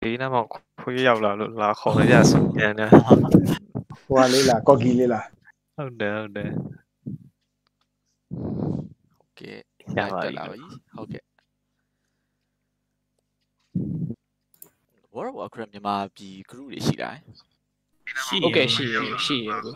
ဒီနားမှာခွေးရောက်လာလို့လာခေါ်လိုက်ကြဆိုပြန်တယ်ဟိုကလေးလားကော်ကီလေးလားဟုတ်တယ်ဟုတ်တယ်ကဲရပါပြီဟုတ်ကဲ့ Warcraft မြန်မာပြည် group တွေရှိလားဟုတ်ကဲ့ရှိရဟုတ်ဟုတ်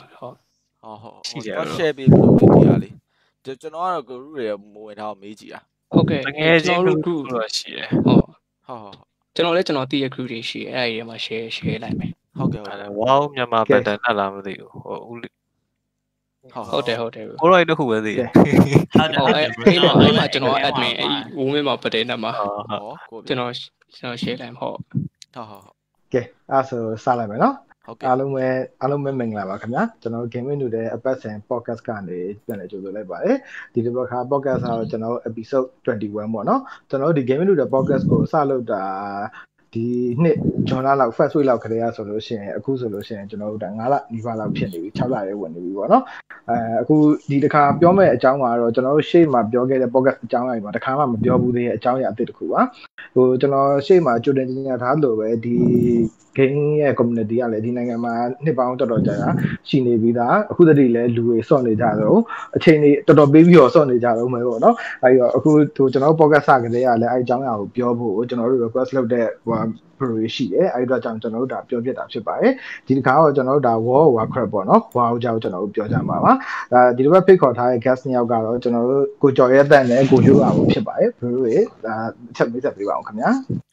share ပေးလို့ဒီဟာလေးကျွန်တော်ကတော့ group တွေမဝင်ထားအောင်မေးကြည့်တာဟုတ်ကဲ့တကယ်ချင်း group တော့ရှိတယ်ဟုတ်ကျွန်တော်တည်ရ group တွေရှိတယ်အဲ့ဒီမှာ share လိုက်မယ်ဟုတ်ကဲ့ wow မြန်မာ pattern တက်လာမသိဘူးဟိုဦးဟုတ်တယ်ကိုရိုက်တခုပဲသိတယ်ဟုတ်အဲ့မှာကျွန်တော် admin အဲ့ဝုန်းမှာ pattern နဲ့မှာကျွန်တော် share လိုက်ဟုတ်ကဲအဲ့ဆိုစလိုက်မယ်နော်အားလုံးပဲမင်္ဂလာပါခင်ဗျာကျွန်တော် gaming noodle အပတ်စဉ် podcast ကနေပြန်လည်ကြိုဆိုလိုက်ပါတယ်ဒီတစ်ပတ်ခါ podcast ကတော့ကျွန်တော် episode 21ပေါ့နော်ကျွန်တော်ဒီ gaming noodle podcast ကိုစလုပ်တာဒီနှစ်ဂျွန်လာလောက် first week လောက်ခရေရဆိုလို့ရှိရင်အခုဆိုလို့ရှိရင်ကျွန်တော်တို့ဒါ9လနီးပါးလောက်ဖြစ်နေပြီ6လရဲဝင်နေပြီပေါ့နော်အခုဒီတစ်ခါပြောမယ့်အကြောင်းကတော့ကျွန်တော်တို့ရှေ့မှာပြောခဲ့တဲ့ podcast အကြောင်းအရာတွေမှာတစ်ခါမှမပြောဘူးသေးတဲ့အကြောင်းအရာအသစ်တစ်ခုပါဟိုကျွန်တော်ရှေ့မှာကြိုတင်ကြေညာထားလို့ပဲဒီ game ရဲ့ community ကလည်းဒီနိုင်ငံမှာနှစ်ပေါင်းတော်ကြာရှိနေပြီးသားအခုတည်းလည်းလူတွေစော့နေကြတော့အချိန်တွေတော်တော်ပေးပြီးတော့စော့နေကြတော့မယ်ပေါ့နော်အဲဒီတော့အခုကျွန်တော် podcast စကတည်းကလည်းအဲဒီအကြောင်းအရာကိုပြောဖို့ကျွန်တော်တို့ request လုပ်တဲ့ဟို pro ရှိတယ်အဲဒီတော့ကျွန်တော်တို့ဒါပြောပြတာဖြစ်ပါတယ်ဒီတစ်ခါတော့ကျွန်တော်တို့ဒါ Warcraft ပေါ့နော် WoW အကြောင်းကျွန်တော်တို့ပြောကြမှာပါဒီတစ်ပတ်ဖိတ်ခေါ်ထားတဲ့ guest 2ယောက်ကတော့ကျွန်တော်တို့ကိုကျော်ရဲတန်နဲ့ကိုရိုးအောင်ဖြစ်ပါတယ် pro တွေဒါချက်မိတ်ဆက်ပေးပါအောင်ခင်ဗျာ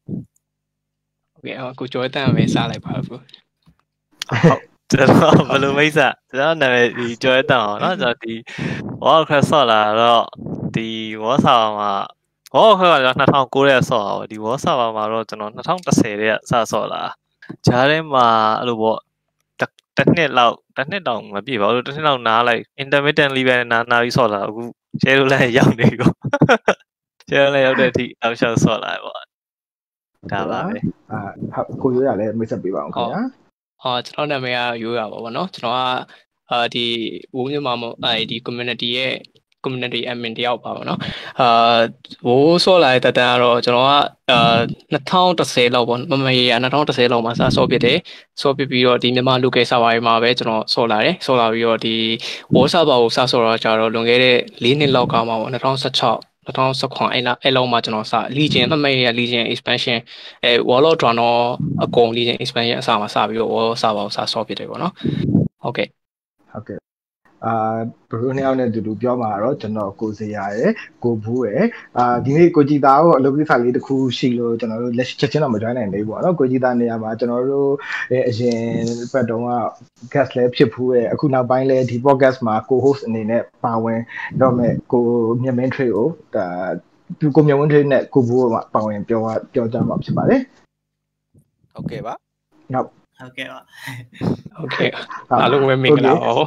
ကိုကျော်တန်ပဲစားလိုက်ပါဘူးဟုတ်ကျွန်တော်ဘယ်လိုမိတ်ဆက်ကျွန်တော်နာမည်ဒီကျော်တန်အောင်เนาะကျွန်တော်ဒီ Warcraft ဆော့လာတော့ဒီ Warcraft မှာ Warcraft က2009ရဲ့ဆော့တာပေါ့ဒီ Warcraft မှာတော့ကျွန်တော်2010ရဲ့စဆော့လာဂျားထဲမှာအဲ့လိုပေါ့တစ်နှစ်တောင်မပြည့်ပါဘူးတစ်နှစ်လောက်နားလိုက် intermittently ပဲနားပြီးဆော့လာအခု share လို့လည်းရောက်နေကို share လည်းရောက်တဲ့အထိအောက်လျှောက်ဆော့လာပေါ့ဒါပါပဲကိုရိုးရလည်းမိတ်ဆက်ပေးပါအောင်ခင်ဗျာကျွန်တော်နာမည်ကရိုးရပါဘောနော်ကျွန်တော်ကဒီဝုန်းမြန်မာဒီ community admin တယောက်ပါဘောနော်ဝိုးဆော့လာတဲ့တက်တန်းကတော့ကျွန်တော်က2010လောက်ပေါ့မမရေ2010လောက်မှာစဆော့ဖြစ်တယ်ဆော့ဖြစ်ပြီးတော့ဒီမြန်မာ local server တွေမှာပဲကျွန်တော်ဆော့လာတယ်ဆော့လာပြီးတော့ဒီ wall server ကိုစဆော့တော့ကြတော့လွန်ခဲ့တဲ့4နှစ်လောက်ကမှပေါ့2016 2019အဲ့လောက်မှာကျွန်တော်စ Legion မမရ Legion expansion Wall of Draenor အကုန် Legion expansion အစမှာစပြီးတော့ Wall server ကိုစဆော့ဖြစ်တယ်ပေါ့နော်ဟုတ်ကဲ့ဘရိုနှစ်ယောက်နဲ့အတူတူပြောမှာတော့ကျွန်တော်ကိုစေရရယ်ကိုဘူးရယ်ဒီနေ့ကိုကြည်သားကိုအလုပ်ကိစ္စလေးတစ်ခုရှိလို့ကျွန်တော်တို့လက်ချက်ချင်းတော့မတွိုင်းနိုင်သေးဘူးပေါ့နော်ကိုကြည်သားနေရာမှာကျွန်တော်တို့အရင်ဘက်တုန်းက guest လည်းဖြစ်ဖူးရဲ့အခုနောက်ပိုင်းလည်းဒီ podcast မှာ co-host အနေနဲ့ပါဝင်တော့မဲ့ကိုမြင့်မင်းထွေးကိုဒါကိုမြင့်မင်းထွေးနဲ့ကိုဘူးကပါဝင်ပြောကြမှာဖြစ်ပါတယ်ဟုတ်ကဲ့ပါဟုတ်ကဲ့ပါအားလုံးပဲမင်္ဂလာပါ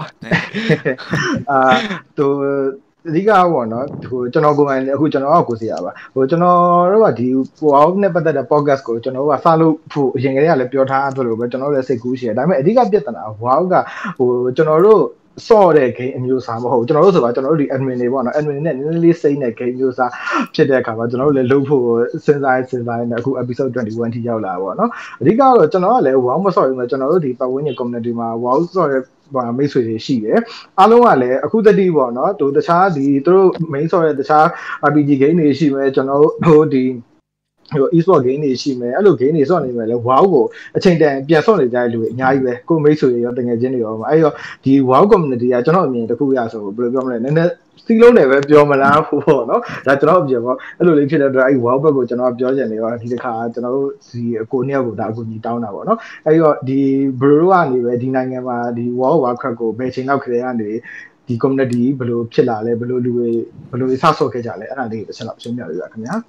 သူအဓိကပေါ့နော်ဟိုကျွန်တော်ကိုယ်တိုင်အခုကျွန်တော်ကကိုစီရပါဟိုကျွန်တော်တို့ကဒီ WoW နဲ့ပတ်သက်တဲ့ podcast ကိုကျွန်တော်ကစလို့ဖို့အရင်ကတည်းကလည်းပြောထားသလိုပဲကျွန်တော်လည်းစိတ်ကူးရှိတယ်ဒါပေမဲ့အဓိကပြဿနာ WoW ကဟိုကျွန်တော်တို့ဆော့တဲ့ game အမျိုးအစားမဟုတ်ကျွန်တော်တို့ဆိုတော့ကျွန်တော်တို့ဒီ admin တွေပေါ့နော် admin နဲ့နည်းနည်းလေးစိမ့်တဲ့ game မျိုးစားဖြစ်တဲ့အခါမှာကျွန်တော်တို့လည်းလုပ်ဖို့စဉ်းစားနေအခု episode 21 ထိရောက်လာပါပေါ့နော်အဓိကတော့ကျွန်တော်ကလည်း WoW မဆော့ရင်ကျွန်တော်တို့ဒီပတ်ဝန်းကျင် community မှာ WoW ဆော့တဲ့မိတ်ဆွေတွေရှိတယ်အားလုံးကလည်းအခုတတိပေါ့နော်သူတခြားဒီသူတို့ main ဆော့တဲ့တခြား RPG game တွေရှိမယ်ကျွန်တော်တို့ဒီဟို e-sport game တွေရှိမယ်အဲ့လို game တွေဆော့နေမယ်လဲ WoW ကိုအချိန်တန်ပြန်ဆော့နေကြတဲ့လူတွေအများကြီးပဲကိုမိတ်ဆွေတွေရောတကယ်ချင်းတွေရောအဲ့တော့ဒီ WoW community ကကျွန်တော်အမြင်တစ်ခုရဆိုဘယ်လိုပြောမလဲနည်းနည်းစီးလုံးနဲ့ပဲပြောမလားပေါ့နော်ဒါကျွန်တော်အပြင်ပေါ့အဲ့လိုလေးဖြစ်တဲ့အတွက်အဲ့ WoW ဘက်ကိုကျွန်တော်ပြောချင်နေတော့ဒီတစ်ခါကျွန်တော်တို့ဒီကိုနှစ်ယောက်ကိုဒါအကူကြီးတောင်းတာပေါ့နော်အဲ့တော့ဒီ bro ကနေပဲဒီနိုင်ငံမှာဒီ World Warcraft ကိုဘယ်ချိန်လောက်ခရေကနေဒီ community ဘယ်လိုဖြစ်လာလဲဘယ်လိုလူတွေဘယ်လိုစဆော့ခဲ့ကြလဲအဲ့ဒါလေးတစ်ချက်လောက်ရှင်းပြပေးပါခင်ဗျာ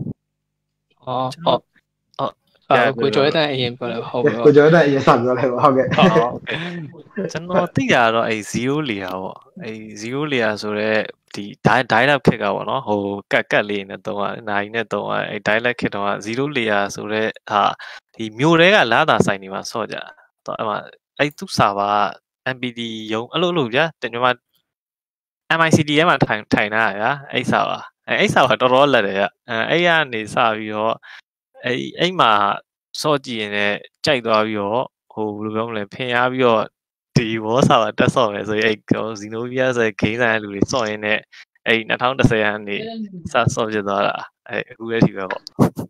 ကိုကျော်တဲ့အရင်ပြောလိုက်ဟုတ်ပြီကိုကျော်တဲ့အရင်စပြောလိုက်ပါဟုတ်ကဲ့ကျွန်တော်သိတာတော့အဲ့0 layer ပေါ့အဲ့0 layer ဆိုတော့ဒီ dialect ခက်ကပေါ့နော်ဟိုကတ်လေးနဲ့တုံးကနိုင်နဲ့တုံးကအဲ့ dialect ခက်တော့0 layer ဆိုတော့ဟာဒီမြို့တွေကလာတာဆိုင်နေမှာဆော့ကြတော့အဲ့မှာအဲ့သူစာပါ MPD ရုံအဲ့လိုဗျာတင်ကျွန်မ MICD ထဲမှာထိုင်တာဗျာအဲ့စာပါအဲ့စာပါတော်တော်လက်တယ်ဗျအဲ့ကနေစပြီးတော့အဲ့မှာစော့ကြည့်ရင်လည်းကြိုက်သွားပြီးတော့ဟိုဘယ်လိုပြောမလဲဖင်ရပြီးတော့ဒီဘောစာတက်ဆော့မယ်ဆိုရင်ဇီနိုဗီးယားဆိုဂိမ်းဆိုင်လူတွေစော့ရင်းနဲ့2010ကနေစဆော့ဖြစ်သွားတာအခုလည်းဒီပဲပေါ့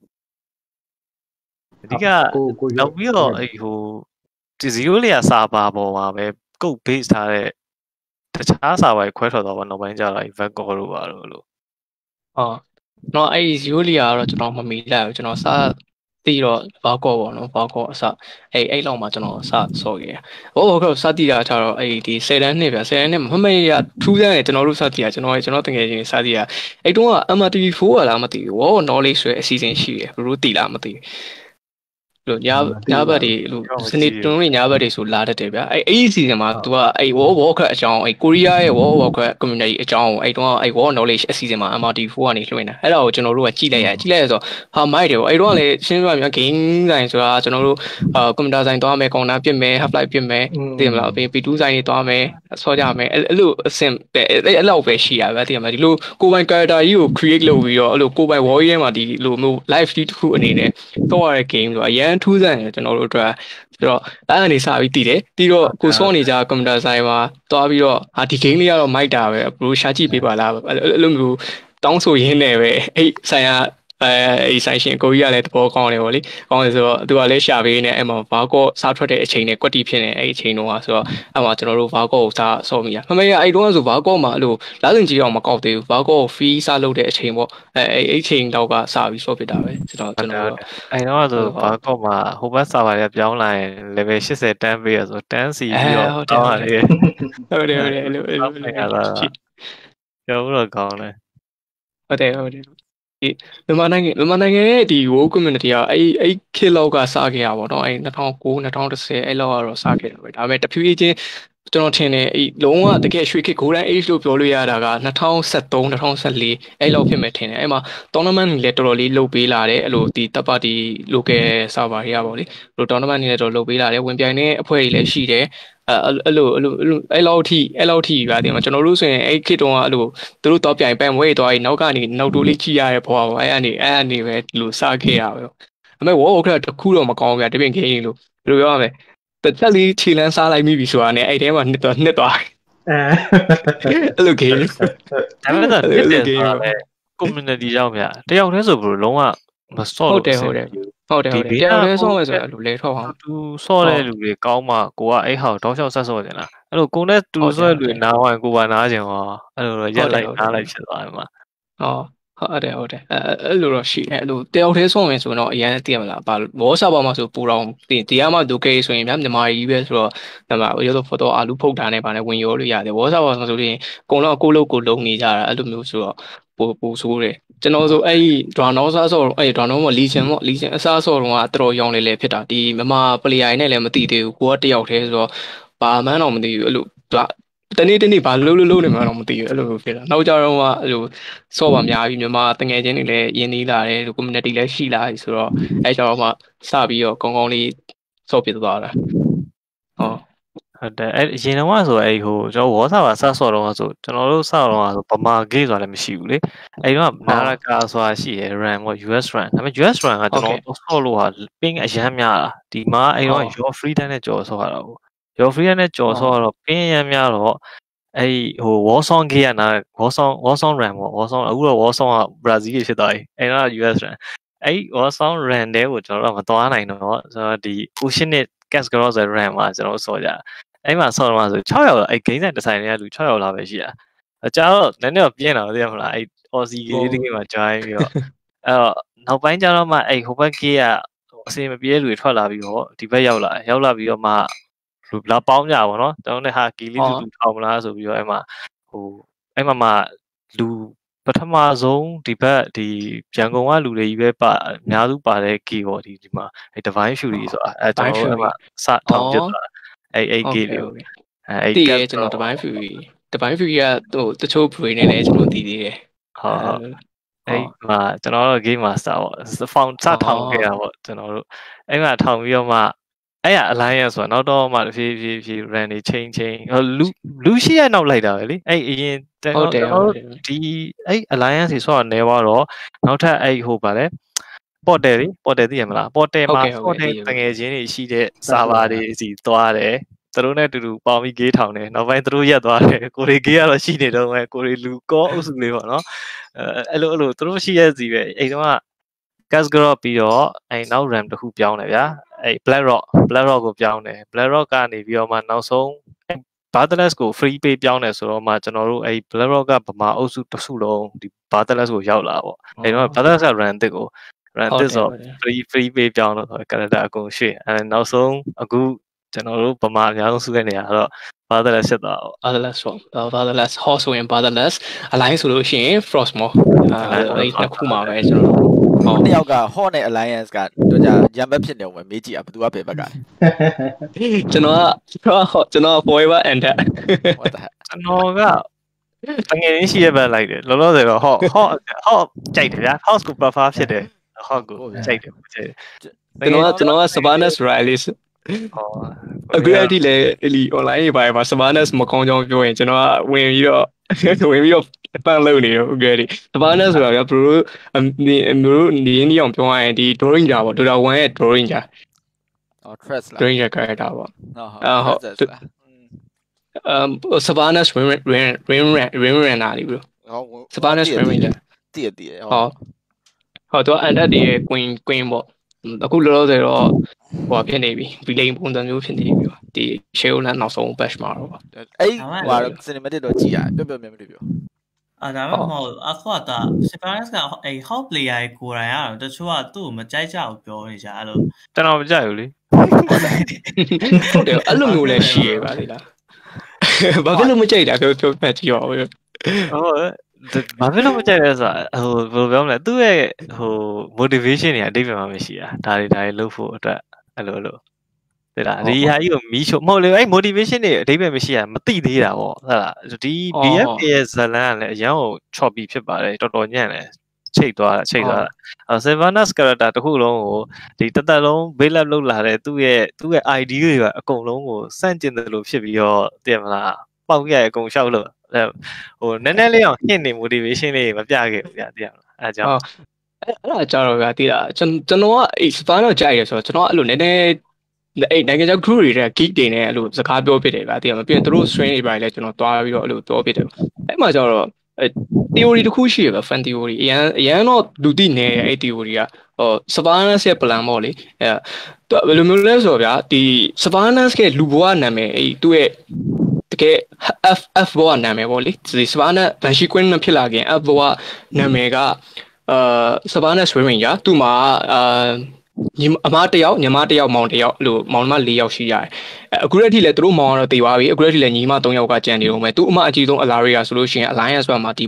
အဓိကနောက်ပြီးတော့ဟိုဒီ0လျာစာပါပေါ်မှာပဲကုတ် base ထားတဲ့တခြားစာပါခွဲထွက်သွားပါနောက်ပိုင်းကျတော့ event call လို့ပါလို့တော့အဲ့0လျာကတော့ကျွန်တော်မမီလိုက်ဘူးကျွန်တော်စတီးတော့ဘာကောပေါ့နော်ဘာကောအစအဲ့လောက်မှကျွန်တော်စဆော့ခဲ့ဟိုကတော့စတီးတာချတော့အဲ့ဒီ10တန်းနှစ်ဗျ10တန်းနှစ်မမေ့ရထူးဆန်းတယ်ကျွန်တော်တို့စတီးတာကျွန်တော်တကယ်ချင်းစတီးတာအဲ့တုန်းက MTV4 ကလားမသိဘူး knowledge ဆိုတဲ့အစီအစဉ်ရှိတယ်ဘယ်လိုတီးလားမသိဘူးလို့ညာဘက်တွေလို့စနေတွန်းညာဘက်တွေဆိုလာတတ်တယ်ဗျအဲ့အစီအစဉ်မှာ तू ကအဲ့ Warcraft အကြောင်းအဲ့ကိုရီးယားရဲ့ Warcraft community အကြောင်းအဲ့တုန်းကအဲ့ War knowledge အစီအစဉ်မှာ MTV4 ကနေလွှင့်တာအဲ့ဒါကိုကျွန်တော်တို့ကကြည့်လိုက်ရဆိုဟာမိုက်တယ်ပေါ့အဲ့တုန်းကလည်းရှင်းပြပြ game ဆိုင်ဆိုတာကျွန်တော်တို့ကွန်ပျူတာဆိုင်သွားမယ်ကောင်တာပြစ်မယ် half life ပြစ်မယ်သိမလား P2 ဆိုင်တွေသွားမယ်ဆော့ကြမယ်အဲ့လိုအဆင့်အဲ့လောက်ပဲရှိရဗျသိမလားဒီလိုကိုယ်ပိုင် character ကြီးကို create လုပ်ပြီးတော့အဲ့လိုကိုယ်ပိုင် war ထဲမှာဒီလိုမျိုး live feed တစ်ခုအနေနဲ့တော့ရတဲ့ game ဆိုအရန်ထူးဆန်းတယ်ကျွန်တော်တို့အတွက်ဆိုတော့အဲ့အနေစပြီးတည်တယ်ပြီးတော့ကိုစောနေကြကွန်ပျူတာဆိုင်မှာသွားပြီးတော့ဒီ game လေးကတော့မိုက်တာပဲဘလို့ရှာကြည့်ပေးပါလားအဲ့လိုမျိုးတောင်းဆိုရင်းနဲ့ပဲအဲ့ဆိုင်ကအဲ့ဆိုင်ရှင်ကိုကြီးကလည်းတဘောကောင်းတယ်ဗောလေကောင်းတယ်ဆိုတော့သူကလည်းရှာပေးနေအဲ့မှာဘာကောစားထွက်တဲ့အချိန်နဲ့ကွက်တီဖြစ်နေအဲ့အချိန်တုန်းကဆိုတော့အဲ့မှာကျွန်တော်တို့ဘာကောကိုစားဆော့မိရမမေးအဲ့တုန်းကဆိုဘာကောမှာအဲ့လိုလားစင်ကြီးအောင်မကောက်သေးဘူးဘာကောကို free စားလုပ်တဲ့အချိန်ဗောအဲ့အချိန်တော့ကစပြီးဆော့ဖြစ်တာပဲဆိုတော့ကျွန်တော်တို့အဲ့တော့ဆိုဘာကောမှာဟိုဘက်ဆာဗာတွေပြောင်းလာရင် level 80တန်းပေးရဆိုတန်းစီပြီးတော့တောင်းရတယ်ဟုတ်တယ်အဲ့လိုကျောင်းတော့ကောင်းတယ်ဟုတ်တယ်မြန်မာနိုင်ငံရဲ့ဒီ World Community ကအဲ့ခေတ်လောက်ကစခဲ့ရပါတော့အဲ့2009 2010အဲ့လောက်ကတော့စခဲ့တာပဲဒါပေမဲ့တဖြည်းဖြည်းချင်းကျွန်တော်ထင်တယ်အဲ့လုံးဝတကယ်ရွှေခေတ် Golden Age လို့ပြောလို့ရတာက2013 2014အဲ့လောက်ဖြစ်မယ်ထင်တယ်အဲ့မှာ tournament တွေလည်းတော်တော်လေးလုပ်ပေးလာတယ်အဲ့လိုဒီတပ်ပါတီ local server တွေကပေါ့လေလို့ tournament တွေလည်းတော်တော်လုပ်ပေးလာတယ်ဝင်ပြိုင်တဲ့အဖွဲ့တွေလည်းရှိတယ်အဲ့လောက်ထိပါဒီမှာကျွန်တော်တို့ဆိုရင်အဲ့ခေတ်တုန်းကအဲ့လိုသူတို့တော့ပြိုင်ပန်ဝဲသွားပြီးနောက်ကနေနောက်တိုးလေးကြည့်ရတဲ့ဘဝပေါ့အဲ့အနေပဲဒီလိုစခဲ့ရပဲအမေ Warcraft တခုတော့မကောင်းဘူးဗျတပင်ခင်းလို့ဘယ်လိုပြောရမလဲတက်လေးခြေလန်းစားလိုက်မိပြီဆိုတာနဲ့အဲ့ထဲမှာနှစ်သွားအဲ့လို game ဒါပေမဲ့တော့ဖြစ်တယ်ဆိုတာပဲ community ရောက်ဗျတယောက်တည်းဆိုဘယ်လိုလုံးဝမစော့လို့ဟုတ်တယ်တယောက်တည်းဆော့မယ်ဆိုတော့လဲထောက်အောင်သူစော့တဲ့လူတွေကောင်းမှကိုကအဲ့ဟာတောက်လျှောက်ဆက်ဆော့နေတာအဲ့လိုကိုနဲ့တူဆော့တဲ့လူနားဝိုင်းကိုပါနားချင်ဟောအဲ့လိုတော့ရက်လိုက်နားလိုက်ဖြစ်သွားတယ်မှာဟုတ်တယ်အဲ့လိုတော့ရှိတယ်အဲ့လိုတယောက်တည်းဆော့မယ်ဆိုတော့အရင်သိရမလားဘောဆာပါမှာဆိုပူတော့တရားမှဒုကေဆိုရင်ဗျမြန်မာကြီးပဲဆိုတော့ရောတော့ photo အာလူဖုတ်တာနဲ့ဗာနဲ့ဝင်ရောလို့ရတယ်ဘောဆာပါဆိုရင်အကုန်လုံးကိုလုတ်ကိုလုံးနေကြတာအဲ့လိုမျိုးဆိုတော့ပူဆိုးတယ်ကျွန်တော်ဆိုအဲ့ drano စားဆော့အဲ့ drano မှာ legion အစားဆော့တော့ကတော်တော်ရောင်းလေဖြစ်တာဒီမြန်မာ player နဲ့လည်းမသိသေးဘူးကိုကတယောက်တည်းဆိုတော့ဘာမှန်းတော့မသိဘူးအဲ့လိုတနေ့ဘာလုံးနေမှတော့မသိဘူးအဲ့လိုဖြစ်တာနောက်ကြတော့မှအဲ့လိုဆော့ပါများပြီးမြန်မာတငယ်ချင်းတွေလည်းယဉ်နီးလာတယ် community လည်းရှိလာပြီဆိုတော့အဲ့ကြတော့မှစပြီးတော့ကောင်းလေးဆော့ပြသွားတာဟုတ်တယ်အဲ့ရင်တော့ဆိုအဲ့ဟိုကျွန်တော်ဝါစာပါစဆော့တော့ဆိုကျွန်တော်တို့စတော့ဆိုဗမာဂိတ်ဆိုတာလည်းမရှိဘူးလေအဲ့တော့နာရကာဆိုတာရှိရယ် RAM ပေါ့ US RAM ဒါပေမဲ့ US RAM ကကျွန်တော်ဆော့လို့ဟာ ping အရမ်းများတာဒီမှာအဲ့တော့ your free time နဲ့ကြော်ဆော့ရတာပေါ့ your free time နဲ့ကြော်ဆော့တော့ ping အရမ်းများတော့အဲ့ဟို war song ကြီးကနာ war song RAM ပေါ့ war song အခုတော့ war song က Brazil ကြီးဖြစ်သွားပြီအဲ့တော့ US RAM အဲ့ war song RAM တဲ့ကိုကျွန်တော်တို့မသွားနိုင်တော့ဆိုတော့ဒီ ocean နဲ့ gas gross RAM မှာကျွန်တော်ဆော့ကြအဲ့မှာဆော့တော့ဆို6ရောက်အဲ့ဂိမ်းဆိုင်တစ်ဆိုင်တွေကလူ6ရောက်လာပဲရှိတာအကြတော့နည်းနည်းတော့ပြင်းတာသိရမလားအဲ့ Aussie လေးတကယ်မှ join ပြီးတော့အဲ့တော့နောက်ပိုင်းကျတော့မှအဲ့ဟိုဘက်ကြီးကအစင်မပြေလူတွေထွက်လာပြီးတော့ဒီဘက်ရောက်လာပြီးတော့မှလူလာပေါင်းကြပါတော့တောင်းတဲ့ဟာကီလေးတူထောင်မလားဆိုပြီးတော့အဲ့မှာအဲ့မှာလူပထမဆုံးဒီဘက်ဒီရန်ကုန်ကလူတွေကြီးပဲပါအများစုပါတဲ့ကီပေါ့ဒီမှာအဲ့ divine fury ဆိုတာအဲ့ကျွန်တော်တို့ကစထောင်ပြတာအဲ့ကေလေးကိုအဲ့တည်ရဲကျွန်တော်တပိုင်းဖူကဟိုတချို့ brain နဲ့လည်းကျွန်တော်တည်သေးတယ်ဟုတ်အဲ့မှာကျွန်တော်တို့ game master ပေါ့ found စထောင်ခဲ့တာပေါ့ကျွန်တော်တို့အဲ့မှာထောင်ပြီးတော့မှအဲ့ရ alliance ဆိုတော့နောက်တော့မှဖြည်း run တွေ change လူရှိရနောက်လိုက်တာပဲလေအဲ့အရင်ဟုတ်တယ်ဒီအဲ့ alliance တွေဆိုတော့နေသွားတော့နောက်ထပ်အဲ့ဟိုပါလေပေါ်တယ်သိရမလားပေါ်တယ်မှာပေါ်တယ်တငယ်ချင်းတွေရှိတဲ့စာပါတွေစီသွားတယ်သူတို့နဲ့တူတူပေါင်းပြီးဂေးထောင်တယ်နောက်ပိုင်းသူတို့ရက်သွားတယ်ကိုရီဂေးကတော့ရှိနေတော့မယ်ကိုရီလူကောအုပ်စုလေးပေါ့နော်အဲ့လိုသူတို့ရှိရဲ့စီပဲအဲ့တော့ gas grab ပြီးတော့အဲ့နောက် ram တစ်ခုပြောင်းတယ်ဗျာအဲ့ black rock ကိုပြောင်းတယ် black rock ကနေပြီးတော့မှနောက်ဆုံး Bartheless ကို free pay ပြောင်းတယ်ဆိုတော့မှကျွန်တော်တို့အဲ့ black rock ကဗမာအုပ်စုတစ်စုလုံးဒီ Bartheless ကိုရောက်လာပေါ့အဲ့တော့ Bartheless က run တစ်ကို run တစ်ဆို free pay ပြောင်းလို့ဆို Canada အကုန်ရွှေ့အဲ့နောက်ဆုံးအခုကျွန်တော်တို့ဗမာအများဆုံးစုခဲ့နေရတော့ Bartheless ဖြစ်သွားပေါ့ Bartheless ဆို Bartheless horse ဆိုရင် Bartheless align ဆိုလို့ရှိရင် Frostmore အဲ့နှစ်ခုမှာပဲကျွန်တော်တယောက်က Hot နဲ့ Alliance ကတို့ကြရံဘက်ဖြစ်နေအောင်ပဲမေးကြည့်อ่ะဘယ်သူကဘယ်ဘက်ကလဲကျွန်တော် forever and that ကျွန်တော်ကတငယ်ချင်းရှိရပဲလိုက်တယ်လောလောဆယ်တော့ hot ကြိုက်တယ်ဗျာ house ကို prefer ဖြစ်တယ် hot ကိုကြိုက်တယ်ကျွန်တော်က Savannah Riley အခုအထိလေဒီ online တွေပါ Savannah မကောင်းကြောင်းပြောရင်ကျွန်တော်ကဝင်ပြီးတော့ပန်းလုံးနေတော့ဟုတ်ကဲ့ဒီ Savannah ဆိုတာကဘရိုမျိုးနေနေအောင်ပြောရရင်ဒီ drawing ကြပေါ့ Dota 1ရဲ့ drawing ကြ Trust လား drawing ကြ character ပေါ့Savannah Rin နာလी bro Savannah Rin တည်ဟုတ်တော့ and that ဒီ queen ပေါ့အခုလောလောဆယ်တော့ဟိုဖြစ်နေပြီ villain ပုံစံမျိုးဖြစ်နေပြီဒီ shell လမ်းနောက်ဆုံး patch မှာတော့အဲ့ဟို cinematic တော့ကြည်ရတယ်ပြောမြင်မလို့ပြောဒါမှမဟုတ်အခုက Savannah ကအဲ့ hot player ကိုယ်တိုင်ကတော့တချို့ကသူ့ကိုမကြိုက်ကြဘူးပြောနေကြအဲ့လိုကျွန်တော်မကြိုက်ဘူးလေဟုတ်တယ်အဲ့လိုမျိုးလည်းရှိရပါလေလားဘာဖြစ်လို့မကြိုက်တာပြောမှတ်ကြည့်ရအောင်ဟုတ်ဘာဖြစ်လို့မကြိုက်လဲဆိုတာဟိုဘယ်လိုပြောမလဲသူ့ရဲ့ဟို motivation တွေအတိတ်မှာမရှိတာဒါတွေလုပ်ဖို့အတွက်အဲ့လိုတဲ့လားဒီဟာကြီးကိုမီးရှို့မဟုတ်လေအဲ့ motivation တွေအတိတ်ပဲမရှိတာမသိသေးတာပေါ့ဟုတ်လားဒီ BF ရဲ့ဇလန်ကလည်းအရန်ကို choppy ဖြစ်ပါတယ်တော်တော်ညံ့တယ်ချိတ်သွားတာSavannah character တခုလုံးကိုဒီတသက်လုံး build up လုပ်လာတဲ့သူ့ရဲ့ ID တွေကအကုန်လုံးကိုစန့်ကျင်တယ်လို့ဖြစ်ပြီးတော့သိရမလားပေါက်ရအကုန်ရှောက်လို့ဟိုနည်းနည်းလေးအောင်ဟင့်နေ motivation လေးမပြခဲ့ဘူးဗျာသိရမလားအဲကြောင့်အဲ့ဒါကြောင့်ဗျာသိလားကျွန်တော်ကSavannahကြိုက်ရဆိုတော့ကျွန်တော်အဲ့လိုနည်းနည်းအဲ့နိုင်ငံခြား crew တွေတဲ့ geek တွေနဲ့အဲ့လိုစကားပြောဖြစ်တယ်ဗျာသိရမလားပြီးရင်သူတို့ strain တွေပိုင်းလဲကျွန်တော်တွားပြီးတော့အဲ့လိုပြောဖြစ်တယ်အဲ့မှာကျတော့theory တစ်ခုရှိရပါ fan theory အရန်တော့လူသိနေအဲ့ theory ကSavannah ရဲ့ plan ပေါ့လေဘယ်လိုမျိုးလဲဆိုတော့ဗျာဒီ Savannah ရဲ့လူဘဝနာမည်အဲ့သူ့ရဲ့တကယ် F ဘဝနာမည်ပေါ့လေဒီ Savannah Banshee Queen မဖြစ်လာခင် F ဘဝနာမည်ကSavannah Swimming ညာသူ့မှာအမတယောက်ညီမတယောက်မောင်တယောက်လို့မောင်နှမ4ယောက်ရှိရတယ်အခုရက်ထိလည်းသူတို့မောင်ကတော့တည်သွားပြီအခုရက်ထိလည်းညီမ3ယောက်ကကြံနေတော့မယ်သူအမအကြီးဆုံး Alaria ဆိုလို့ရှိရင် Alliance ဘက်မှာဒီ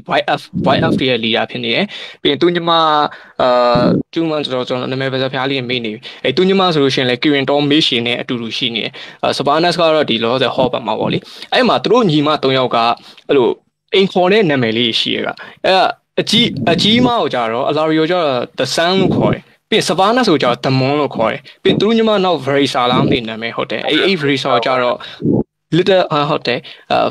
YF ရဲ့ leader ဖြစ်နေတယ်ပြီးရင်သူညီမကျူးမန်ကျွန်တော်နာမည်ပဲဖျားလေးမေးနေပြီသူညီမဆိုလို့ရှိရင်လည်း Kirin Tom မေးရှင်နဲ့အတူတူရှိနေတယ်Savannah ကတော့ဒီလောဆယ် hall ဘက်မှာပေါ့လေအဲ့မှာသူတို့ညီမ3ယောက်ကအဲ့လိုအိမ်ခေါ်တဲ့နာမည်လေးရှိရကအဲ့အကြီးမကိုကြတော့ Alaria ကြတော့ The Sun လို့ခေါ်တယ်ပြီး Savannah ဆိုကြတော့ Demon လို့ခေါ်တယ်ပြီးသူညီမနောက် Verisa လောင်းနေနာမည်ဟုတ်တယ်အဲ့ Verisa ကြတော့ Little ဟုတ်တယ်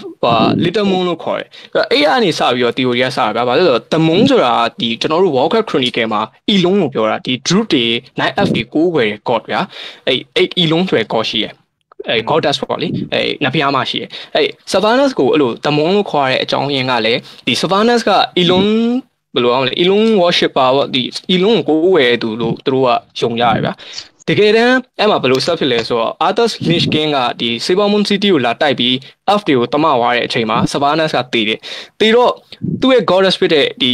Little Moon လို့ခေါ်တယ်အဲ့အနေစပြီးတော့ theory ကစတာဗျာဘာလို့လဲဆိုတော့ Demon ဆိုတာဒီကျွန်တော်တို့ Warcraft Chronicle မှာ Elon ကိုပြောတာဒီ Druid တွေ Night Elf တွေကိုးွယ်တဲ့ god ဗျာအဲ့ Elon ဆိုတဲ့ god ရှိတယ်အဲ့ goddess ပေါ့လေအဲ့နဖျားမရှိရဲ့အဲ့ Savannah ကိုအဲ့လို Demon လို့ခေါ်ရတဲ့အကြောင်းရင်းကလည်းဒီ Savannah က Elonဘယ်လိုအောင်လဲ Elon worshipper ပေါ့ဒီ Elon ကိုကိုးဝယ်သူလို့သူတို့ကယုံကြရဗျာတကယ်တမ်းအဲ့မှာဘယ်လို set ဖြစ်လဲဆိုတော့ Arthur's Lich King ကဒီ Saber Moon City ကိုလာတိုက်ပြီး F တွေကိုတမသွားတဲ့အချိန်မှာ Savannah ကတည်တယ်တည်တော့သူ့ရဲ့ goddess ဖြစ်တဲ့ဒီ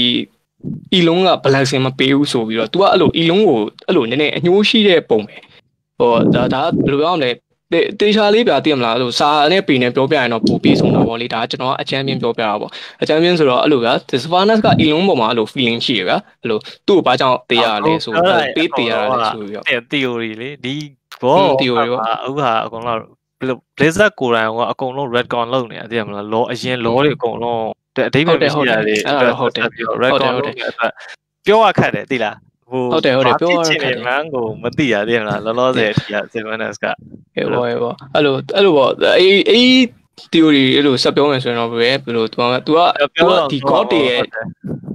Elon က blessing မပေးဘူးဆိုပြီးတော့ तू ကအဲ့လို Elon ကိုအဲ့လိုနည်းနည်းအညှိုးရှိတဲ့ပုံပဲဟောဒါဘယ်လိုပြောအောင်လဲတေချာလေးပြသိရမလားအဲ့လိုစာနဲ့ပေနဲ့ပြောပြရင်တော့ပိုပြေဆုံးတာပေါ့လေဒါကျွန်တော်အချမ်းပြင်းပြောပြတာပေါ့အချမ်းပြင်းဆိုတော့အဲ့လိုက Savannah က Elon ပေါ်မှာအဲ့လို feeling ရှိရဗျာအဲ့လိုသူ့ကိုဘာကြောင့်တေးရလဲဆိုပေးတေးရတာလဲဆိုပြီးတော့ theory လေဒီဘော theory ပေါ့ဥဟာအကုန်လုံး Blizzard ကိုယ်တိုင်ကအကုန်လုံး redcon လုပ်နေတာသိရမလား law အရင် law တွေအကုန်လုံးအတိတ်ပဲရှိရတယ်အဲ့ဟုတ်တယ် redcon လုပ်နေတဲ့အတွက်ပြောရခက်တယ်သိလားဟုတ်တယ်ပြောရခက်တယ်မန်းကိုမသိရသေးမလားလောလောဆယ်ဒီက Savannah ကဟဲ့ဘောအဲ့လိုပေါ့အေး theory အဲ့လိုဆက်ပြောမယ်ဆိုရင်တော့ဘယ်လို तू ကဒီ god တွေရဲ့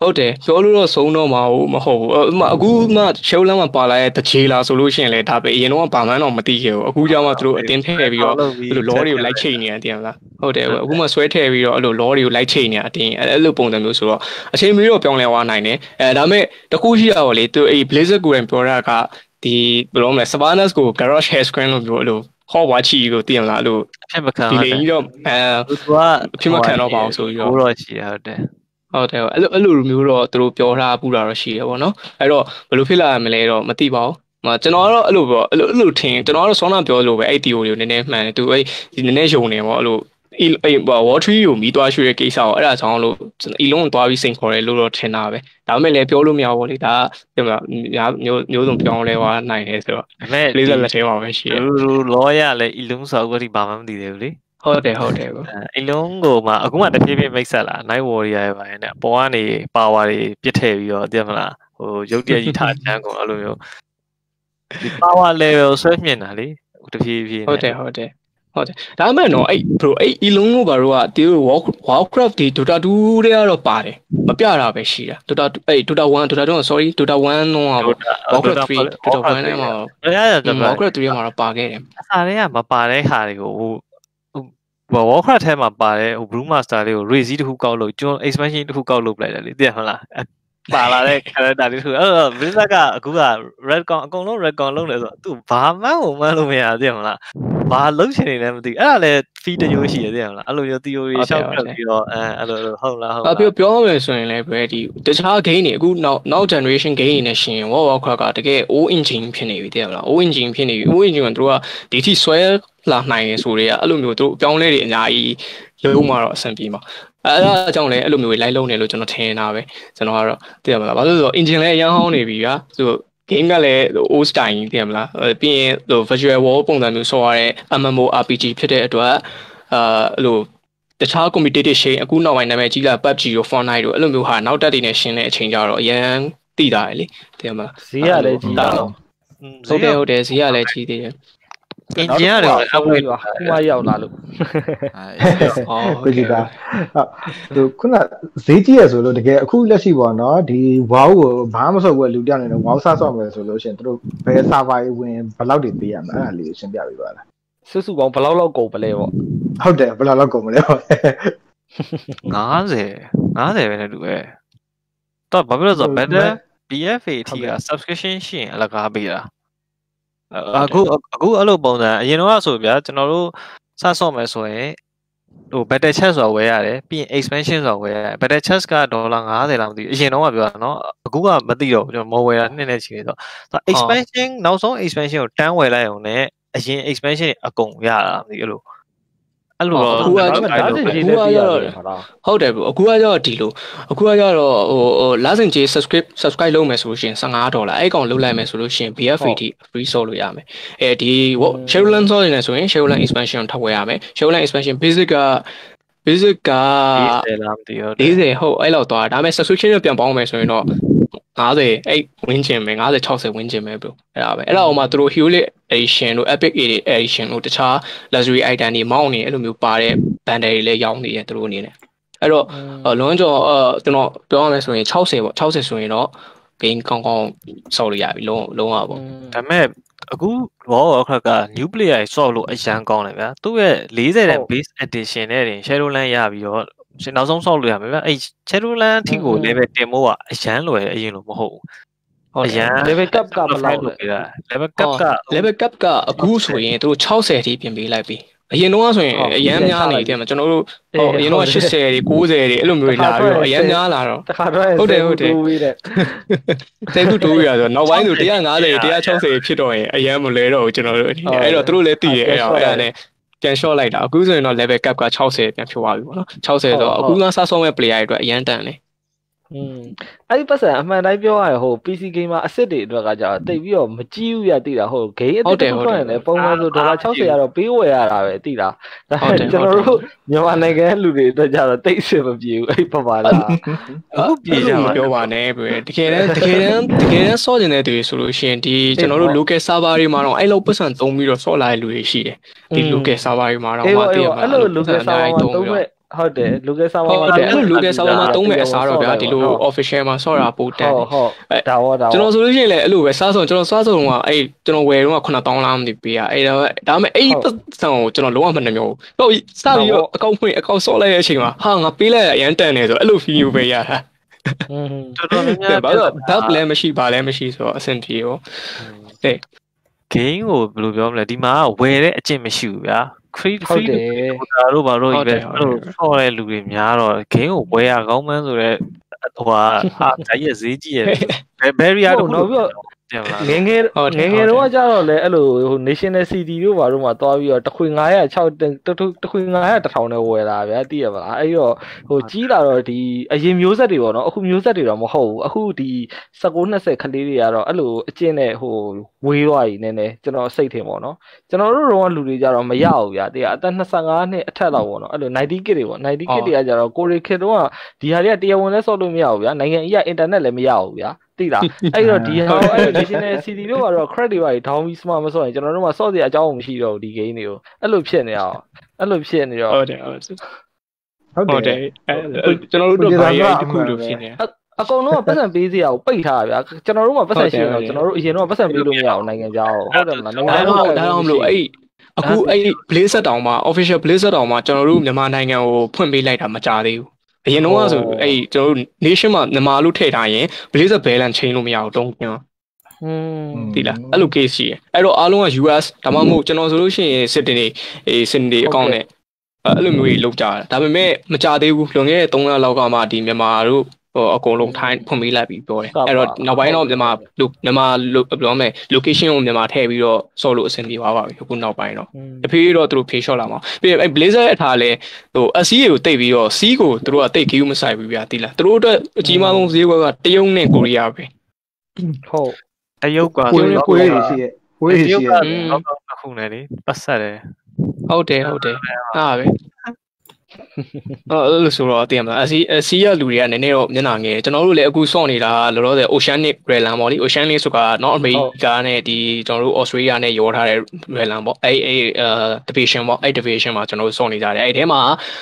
ဟုတ်တယ်ပြောလို့တော့ဆုံးတော့မဟုတ်ဘူးအခုမှရှယ်လန်းမှာပါလာတဲ့တချေလာဆိုလို့ရှိရင်လေဒါပဲအရင်တော့ဘာမှတော့မသိခဲ့ဘူးအခုကျမှသူတို့အတင်းထည့်ပြီးတော့အဲ့လိုလောတွေကိုလိုက်ချိန်နေတာတင်လားဟုတ်တယ်အခုမှဆွဲထည့်ပြီးတော့အဲ့လိုလောတွေကိုလိုက်ချိန်နေတာအတင်းအဲ့လိုပုံစံမျိုးဆိုတော့အချိန်မီတော့ပြောင်းလဲသွားနိုင်တယ်ဒါပေမဲ့တခုရှိရပါလေသူအဲ့ Blizzard ကိုရင်ပြောတာကဒီဘယ်လိုမလဲ Savanas ကို Garage Hair Screen လို့ပြောလို့ဟောဝါချီကိုတင်လားလို့အဖြစ်မခံဒီလေကြီးတော့သူကအဖြစ်မခံတော့ပါအောင်ဆိုပြီးတော့ဘိုးတော့ချီဟုတ်တယ်ဟုတ်တယ်အဲ့လိုမျိုးတော့သူတို့ပြောထားပူတာတော့ရှိတယ်ပေါ့နော်အဲ့တော့ဘယ်လိုဖြစ်လာရမလဲတော့မသိပါဘူးကျွန်တော်ကတော့အဲ့လိုပေါ့အဲ့လိုထင်ကျွန်တော်ကတော့စောနာပြောလို့ပဲအဲ့ theory ကိုနည်းနည်းမှန်တယ်သူအဲ့ဒီနည်းနည်းယုံနေပေါ့အဲ့လိုWar Tree ကိုမီးသွားရွှေ့တဲ့ကိစ္စကိုအဲ့ဒါကြောင့်လို့အီလုံးသွားပြီးစိန်ခေါ်တယ်လို့တော့ထင်တာပဲဒါပေမဲ့လည်းပြောလို့မရဘူးလေဒါကမျိုးစုံပြောင်းလဲသွားနိုင်တယ်ဆိုတော့လေးလက်ထဲမှာပဲရှိတယ်လောရလည်းအီလုံးဆိုတော့ဘာမှမသိသေးဘူးလေဟုတ်တယ်ပေါ့အလုံးကိုမှအခုမှတဖြည်းဖြည်းမိတ်ဆက်လာ Night Warrior ရဲ့ပိုင်းနဲ့ပေါ်ကနေ power တွေပြစ်ထည့်ပြီးတော့သိရမလားဟိုရုပ်တရက်ကြီးထားချမ်းကုန်အဲ့လိုမျိုးဒီ power level ဆွဲမြင်တာလေတဖြည်းဖြည်းဟုတ်တယ်ဒါပေမဲ့တော့အဲ့ bro အဲ့အီလုံးတို့ဘာလို့ကဒီ Warcraft ဒီ Dota 2တွေကတော့ပါတယ်မပြတာပဲရှိတာ Dota 1 sorry Dota 1တော့ Warcraft 3 Dota 1နဲ့မှာ Warcraft 3မှာတော့ပါခဲ့တယ်အစားတွေကမပါတဲ့ဟာတွေကိုWarcraft ထဲမှာပါတဲ့Brew Master လေးကို raise တစ်ခုကောက်လို့ကျွန်တော် expansion တစ်ခုကောက်လုပ်လိုက်တယ်လေသိရမလားပါလာတဲ့ character လေးတစ်ခုBlizzard ကအခုက red con အကုန်လုံး red con လုံးတယ်ဆိုတော့သူဘာမှမလို့မရသိရမလားဘာလုံးချင်နေလဲမသိအဲ့ဒါလည်း feed တမျိုးရှိရသိရမလားအဲ့လိုမျိုး theory ရှောက်ပြီးတော့အဲ့လိုဟုတ်လားပြောမယ်ဆိုရင်လည်းပဲဒီတခြား game တွေအခုနောက် generation game တွေနဲ့ရှင် Warcraft ကတကယ် old engine ဖြစ်နေပြီသိရမလား old engine ဖြစ်နေပြီ old engine ကသူကဒီထိဆွဲလာနိုင်ရဆိုတွေကအဲ့လိုမျိုးသူအပြောင်းလဲတွေအများကြီးလုံးမှာတော့အဆင်ပြေမှာအဲ့ဒါကြောင့်လည်းအဲ့လိုမျိုးလိုက်လုံးနေလို့ကျွန်တော်ထင်နေတာပဲကျွန်တော်ကတော့သိရမလားဘာလို့လဲဆိုတော့ engine လည်းအရင်ဟောင်းနေပြီဗျာသူ game ကလည်း old style သိရမလားပြီးရင် virtual world ပုံစံမျိုးဆော်ရတဲ့ MMORPG ဖြစ်တဲ့အတွက်အဲ့လိုတခြား competitive ရှင်အခုနောက်ပိုင်းနာမည်ကြီးလာ PUBG တို့ Fortnite တို့အဲ့လိုမျိုးဟာနောက်တက်တွေနဲ့ရှင်းတဲ့အချိန်ကြတော့အရင်သိတာလေသိရမလားဈေးရလည်းကြီးတာဟုတ်တယ်ဈေးရလည်းကြီးသေးတယ်အင်ဂျင်ရတယ်အဝေးပါခုမှရောက်လာလို့ဟုတ်ကဲ့ဒါသူခုနဈေးကြီးရဆိုလို့တကယ်အခုလက်ရှိပေါ့နော်ဒီ WoW ကိုဘာမှမဆော့ဘူးလူတောင်နေတော့ WoW ဆော့မယ်ဆိုလို့ရှိရင်တို့ဘယ် server ဝင်ဘယ်လောက်တွေပေးရမလဲအဲ့ဒါလေးရှင်းပြပေးပါလားစုပေါင်းဘယ်လောက်လောက်ကုန်ပလဲပေါ့ဟုတ်တယ်ဘယ်လောက်လောက်ကုန်မလဲပေါ့ 50ပဲနဲ့တူပဲတော့ဘာဖြစ်လို့ဆိုတော့ better BFA အထိက subscription ရှိရင်အလကားပေးတာအခုအဲ့လိုပုံစံအရင်တော့ဆိုဗျာကျွန်တော်တို့စဆော့မယ်ဆိုရင်ဟို battle chest ဆိုတာဝယ်ရတယ်ပြီးရင် expansion ဆိုတာဝယ်ရတယ် battle chest က$50လောက်မသိဘူးအရင်တော့ကပြောတာနော်အခုကမသိတော့ကျွန်တော်မဝယ်တာနှစ်နဲ့ချီနေတော့ expansion နောက်ဆုံး expansion ကိုတန်းဝယ်လိုက်အောင်နဲ့အရင် expansion တွေအကုန်ရတာမသိဘူးအဲ့လိုတော့အခုကတော့ဟုတ်တယ်ဗျအခုကတော့ဒီလိုအခုကတော့ဟိုလစဉ်ကြီး subscribe လုပ်မယ်ဆိုလို့ရှိရင်$15အဲ့ကောင်လုပ်လိုက်မယ်ဆိုလို့ရှိရင် BFA ထိ free ဆော့လို့ရမယ်ဒီ Shadowlands ဆော့နေဆိုရင် Shadowlands expansion ကိုထပ်ဝယ်ရမယ် Shadowlands expansion basic က 40လားမသိဘူး 40ဟုတ်အဲ့လောက်သွားဒါပေမဲ့ subscription နဲ့ပြန်ပေါင်းမယ်ဆိုရင်တော့50အဲ့ဝင်းကျင်ပဲ50 60ဝင်းကျင်ပဲဘယ်အဲ့ဒါပဲအဲ့ဒါအောင်မှသူတို့ Heroic Edition တို့ Epic Edition တို့တခြား luxury item တွေမောင်းနေအဲ့လိုမျိုးပါတဲ့ bundle တွေလည်းရောင်းနေတယ်သူတို့အနေနဲ့အဲ့တော့လွန်ကျော်ကျွန်တော်ပြောရမယ်ဆိုရင်60ပေါ့60ဆိုရင်တော့ game ကောင်းကောင်းဆော့လို့ရပြီလုံးဝပေါ့ဒါပေမဲ့အခု Warcraft က new player ဆော့လို့အရန်ကောင်းတယ်ဗျာသူ့ရဲ့40တဲ့ base edition နဲ့တင် Shadowland ရပြီးတော့နောက်ဆုံးဆော့လို့ရမယ်ဗျအဲ့ Shadowland အထိကို level တင်ဖို့ကအရန်လွယ်အရင်လိုမဟုတ်ဘူးအရန် level cap ကဘယ်လောက်လဲ level cap ကအခုဆိုရင်သူတို့60အထိပြင်ပေးလိုက်ပြီအရင်တော့ဆိုရင်အရန်များနေတယ်မှာကျွန်တော်တို့အရင်တော့80တွေ90တွေအဲ့လိုမျိုးလာပြီးတော့အရန်များလာတော့တခါတော့ဟုတ်တယ်တဲ့တူတိုးရဆိုနောက်ပိုင်းဆို150 160ဖြစ်တော့ရင်အရန်မလဲတော့ကျွန်တော်တို့အဲ့တော့သူတို့လည်းတည်တယ်အဲ့ဒါနဲ့ပြန် short လိုက်တာအခုဆိုရင်တော့ level cap က60ပြန်ဖြစ်သွားပြီပေါ့နော်60ဆိုတော့အခုကစားဆုံးမဲ့ player တွေအတွက်အရန်တန်တယ်အဲ့ဒီပတ်စံအမှန်တိုင်းပြောရရင်ဟို PC game မှာအစ်စ်တွေအတွက်ကကြာတိတ်ပြီးတော့မကြည့်ဘူးရတိတာဟို game အစ်စ်တွေထွက်ရင်လည်းပုံမှန်ဆို$60ရတော့ပေးဝယ်ရတာပဲတိတာဒါပေမဲ့ကျွန်တော်တို့မြန်မာနိုင်ငံလူတွေအတွက်ကြာတော့တိတ်အစ်မပြေဘူးအဲ့ပမာလာအခုပြေကြမှာပြောပါနဲ့ပဲတကယ်တမ်းစောကျင်တဲ့သူတွေဆိုလို့ရှိရင်ဒီကျွန်တော်တို့ local server တွေမှာတော့အဲ့လိုပတ်စံသုံးပြီးတော့စောလာတဲ့လူတွေရှိတယ်ဒီ local server တွေမှာတော့အဲ့လို local server မှာသုံးမဲ့ဟုတ်တယ်လူကဲစားမှာဟုတ်တယ်အဲ့လိုလူကဲစားမှာသုံးမဲ့အစားတော့ဗျာဒီလို official မှာဆော့တာပို့တန်ဟုတ်ဒါရောကျွန်တော်ဆိုလို့ရှိရင်လည်းအဲ့လိုပဲစားဆုံးကျွန်တော်စားဆုံးကအဲ့ကျွန်တော်ဝယ်တော့9000လားမသိပေးရအဲ့ဒါပေမဲ့အဲ့ပတ်စံကိုကျွန်တော်လုံးဝမနှမျိုးတော့စပြီးတော့အကောင့်ဖွင့်အကောင့်ဆော့လိုက်တဲ့အချိန်မှာဟာငါပေးလိုက်ရန်တန်နေဆိုအဲ့လို feel ပဲရတာတော်တော်များများဘာလို့ဘာလည်းမရှိဘာလည်းမရှိဆိုတော့အဆင်ပြေရောတဲ့ game ကိုဘယ်လိုပြောမလဲဒီမှာဝယ်တဲ့အကျင့်မရှိဘူးဗျာ free တို့ဘာလို့ပဲအဲ့လိုဆော့တဲ့လူတွေများတော့ game ကိုဝယ်ရကောင်းမှန်းဆိုတော့ဟိုဟာဓာတ်ရဲ့ဈေးကြီးရဲ့ barrier တို့တော့ငငယ်တော့ကြတော့လေအဲ့လိုဟို national city တို့ဘာတို့မှာတွားပြီးတော့တခွေ906တခွေ900 1000နဲ့ဝယ်လာဗျာသိရပါလားအဲ့တော့ဟိုကြီးလာတော့ဒီအရင်မျိုးဆက်တွေပေါ့နော်အခုမျိုးဆက်တွေတော့မဟုတ်ဘူးအခုဒီ19 20ခလေးတွေကတော့အဲ့လိုအကျင့်နဲ့ဟိုဝေးသွားပြီနည်းနည်းကျွန်တော်စိတ်ထင်ပေါ့နော်ကျွန်တော်တို့တော့လူတွေကြတော့မရဘူးဗျာသိရအသက်25နှစ်အထက်လောက်ပေါ့နော်အဲ့လို90 kid တွေပေါ့90 kid တွေကကြတော့ကိုရီ kid တော့ဒီဟာတွေကတရားဝင်လဲဆော့လို့မရဘူးဗျာနိုင်ငံကြီးက internet လည်းမရဘူးဗျာသိလားအဲ့တော့ဒီဟာအဲ့ national city တို့ကတော့ credit တွေပါထောင်းပြီး smart မဆော့ရင်ကျွန်တော်တို့မှာဆော့စရာအကြောင်းမရှိတော့ဘူးဒီ game တွေကိုအဲ့လိုဖြစ်နေအောင်အဲ့လိုဖြစ်နေတော့ဟုတ်တယ်ကျွန်တော်တို့တော့ဘာရေးတစ်ခုလိုဖြစ်နေအကုန်လုံးကပတ်စံပေးစရာကိုပိတ်ထားတာဗျာကျွန်တော်တို့ကပတ်စံရှိနေတော့ကျွန်တော်တို့အရင်တော့ပတ်စံပေးလို့မရအောင်နိုင်ငံခြားကိုဟုတ်တယ်မလားနိုင်ငံခြားတော့ဒါတော့မလို့အဲ့အခုအဲ့ Blazer တောင်မှာ official Blazer တောင်မှာကျွန်တော်တို့မြန်မာနိုင်ငံကိုဖွင့်ပေးလိုက်တာမကြသေးဘူးအရင်တော့ဆိုအဲ့ကျွန်တော်တို့ nation မှာမြန်မာလို့ထည့်ထားရင် Blazer balance ချိန်လို့မရဘူးတုံးပြန်ဒီလားအဲ့လို case ရှိရအဲ့တော့အားလုံးက US ဒါမှမဟုတ်ကျွန်တော်ဆိုလို့ရှိရင် Sydney account နဲ့အဲ့လိုမျိုးကြီးလုပ်ကြတာဒါပေမဲ့မကြသေးဘူးလွန်ခဲ့တဲ့3လလောက်ကမှဒီမြန်မာတို့ဟိုအကုန်လုံးထိုင်းဖွင့်ပေးလိုက်ပြီးပြောတယ်အဲ့တော့နောက်ပိုင်းတော့မြန်မာဘယ်လိုပြောမလဲ location ကိုမြန်မာထည့်ပြီးတော့ဆော့လို့အဆင်ပြေသွားပါပြီအခုနောက်ပိုင်းတော့တဖြည်းဖြည်းတော့သူတို့ဖြေလျှော့လာမှာပြီးအဲ့ Blazer အထားလဲဟို SC ကိုတိတ်ပြီးတော့ C ကိုသူတို့ကတိတ် queue မဆိုင်ဘူးဗျာတိလားသူတို့အတွက်အကြီးမားဆုံးဈေးကွက်ကတရုတ်နဲ့ကိုရီးယားပဲဟုတ်တရုတ်ကကိုရီးယားရှိရဲ့ကိုရီးယားရှိရဲ့တော့ခုနေလေပတ်ဆက်တယ်ဟုတ်တယ်ဟာပဲအဲ့လိုဆိုတော့တင်မလားအစီရလူတွေကနည်းနည်းတော့မျက်နှာငယ်ကျွန်တော်တို့လည်းအခုစော့နေတာလောလောဆယ် Oceanic Realm ပေါ့လေ Oceanic ဆိုတာ North America နဲ့ဒီကျွန်တော်တို့ Australia နဲ့ရောထားတဲ့ Realm ပေါ့အဲ့division ပေါ့အဲ့ division မှာကျွန်တော်တို့စော့နေကြတယ်အဲ့ထဲမှာ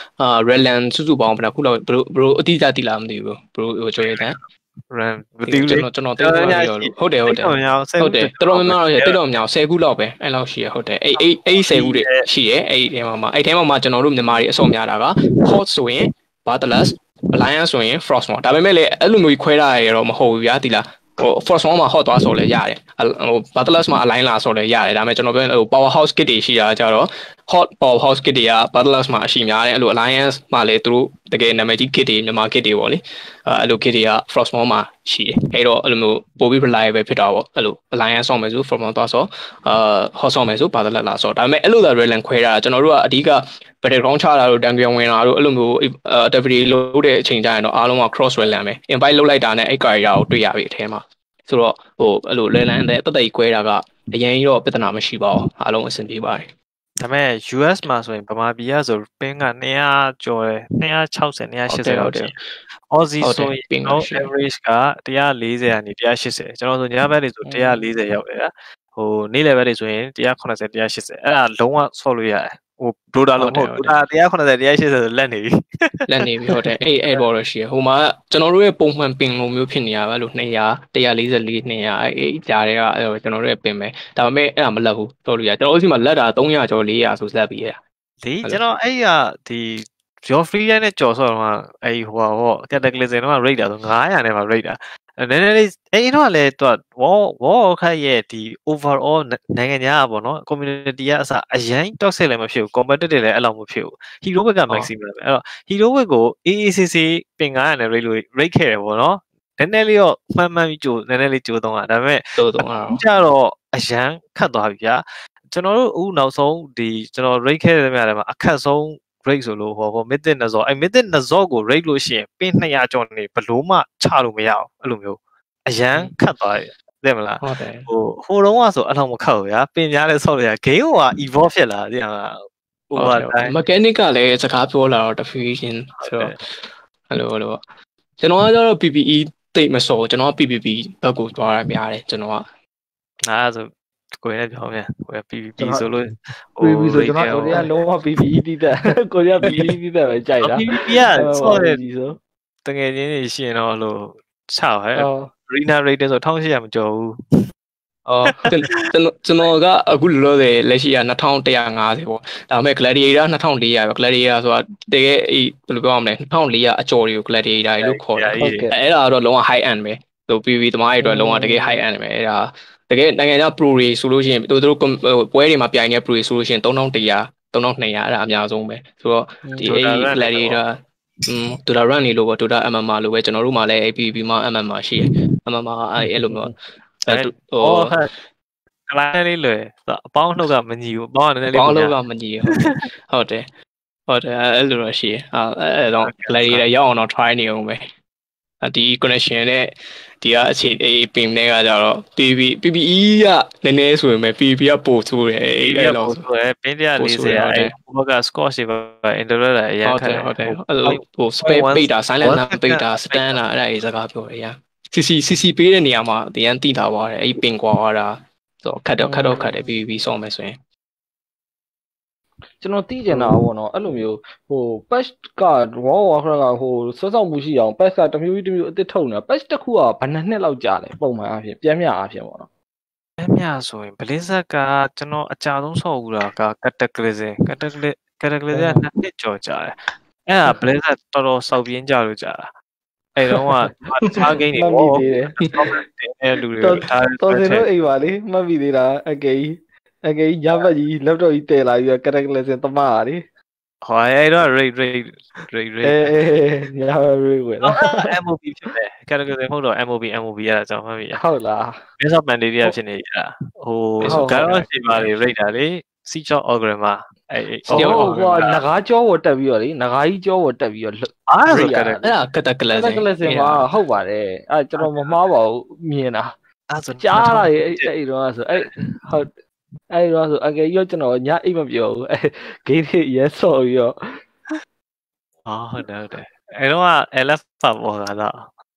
Realm စုစုပေါင်းဘယ်နှခုလောက်ဘယ်လိုအတိအကျသိလားမသိဘူးဘယ်လိုကြွေးတယ် RAM မသိဘူးလေကျွန်တော်သိသွားပြီဟုတ်တယ်တော်တော်များများတော့တိတော့များ10ခုလောက်ပဲအဲ့လောက်ရှိရဟုတ်တယ်အဲ့10ခုတွေရှိရအဲ့ထဲမှာကျွန်တော်တို့မြန်မာတွေအစော့များတာက Hot ဆိုရင် Battlers Alliance ဆိုရင် Frostmourne ဒါပေမဲ့လည်းအဲ့လိုမျိုးခွဲထားရတော့မဟုတ်ဘူးဗျာဒီလားဟို Frostmourne မှာ Hot သွားဆိုလဲရတယ်ဟို Battlers မှာ Align လာဆိုလဲရတယ်ဒါပေမဲ့ကျွန်တော်ပြောဟို Powerhouse kit တွေရှိတာကြတော့ Hot Powerhouse kit တွေက Battlers မှာအရှိများတယ်အဲ့လို Alliance မှာလည်းသူတို့တကယ်နာမည်ကြီး kit တွေမြန်မာ kit တွေပေါ့လေအဲ့လို kit တွေက Frostmourne မှာရှိတယ်အဲ့တော့အဲ့လိုမျိုးပို့ပြီး reliable ဖြစ်တာပေါ့အဲ့လို Alliance ဆော့မယ်ဆို Frostmourne သွားဆိုHot ဆော့မယ်ဆို Battlers လာဆိုဒါပေမဲ့အဲ့လိုသာ Realm ခွဲတာကျွန်တော်တို့ကအဓိက battleground ချတာတို့တန်ပြန်ဝင်လာတို့အဲ့လိုမျိုး activity လုပ်တဲ့အချိန်ကျရင်တော့အားလုံးက cross Realm ပဲ invite လုပ်လိုက်တာနဲ့အဲ့ career ကိုတွေ့ရပြီအထဲမှာဆိုတော့ဟိုအဲ့လိုလဲလန်းတဲ့တက်တက်ခွဲတာကအရင်ကြီးတော့ပြဿနာမရှိပါဘူးအားလုံးအဆင်ပြေပါတယ်ဒါပေမဲ့ US မှာဆိုရင်ဗမာပြည်ကဆိုပင်းက200ကျော်တယ်260 280လောက်တယ် Aussie ဆိုရင် average က140ကနေ180ကျွန်တော်ဆိုညဘက်တွေဆို140ရောက်တယ်ဟိုနေ့လယ်ဘက်တွေဆိုရင်190 180အဲ့ဒါလုံးဝဆော့လို့ရတယ်ဟို broader လို့မဟုတ်ဘူး190 180ဆိုလက်နေပြီဟုတ်တယ်အဲ့ပေါ်တော့ရှိရဟိုမှာကျွန်တော်တို့ရဲ့ပုံမှန်ပင်လိုမျိုးဖြစ်နေရပါလို့200 144 200အဲ့ကြားတွေကကျွန်တော်တို့ရဲ့ပင်ပဲဒါပေမဲ့အဲ့ဒါမလက်ဘူးတော်လို့ရကျွန်တော်တို့စီမှာလက်တာ300ကျော်400ဆိုလက်ပြီးရလေကျွန်တော်အဲ့ဒီ your free တိုင်းနဲ့ကြော်ဆော့တော့အဲ့ဟို cataclysm တော့ rate တာဆို900နဲ့ပါ rate တာနည်းနည်းလေးအဲ့တော့လည်းသူက Warcraft ရဲ့ဒီ overall နိုင်ငံသားပေါ့နော် community ကအစအရင် toxic လည်းမဖြစ်ဘူး competitive လည်းအဲ့လောက်မဖြစ်ဘူး hero wave က maximum ပဲအဲ့တော့ hero wave ကို AACC ပင်900နဲ့ rate ခဲ့တယ်ပေါ့နော်နည်းနည်းလေးတော့မှန်ပြီးကြိုနည်းနည်းလေးကြိုတော့ဒါပေမဲ့ကြတော့အရန်ခတ်သွားပြီဗျာကျွန်တော်တို့အခုနောက်ဆုံးဒီကျွန်တော် rate ခဲ့တဲ့နေရာတွေမှာအခက်ဆုံး rate ဆိုလို့ဟို mythic nazor အဲ့ mythic nazor ကို rate လို့ရှိရင်ပင်200ကျော်နေဘလို့မှချလို့မရအောင်အဲ့လိုမျိုးအရန်ခတ်သွားတယ်သိမလားဟုတ်တယ်ဟိုတုန်းကဆိုအဲ့လောက်မခတ်ဘူးဗျာပင်များလဲဆော့လို့ရ game က evolve ဖြစ်လာသိရမလားဟိုဟာ mechanic ကလည်းစကားပြောလာတော့ diffusion ဆိုတော့ဟယ်လိုကျွန်တော်ကကျတော့ PPE တိတ်မစောကျွန်တော်က PPP ဘက်ကိုသွားရများတယ်ကျွန်တော်ကအဲ့ဆိုကိုရပြောမယ်ကိုရ PVP ဆိုလို့ PVP ဆိုကျွန်တော်ကိုရီးယားလုံးဝ PVE တိတက်ကိုရီးယား PVE တိတက်ပဲကြိုက်တာ PVP ကဆော့တဲ့တကယ်ချင်းနေရှင်တော့လို့ချောက်ဟဲ့ Arena rating ဆို1800မကျော်ဘူးကျွန်တော်ကအခုလောလောဆယ်လက်ရှိက2150ပေါ့ဒါပေမဲ့ Gladiator 2400ပဲ Gladiator ဆိုတာတကယ်အေးဘယ်လိုပြောရမလဲ2400အကျော်တွေကို Gladiator လို့ခေါ်တယ်အဲ့ဒါတော့လုံးဝ high end ပဲဆို PVP သမားတွေအတွက်လုံးဝတကယ် high end ပဲအဲ့ဒါတကယ်နိုင်ငံခြား pro တွေဆိုလို့ရှိရင်တို့ပွဲတွေမှာပြိုင်နေ pro တွေဆိုလို့ရှိရင်3100 3200အဲ့ဒါအများဆုံးပဲဆိုတော့ဒီ Gladiator Dota run နေလို့ပေါ့ Dota MMR လို့ပဲကျွန်တော်တို့မှာလည်း PVP မှာ MMR ရှိတယ် MMR အဲ့လိုမျိုးကလာလေးလွယ်အပေါင်းနှုတ်ကမညီဘူးအပေါင်းကလည်းလေးပေါင်းနှုတ်ကမညီဟုတ်တယ်အဲ့လိုတော့ရှိအဲ့တော့ Gladiator ရအောင်တော့ try နေအောင်ပဲဒီ connection နဲ့ဒီကအခြေပင်နဲ့ကကြတော့ PPE ကနည်းနည်းဆိုရင်ပဲ PVP ကပို့ဆိုးတယ်အဲ့လိုဆိုရယ်ပင်း140အဲ့ဘောက score ရှိပါ interval အရင်ခက်ဟုတ်တယ်အဲ့လိုပို့ spam ပိတ်တာ silent ပိတ်တာ stand တာအဲ့ဒါကြီးစကားပြောတယ်ရ CC ပေးတဲ့နေရာမှာဒီရန်တိထားသွားတယ်အဲ့ပင်ကွာသွားတာဆိုခတ်တယ် PVP ဆော့မယ်ဆိုရင်ကျွန်တော်သိကျင်တာပေါ့နော်အဲ့လိုမျိုးဟို patch က Warcraft ကဟိုစွမ်းဆောင်မှုရှိအောင် patch ကတစ်မျိုးအစ်စ်ထုတ်နေတာ patch တစ်ခုကဘယ်နှစ်လောက်ကြာလဲပုံမှန်အားဖြင့်ပြန်မြအားဖြင့်ပေါ့နော်ပြန်မြဆိုရင် Blizzard ကကျွန်တော်အကြဆုံးဆော့ဦးတာက Cataclysm က2နှစ်ကျော်ကြာတယ်အဲ့ဒါ Blizzard တော်တော်စောက်ပြင်းကြလို့ကြာတာအဲ့တော့ကစားကိန်းတွေပေါ့အဲ့လူတွေတော်စင်တို့အိမ်ပါလေမှတ်မိသေးတာအကေကြီးညဘက်ကြီး laptop ကြီးတည်လာပြီးတော့ Cataclysm တမတာလေဟိုအဲ့တော့ rate ညဘက် rate ဝင်လား MOB ဖြစ်တယ် Cataclysm မဟုတ်တော့ MOB အဲ့ဒါကြောင့်မှတ်မိရဟုတ်လား Base of Pandaria ဖြစ်နေတာဟို Garage စီပါလေ rate တာလေ C-Chop Ogramma ဟိုကငကားကြောပေါ်တက်ပြီးတော့လေငကားကြီးကြောပေါ်တက်ပြီးတော့အားဆိုအဲ့ဒါ Cataclysm မှာဟုတ်ပါတယ်အဲ့ကျွန်တော်မမှားပါဘူးမြင်တာအဲ့ဆိုကြားလာရဲ့အဲ့တော့ဆိုအဲ့ဟုတ်အဲ့တော့ဆိုအကယ်ကြီးကျွန်တော်ညအိတ်မပြောဘူးအဲ့ဂိမ်းတွေရဲဆော်ပြီးတော့ဟုတ်တယ်အဲ့တော့ LF ပါပေါ်လာတော့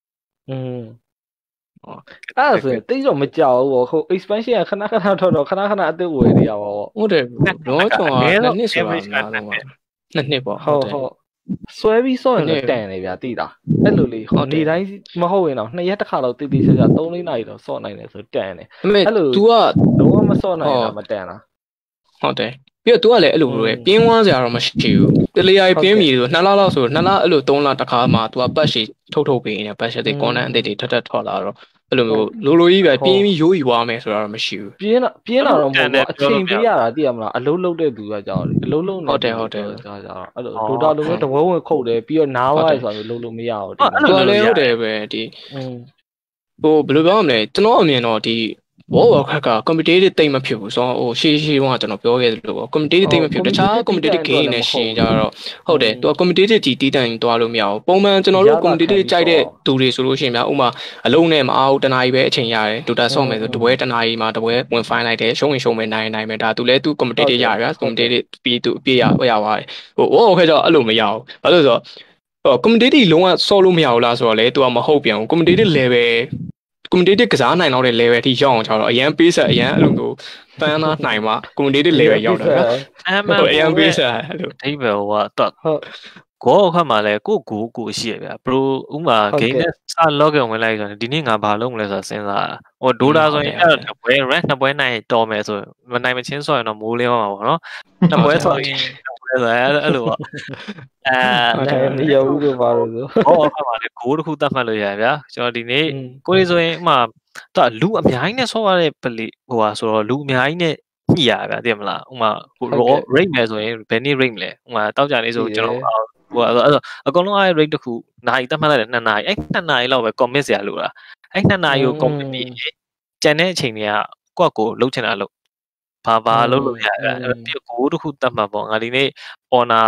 အဲ့ဆိုတိတ်တော့မကြောက်ဘူးပေါ့ဟို expansion ကခဏထောက်တော့ခဏအသစ်ဝယ်နေရပါပေါ့ဟုတ်တယ်တော့ကျွန်တော်နှစ်ဆိုတာများတော့နှစ်ပေါ့ဟုတ်ဆွဲပြီးဆော့ရင်တန်နေဗျာတိတာအဲ့လိုလေးဟိုနေတိုင်းမဟုတ်ရင်တော့2ရက်တစ်ခါတော့တိတိကျကျ3-4နာရီတော့ဆော့နိုင်တယ်ဆိုတန်တယ်အဲ့လို तू ကတော့မဆော့နိုင်တာမတန်လားဟုတ်တယ်ပြီးတော့ तू ကလည်းအဲ့လိုပဲပြင်းဝန်းစရာတော့မရှိဘူးတလေယာပြင်းပြီဆို2လလောက်ဆို2လအဲ့လို3လတစ်ခါမှ तू ကပတ်ရှိထုတ်ပေးနေပတ်ရှိတဲ့ content အသစ်တွေထပ်ထွက်လာတော့အဲ့လိုမျိုးလိုကြီးပဲပြင်းပြီးရိုးရွာမယ်ဆိုတာတော့မရှိဘူးပြင်းတော့မဟုတ်ဘူးအချိန်ပေးရတာသိရမလားအလုံးလုံးတဲ့သူကကြောက်တယ်အလုံးလုံးဟုတ်တယ်ကြောက်အဲ့လို Dota လိုမျိုးတဝဲဝင်ခုတ်တယ်ပြီးတော့နားဝိုင်းဆိုတာမျိုးလုံးလုံးမရဘူးဒီလိုလည်းဟုတ်တယ်ပဲဒီဟိုဘယ်လိုပြောရမလဲကျွန်တော်အမြင်တော့ဒီ Warcraft က competitive တိတ်မဖြစ်ဘူးဆိုတော့ဟိုရှေးကကျွန်တော်ပြောခဲ့သလိုပေါ့ competitive တိတ်မဖြစ်တခြား competitive game နဲ့ရှင်ကြတော့ဟုတ်တယ်သူက competitive ကြီးတီးတန်သွားလို့မရဘူးပုံမှန်ကျွန်တော်တို့ competitive ကြိုက်တဲ့သူတွေဆိုလို့ရှိရင်များဥမာအလုံးနဲ့မအားဘူးတနားကြီးပဲအချိန်ရတယ် Dota ဆော့မယ်ဆိုတပွဲတနားကြီးမှာတပွဲဝင် fine လိုက်တယ်ရှုံးမယ်နိုင်မယ်ဒါသူလဲသူ competitive ရဗျာ competitive ပြီးသူအပြည့်ရသွားတယ်ဟို Warcraft ကျတော့အဲ့လိုမရဘူးဘာလို့ဆိုတော့competitive လုံးဝဆော့လို့မရဘူးလားဆိုတော့လေသူကမဟုတ်ပြန်ဘူး competitive level competitive ကစားနိုင်တော့တဲ့ level အထိရောက်အောင်ကျတော့အရန်ပေးဆက်အရန်အဲ့လိုမျိုးပန်းသားနိုင်မှာ competitive level ရောက်တယ်ဗျာအရန်ပေးဆက်အဲ့လိုအဓိပ္ပာယ်ဟိုကတော့ကိုခတ်မှာလဲကိုရှိရဗျာ pro ဥမာ game နဲ့စ login ဝင်လိုက်ဆိုရင်ဒီနေ့ငါဘာလုပ်မလဲဆိုတာစဉ်းစားဟို Dota ဆိုရင်အဲ့တော့ပွဲ rank 2ပွဲနိုင်တော်မယ်ဆိုမနိုင်မချင်းဆိုရင်တော့မိုးလင်းသွားမှာပေါ့နော်2ပွဲဆိုရင်အဲ့လိုပေါ့မရဘူးလို့ပါလို့ဆိုဟောခတ်မှာလဲကိုတစ်ခုတတ်မှတ်လို့ရဗျာကျွန်တော်ဒီနေ့ကိုလေးဆိုရင်ဥမာတော့လူအများကြီးနဲ့ဆော့ရတဲ့ပလီဟိုဟာဆိုတော့လူအများကြီးနဲ့ညှိရဗျာသိမလားဥမာဟို rate မယ်ဆိုရင်ဘယ်နေ့ rate မလဲဥမာတောက်ကြနေဆိုကျွန်တော်ဟိုအဲ့အကုန်လုံးအား rate တစ်ခုနိုင်တတ်မှတ်လိုက်တယ်2နာရီအဲ့2နာရီလောက်ပဲ commit စရာလိုတာအဲ့2နာရီကို commit ပြီးကျန်တဲ့အချိန်တွေကကိုယ့်ကိုလှုပ်ချင်တာလှုပ်ဘာလှုပ်လို့ရဗျာပြီးကိုတစ်ခုတတ်မှတ်ပေါ့ငါဒီနေ့ honor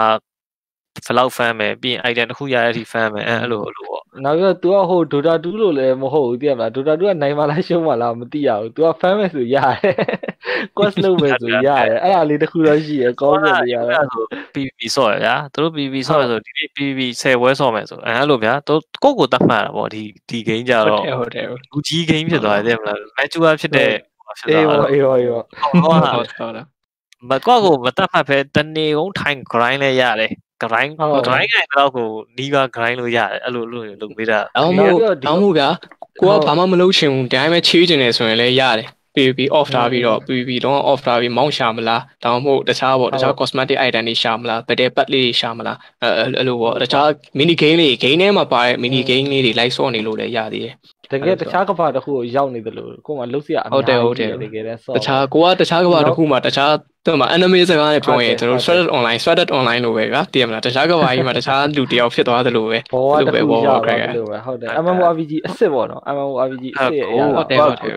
flow fan မယ်ပြီးရင် item တစ်ခုရတဲ့အထိ fan မယ်အဲ့လိုပေါ့နောက်ပြီးတော့ तू ကဟို Dota 2လို့လည်းမဟုတ်ဘူးသိရမလား Dota 2ကနိုင်မလားရှုံးမလားမသိရဘူး तू က fan မယ်ဆိုရတယ် quest လုပ်မယ်ဆိုရတယ်အဲ့ဒါလေးတစ်ခုတော့ရှိရကောင်းတယ်ဗျာဆို PVP ဆော့ရဗျာသူတို့ PVP ဆော့ရဆိုဒီနေ့ PVP 10ဝဲဆော့မယ်ဆိုအဲ့လိုဗျာသူကိုတတ်မှတ်တာပေါ့ဒီ game ကြတော့ဟုတ်တယ်လူကြီး game ဖြစ်သွားတယ်သိမလား mature ဖြစ်တဲ့မကွာကိုမတတ်မှတ်ပဲတနေ့ကုန်ထိုင် grind လဲရတယ် grind ကတော့ကိုနီးပါ grind လို့ရတယ်အဲ့လိုလုပ်ပေးတာတောင်းမို့ဗျာကိုကဘာမှမလုပ်ချင်ဘူးဒါပေမဲ့ချေးချင်တယ်ဆိုရင်လည်းရတယ် PVP off ထားပြီးတော့ PVP တော့ off ထားပြီးမောင်းရှာမလားတောင်းမို့တခြား cosmetic item တွေရှာမလား battle pack လေးတွေရှာမလားအဲ့လိုပေါ့တခြား mini game လေး game ထဲမှာပါတဲ့ mini game လေးတွေ live ဆော့နေလို့လည်းရသေးတယ်တကယ်တခြားကဘာတစ်ခုကိုရောက်နေတယ်လို့ကိုကလှုပ်เสียအများကြီးတကယ်လည်းဆော့တခြားကိုကတခြားကဘာတစ်ခုမှာတခြားတော့မှာ anime စကားနဲ့ပြောရင်ကျွန်တော် sworded online လို့ပဲဗျာတည်မလားတခြားကဘာကြီးမှာတခြားလူတယောက်ဖြစ်သွားသလိုပဲလို့ပဲဘောဟုတ်တယ် MMORPG အစ်စ်ပေါ့နော် MMORPG အစ်စ်ရဟုတ်တယ်ဟုတ်တယ်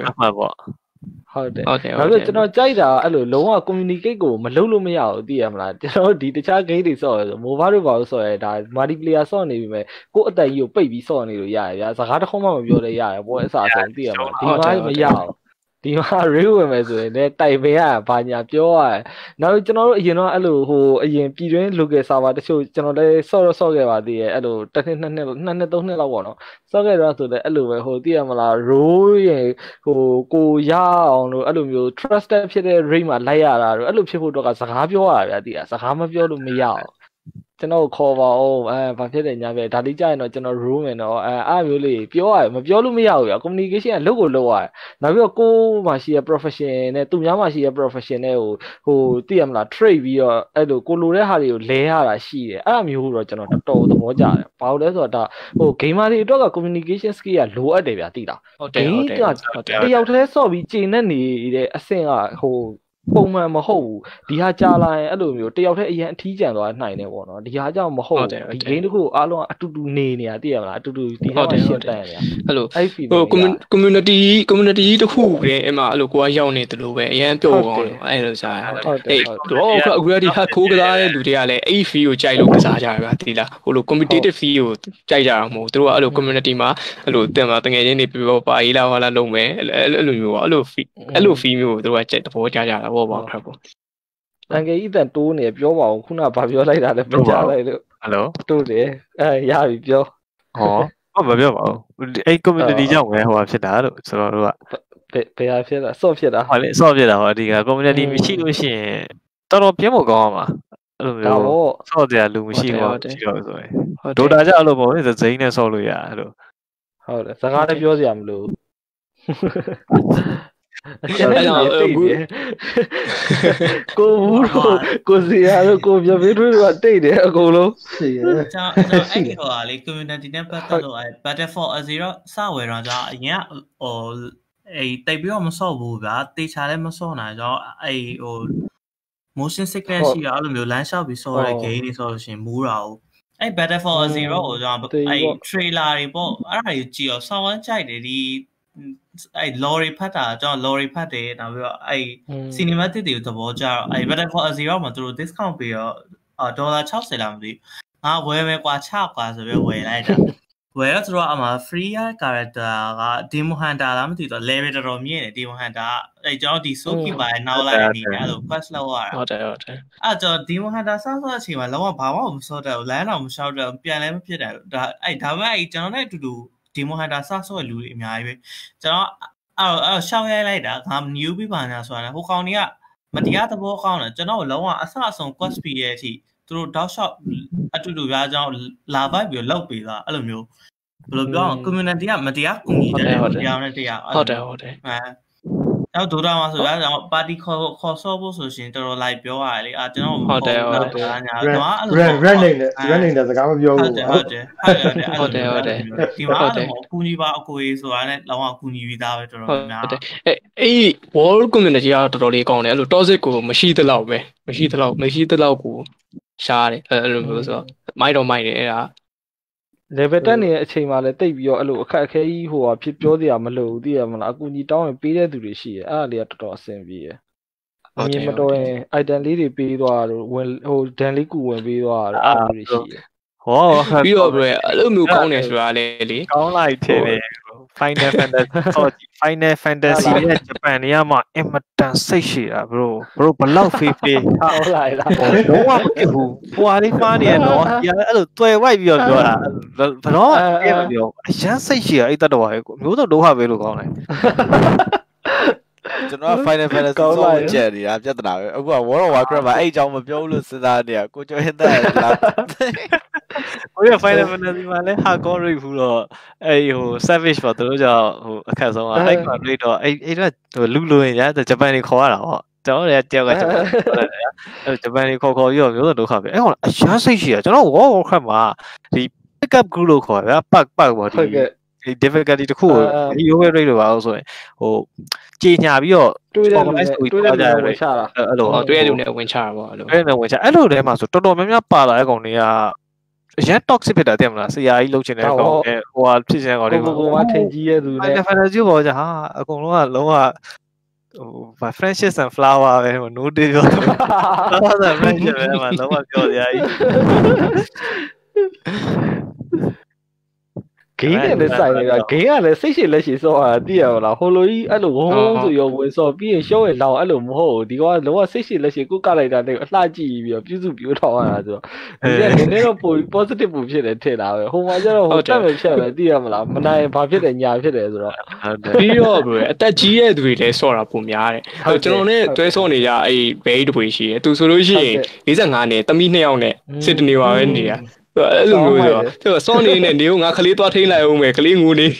ဒါပေမဲ့ကျွန်တော်ကြိုက်တာအဲ့လိုလုံးဝ communicate ကိုမလုပ်လို့မရဘူးသိရမလားကျွန်တော်ဒီတခြား game တွေဆော့ရဆို mobile တို့ပါလို့ဆော့ရဒါ multiplayer ဆော့နေပြီမဲ့ကိုယ့်အတိုင်ကြီးကိုပိတ်ပြီးဆော့နေလို့ရတယ်ဗျာစကားတစ်ခုမှမပြောလဲရတယ်ဘောအစားဆုံးသိရမလားဒီမှာမရဘူးဒီမှာ real ဝင်မယ်ဆိုရင်လည်းတိုက်ပေးရဘာညာပြောရတယ်နောက်ကျွန်တော်တို့အရင်တော့အဲ့လိုဟိုအရင်ပြည်တွင်း local server တချို့ကျွန်တော်လည်းဆော့ခဲ့ပါသေးရဲ့အဲ့လိုတစ်နှစ်နှစ်3နှစ်လောက်ပေါ့နော်ဆော့ခဲ့တော့ဆိုလည်းအဲ့လိုပဲဟိုသိရမလား role ရေဟိုကိုရအောင်လို့အဲ့လိုမျိုး trusted ဖြစ်တဲ့ rate မှာလိုက်ရတာတို့အဲ့လိုဖြစ်ဖို့တော့ကစကားပြောရဗျာသိရစကားမပြောလို့မရအောင်ကျွန်တော်ခေါ်ပါအောင်ဘာဖြစ်တယ်ညာပဲဒါလေးကြာရင်တော့ကျွန်တော် room မယ်နော်အားမျိုးလေးပြောရမပြောလို့မရဘူးဗျာ communication ကလုပ်ကိုလုပ်ရတယ်နောက်ပြီးတော့ကိုမှရှိရ profession နဲ့သူများမှရှိရ profession နဲ့ဟိုသိရမလား trade ပြီးတော့အဲ့လိုကိုလိုတဲ့ဟာတွေကိုလဲရတာရှိတယ်အဲ့လိုမျိုးတော့ကျွန်တော်တော်တော်သဘောကျတယ်ဘာလို့လဲဆိုတော့ဒါဟို gamer တွေအတွက်က communication skill ကလိုအပ်တယ်ဗျာသိလားဟုတ်တယ်တယောက်တည်းဆော့ပြီးချိန်နဲ့နေတဲ့အဆင့်ကဟိုပုံမှန်မဟုတ်ဘူးဒီဟာကြာလာရင်အဲ့လိုမျိုးတယောက်တည်းအရင်အထီးကျန်သွားနိုင်တယ်ပေါ့နော်ဒီဟာကြောင့်မဟုတ်ဘူးဒီ game တခုအားလုံးအတူတူနေနေတာသိရမလားအတူတူဒီဟာရှင်းတန်နေတာအဲ့လိုဟို community တခုပဲအဲ့မှာအဲ့လိုကိုကရောက်နေတယ်လို့ပဲအရင်ပြောကောင်းတယ်အဲ့လိုစားအဲ့တော့အခုဒီဟာခိုးကစားတဲ့လူတွေကလည်းအဲ့ fee ကိုကြိုက်လို့ကစားကြရပါဒီလားဟိုလို competitive fee ကိုကြိုက်ကြတာမဟုတ်သူတို့ကအဲ့လို community မှာအဲ့လိုတင်မှာတကယ်ချင်းနေပြပါအေးလာဟလာလုံးမယ်အဲ့လိုမျိုးပေါ့အဲ့လို fee မျိုးကိုသူတို့ကကြိုက်သဘောကျကြတာWarcraft ပေါ့တန်ကြီးအတန်တိုးနေပြောပါဦးခုနဘာပြောလိုက်တာလဲမကြားလိုက်လို့ဟယ်လိုတိုးတယ်ရပြီပြောမပြောပါဘူးအဲ့ community ကြောင့်ပဲဟိုဖြစ်တာလို့ဆိုတော့တို့ကဘယ်ဟာဖြစ်တာဆော့ဖြစ်တာဟုတ်လေဆော့ဖြစ်တာဟောဒီက community မရှိလို့ရှိရင်တော်တော်ပြင်းဖို့ကောင်းအောင်ပါအဲ့လိုမျိုးဆော့တယ်လူမရှိတော့ရှိတော့ဆိုရင် Dota ကြအဲ့လိုပေါ့လေဇိမ်းနဲ့ဆော့လို့ရအဲ့လိုဟုတ်တယ်စကားလည်းပြောစရာမလိုအဲ့တော့ကိုဘူးတို့ကိုစီရတို့ကိုပြပေးတို့ကတိတ်တယ်အကုန်လုံးရှိရဲ့အဲ့ဒီဟိုဟာလေ community နဲ့ပတ်သက်လို့Battle for Azeroth စဝယ်တော့ကြာအရင်ဟိုအဲ့တိတ်ပြီးတော့မဆော့ဘူးဗျာတေချာလည်းမဆော့နိုင်တော့အဲ့ဟို motion sickness ရှိတာအဲ့လိုမျိုးလမ်းလျှောက်ပြီးဆော့တဲ့ game တွေဆိုလို့ရှိရင်မူးတာ哦အဲ့ Battle for Azeroth ကိုကျွန်တော်အဲ့ trailer တွေပေါ့အဲ့ဒါတွေကြည့်အောင်ဆောင်းဝမ်းကြိုက်တယ်ဒီအဲ့ lorry ဖတ်တာကျွန်တော် lorry ဖတ်တယ်နောက်ပြီးတော့အဲ့ cinematic တွေကိုသဘောကျတော့အဲ့ Battle for Azeroth မှာသူတို့ discount ပေးတော့$60လားမသိဘူးငါဝယ်မယ်ကွာချကွာဆိုပြီးဝယ်လိုက်တာဝယ်တော့သူတို့အမှ free character က Demo Hunter လားမသိတော့ level တော်တော်မြင့်တယ် Demo Hunter အဲ့ကျွန်တော်ဒီ Soulkeeper ရဲ့နောက်လိုက်နေတယ်အဲ့လို quest လောက်ရတာဟုတ်တယ်အဲ့ကျွန်တော် Demo Hunter စအချိန်မှာလုံးဝဘာမှမစော့တော့လမ်းတော့မရှောက်တော့ပြန်လည်းမဖြစ်တယ်ဒါအဲ့ဒါမှအဲ့ကျွန်တော်နဲ့အတူတူDemo Hunter စဆော့လူတွေအများကြီးပဲကျွန်တော်အဲ့ရှောက်ရိုက်လိုက်တာငါ new ပြပါညာဆိုတာဟိုကောင်တွေကမတရားသဘောကောင်းတယ်ကျွန်တော်လုံးဝအဆအဆုံး quest ပြရဲ့အထိသူတို့ dog shop အတူတူပြကြောင်းလာပိုက်ပြီးလောက်ပေးတာအဲ့လိုမျိုးဘယ်လိုပြောအောင် community ကမတရားကူညီတယ်တရားနဲ့တရားဟုတ်တယ်နောက် Dota မှာဆိုတော့ကျွန်တော် party ခေါ်ဆော့ဖို့ဆိုရှင်တော်တော်လိုက်ပြောရတယ်လေကျွန်တော်ဟုတ်တယ် running တဲ့စကားမပြောဘူးဟုတ်တယ်ဒီမှာတော့ကူညီပါအကိုကြီးဆိုတာနဲ့လောကကူညီပြီးသားပဲတော်တော်များဟုတ်တယ်အဲ့ wall community ကတော်တော်လေးကောင်းတယ်အဲ့လို toxic ကိုမရှိသလောက်ပဲမရှိသလောက်ကိုရှားတယ်အဲ့လိုမျိုးဆိုတော့မိုက်တော့မိုက်တယ်အဲ့ဒါ level တက်နေတဲ့အချိန်မှာလည်းတိတ်ပြီးတော့အဲ့လိုအခက်အခဲကြီးဟိုဟာဖြစ်ပြောစရာမလိုဘူးသိရမလားအကူကြီးတောင်းရင်ပေးတဲ့သူတွေရှိတယ်အဲ့ဒါလေးကတော်တော်အဆင်ပြေတယ်အမြင်မတော်ရင် item လေးတွေပေးသွားတော့ဝင်ဟို dan လေးကူဝင်ပေးသွားတော့အဲ့လိုတွေရှိတယ်ဟောပြီးတော့အဲ့လိုမျိုးကောင်းတယ်ဆိုတာလေကောင်းလိုက်တယ် Final Fantasy ရဲ့ဂျပန်နေရာမှာအင်မတန်စိတ်ရှိတာ bro ဘလောက်ဖေးဖေးဟုတ်လိုက်လားလုံးဝမဖြစ်ဘူးဟိုဟာလေးမှားနေရတော့ဒီအဲ့လိုတွယ်ဝိုက်ပြီးတော့ပြောတာဘယ်တော့အဲ့မပြောအရန်စိတ်ရှိတာအဲ့တတော်ဟာမျိုးတော့ဒုက္ခပဲလို့ကောင်းတယ်ကျွန်တော်က Final Fantasy ဆောက်ကြက်နေတာပြဿနာပဲအခုက World of Warcraft မှာအဲ့အကြောင်းမပြောလို့စဉ်းစားနေရကိုကျော်ဟင်းတဲ့လာကိုရ Final Fantasy မှာလည်း hardcore rate ဘူးတော့အဲ့ဟို savage ပေါ့သူတို့ကြောင့်ဟိုအခက်ဆုံးอ่ะအဲ့မှာ rate တော့အဲ့တော့ဟိုလူလိုရင်ညာဂျပန်တွေခေါ်ရတာပေါ့ကျွန်တော်လည်းတယောက်ကဂျပန်အဲ့ဂျပန်တွေခေါ်ပြီးတော့မျိုးစုံဒုက္ခပဲအဲ့ကောင်အရန်စိတ်ရှိရကျွန်တော် World of Warcraft မှာဒီ pick up group လို့ခေါ်ဗျာ pack ပေါ့ဒီ difficulty တခုကို hero rate လို့ပါလို့ဆိုရင်ဟိုကြေညာပြီးတော့တွေးတဲ့လူနဲ့ဝင်ချတာအဲ့လိုတွေးတဲ့လူနဲ့ဝင်ချတာပေါ့အဲ့လိုအဲ့လိုဝင်ချအဲ့လိုတဲမှာဆိုတော်တော်များများပါလာတဲ့ကောင်တွေကအရန် toxic ဖြစ်တာတဲ့မလားဆရာကြီးလှုပ်ချင်တဲ့ကောင်နဲ့ဟိုဟာဖြစ်ချင်တဲ့ကောင်တွေကိုမထင်ကြီးရဲ့သူနဲ့ fantasy ပေါ်ကြဟာအကုန်လုံးကလုံးဝဟို friendship and flower ပဲဟို Noodle ပြော flower and friendship ပဲမှာလုံးဝပြောစရာကြီးဂိမ်းနဲ့လည်းဆိုင်နေတာဂိမ်းကလည်းစိတ်ရှိလက်ရှိစောတာသိရမလားဟိုလိုကြီးအဲ့လိုဝုန်းဝုန်းဆိုရောဝင်စောပြီးရင်ရှော့ရလောင်အဲ့လိုမဟုတ်ဘူးဒီကောင်ကလုံးဝစိတ်ရှိလက်ရှိကိုကလိုက်တာနဲ့အလှကြည့်ပြီးတော့ပြုစုပြောထောင်ရတာဆိုတော့ဒီကနည်းနည်းတော့ပို positive ပိုဖြစ်တယ်ထင်တာပဲဟိုမှာကျတော့ဟိုတက်မယ်ဖြတ်မယ်သိရမလားမနိုင်ဘာဖြစ်တယ်ညာဖြစ်တယ်ဆိုတော့ပြီးတော့ဘယ်အသက်ကြီးရဲ့သူတွေလည်းစော့တာပုံများတယ်ကျွန်တော်နဲ့တွဲစော့နေကြအဲ့ဘဲတပွေရှိတယ်သူဆိုလို့ရှိရင်45နဲ့တမိ2ယောက်နဲ့စစ်တနေပါပဲနေရအဲ့လိုမျိုးဆိုတော့စောနေနဲ့နေဦးငါကလေးသွားထိန်းလိုက်အောင်မယ်ကလေးငိုနေ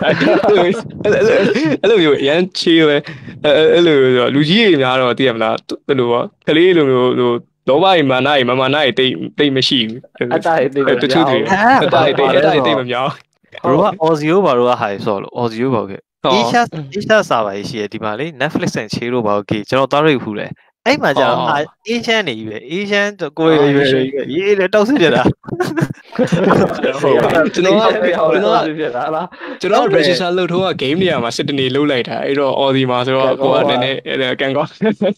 အဲ့လိုမျိုးရမ်းချေးပဲအဲ့လိုဆိုလူကြီးတွေများတော့သိရမလားဘယ်လိုပေါ့ကလေးလိုမျိုးဟိုလောဘကြီးမာနကြီးမမာနကြီးတိတ်မရှိဘူးအတားတိတ်တချို့တွေအတားတိတ်မများဘရိုက Ozio ဘာလို့ဟာဆော့လို့ Ozio ဘာခဲ့ Asia စာပါရှိရဒီမှာလေ Netflix နဲ့ချေးလို့ပါโอเคကျွန်တော်သွားရိပ်ဖူးတယ်အဲ့မှာကျတော့ Asian နေပြီပဲ Asian ကိုယ်ရေးလေတောက်စစ်ကြတာကျွန်တော် register လုပ်တော့ game နေရာမှာစစ်တနေလုပ်လိုက်တာအဲ့တော့ Aussie မှာဆိုတော့ကိုကနည်းနည်းကန်ကော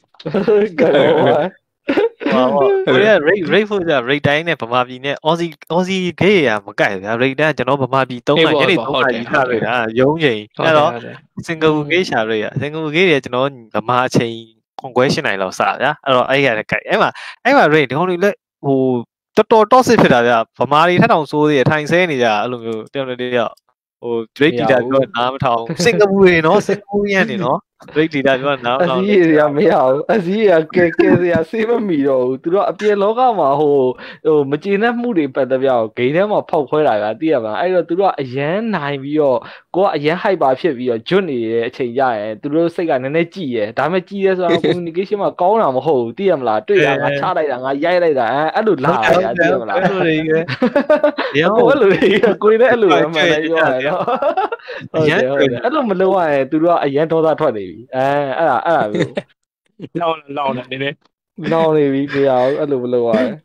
ကိုရ rate ဖို့ကြ rate တိုင်းနဲ့ဗမာပြည်နဲ့ Aussie gay ရမကိုက်ဗျာ rate တိုင်းကျွန်တော်ဗမာပြည်3နိုင်ညနေ3နိုင်ကြီးထားရတာရုံးချိန်အဲ့တော့ single gay ရှာရရ single gay တွေကျွန်တော်ဗမာအချိန်conquest နိုင်လောက်စားဗျာအဲ့တော့အဲ့ရတဲ့ကြိုက်အဲ့မှာ rate ဒီကောင်တွေလက်ဟိုတော်တော် toxic ဖြစ်တာဗျာဗမာတွေထက်တောင်ဆိုးသေးတယ်ထိုင်ဆဲနေကြအဲ့လိုမျိုးတယောက်တယောက်ဟို rate data ပြောနားမထောင်စင်ကာပူတွေနော်စင်ကာပူရန်နေနော် rate data ပြောနားမထောင်အစည်းတွေကမရဘူးအစည်းကကဲစရာစေးမမီတော့ဘူးသူတို့အပြင်လောကမှာဟိုမကျေနပ်မှုတွေပတ်သက်ပြောဂိမ်းထဲမှာဖောက်ခွဲတာကသိရမှာအဲ့တော့သူတို့ကအရန်နိုင်ပြီးတော့ကိုကအရန် hyper ဖြစ်ပြီးတော့ဂျွတ်နေတဲ့အချိန်ကြရဲသူတို့စိတ်ကနည်းနည်းကြည်ရဲဒါပေမဲ့ကြည်ရဲဆိုတော့ communication မှာကောင်းတာမဟုတ်ဘူးသိရမလားတွေ့ရငါချလိုက်တာငါရိုက်လိုက်တာအဲ့လိုလာရသိရမလားအဲ့လိုတွေပဲအဲ့လိုတွေကိုယ်နဲ့အဲ့လိုပဲမှန်တယ်ပြောရတော့အဲ့လိုမလုပ်ရရင်သူတို့ကအရန်ဒေါသထွက်နေပြီအဲ့ဒါပဲလောင်းနေတယ်လောင်းနေပြီပြရအောင်အဲ့လိုမလုပ်ရရင်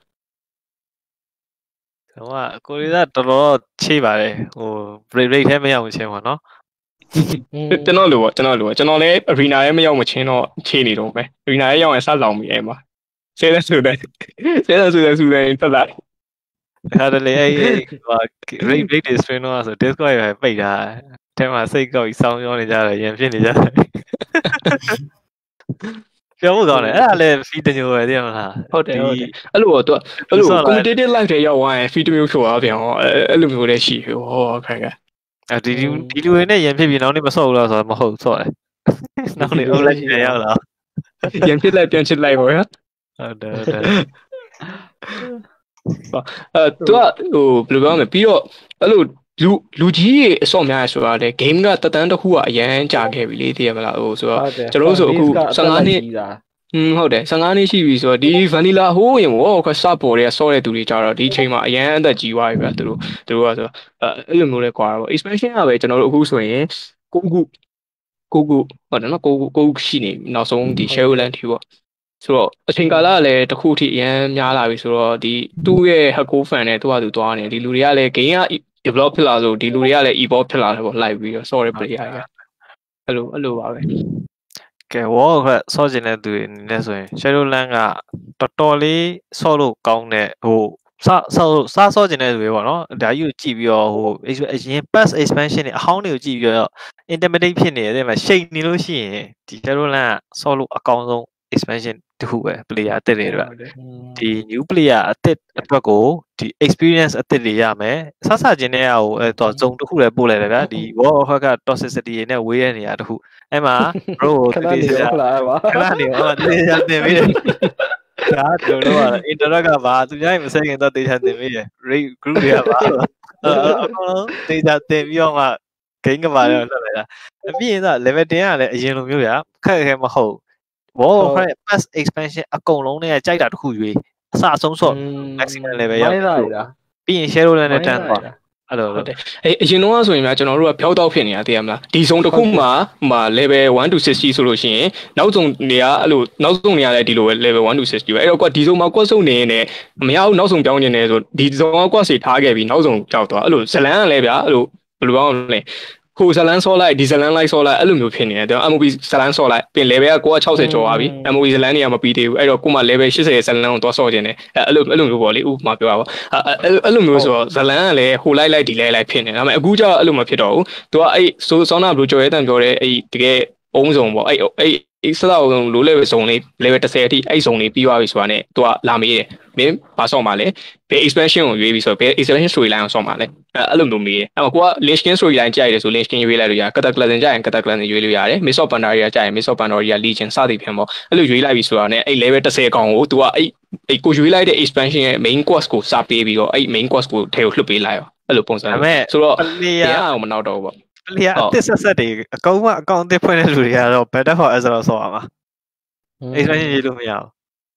ဟိုကကိုရီးယားတော်တော်ချေးပါတယ်ဟို break ထဲမရောက်မချင်းပါနော်ကျွန်တော်လိုပေါ့ကျွန်တော်လည်း arena ရဲ့မရောက်မချင်းတော့ချေးနေတော့ပဲ arena ရဲ့ရောက်ရင်စလောင်ပြီအဲ့မှာဆဲတဲ့ဆူတဲ့တက်လာဒါတလေအဲ့ဟို break တွေ stream တော့ဆို Discord ရပိတ်တာအဲမှာစိတ်ကောက်ပြီးစောင်းပြောနေကြတယ်ရင်ဖြစ်နေကြတယ်ပြောဖို့ကောင်းတယ်အဲ့ဒါလည်း feed တမျိုးပဲသိရမလားဟုတ်တယ်အဲ့လိုတော့သူအဲ့လို competitive live တွေရောက်သွားရင် feed တမျိုးဖြစ်သွားပြန်ဟောအဲ့လိုမျိုးလည်းရှိဟောခက်ခက်ဒီလူတွေနဲ့ရင်ဖြစ်ပြီးနောက်နေ့မဆော့ဘူးလားဆိုတော့မဟုတ်ဆော့တယ်နောက်နေ့ online ပြန်ရောက်လာရင်ဖြစ်လိုက်ပြန်ချစ်လိုက်ပေါ့ရဟုတ်တယ်သူကဟိုဘယ်လိုပြောမလဲပြီးတော့အဲ့လိုလူကြီးရေအစော့များဆိုတာလေ game ကတက်တန်းတစ်ခုကအရန်ကြာခဲ့ပြီလေသိရမလားဟိုဆိုတော့ကျွန်တော်တို့ဆိုအခု15နှစ်ဟုတ်တယ်15နှစ်ရှိပြီဆိုတော့ဒီ vanilla ဟိုးရင်ဝခစပေါ်တွေကစော့တဲ့သူတွေကြတော့ဒီချိန်မှာအရန်အသက်ကြီးသွားပြီဗျာသူတို့ကဆိုတော့အဲ့လိုမျိုးလဲကွာတော့ expansion ကပဲကျွန်တော်တို့အခုဆိုရင်9ခုဟုတ်တယ်နော်9ခုရှိနေနောက်ဆုံးဒီ Shadowland ထိပေါ့ဆိုတော့အချိန်ကာလကလည်းတစ်ခုထိအရန်များလာပြီဆိုတော့ဒီသူ့ရဲ့ Hako fan နဲ့သူ့ဟာသူသွားနေဒီလူတွေကလည်း game ကdevelop ဖြစ်လာဆိုဒီလူတွေကလည်း evolve ဖြစ်လာတယ်ပေါ့ live ပြီးတော့ sorry player ရအဲ့လိုပါပဲကဲ Warcraft ဆော့ကျင်တဲ့သူတွေအနေနဲ့ဆိုရင် Shadowland ကတော်တော်လေးဆော့လို့ကောင်းတဲ့ဟိုဆော့ကျင်တဲ့သူတွေပေါ့နော်ဒါကြီးကိုကြည့်ပြီးတော့ဟိုအရင် pass expansion တွေအဟောင်းတွေကိုကြည့်ပြီးတော့ intimidate ဖြစ်နေတယ်တဲ့မှာရှိန်နေလို့ရှိရင်ဒီ Shadowland ကဆော့လို့အကောင်းဆုံး expansion တခုပဲ player အသစ်တွေအတွက်ဒီ new player အသစ်အတွက်ကိုဒီ experience အသစ်တွေရမယ်ဆဆချင်းတဲ့ဟာကိုတော့ဇုံတစ်ခုလည်းပို့လိုက်တယ်ဗျာဒီ Warcraft က toxicity တွေနဲ့ဝေးတဲ့နေရာတစ်ခုအဲ့မှာ bro ခဏနေရောလားပါခဏနေရောတေးချတင်ပြီးတယ်ဒါတို့တော့ interact ကပါသူများမစဲခင်တော့တေးချတင်ပြီးတယ် rate group တွေကပါတေးချတင်ပြီးတော့မှ game ကပါတော့လှည့်လိုက်တာအပြင်က level 10ကလည်းအရင်လိုမျိုးဗျာခက်ခဲမဟုတ် Warcraft pass expansion အကုန်လုံးနဲ့ကြိုက်တာတစ်ခုရွေးအစအဆုံးဆော့ maximum level ရောက်ပြီးရင် Shadowland နဲ့တန်းသွားအဲ့လိုဟုတ်တယ်အရင်တော့ဆိုရင်များကျွန်တော်တို့ကဖြောက်တော့ဖြစ်နေတာသိရမလားဒီဇုံတစ်ခုမှာlevel 1 to 60ဆိုလို့ရှိရင်နောက်ဇုံတွေကအဲ့လိုနောက်ဇုံတွေကလည်းဒီလိုပဲ level 1 to 60ပဲအဲ့တော့ကွာဒီဇုံမှာကွက်စုံနေနေမရဘူးနောက်ဇုံပြောင်းနေတယ်ဆိုဒီဇုံကကွက်စီထားခဲ့ပြီးနောက်ဇုံကြောက်သွားအဲ့လိုဇလန်းကလည်းဗျာအဲ့လိုဘယ်လိုအောင်လဲဟိုဇလန်းဆော့လိုက်ဒီဇလန်းလိုက်ဆော့လိုက်အဲ့လိုမျိုးဖြစ်နေတယ် MOB ဇလန်းဆော့လိုက်ပြင် level က60ကျော်သွားပြီ MOB ဇလန်းတွေကမပြီးသေးဘူးအဲ့တော့ကိုမှ level 80ဇလန်းကိုသွားဆော့ခြင်းတယ်အဲ့လိုမျိုးပေါ့လေဥပမာပြောပါအဲ့လိုမျိုးဆိုတော့ဇလန်းကလည်းဟိုလိုက်ဒီလိုက်ဖြစ်နေဒါပေမဲ့အခုကျတော့အဲ့လိုမဖြစ်တော့ဘူးသူကအဲ့ဆောနာဘလိုကျော်ရဲတန်ပြောတဲ့အဲ့တကယ်အုံးစုံပေါ့အဲ့စတော့လို level စုံလေး level 10အထိအဲ့စုံလေးပြီးသွားပြီဆိုတာနဲ့သူကလာမေးတယ်မင်းဘာဆော့မှာလဲဘယ် expansion ကိုရွေးပြီးဆိုတော့ဘယ် expansion storyline ကိုဆော့မှာလဲအဲ့လိုမျိုးမေးတယ်အဲ့မှာကိုက Linkin storyline ကြိုက်တယ်ဆို Linkin ရွေးလိုက်လို့ရတယ် Cataclysm ကြိုက်ရင် Cataclysm ရွေးလို့ရတယ် Miss of Pandaria ကြိုက်ရင် Miss of Pandaria Legion စသည်ဖြင့်ပေါ့အဲ့လိုရွေးလိုက်ပြီဆိုတာနဲ့အဲ့ level 10အကောင်ကို तू ကအဲ့ကိုရွေးလိုက်တဲ့ expansion ရဲ့ main quest ကိုစပေးပြီးတော့အဲ့ main quest ကိုထဲကိုလွှတ်ပေးလိုက်ရောအဲ့လိုပုံစံဆိုတော့ player အောင်မနောက်တော့ဘူးပေါ့ player အသစ်ဆက်တွေအကောင်အသစ်ဖွင့်တဲ့လူတွေကတော့ better for as တော့ဆော့ရမှာ expansion ရေးလို့မရဘူး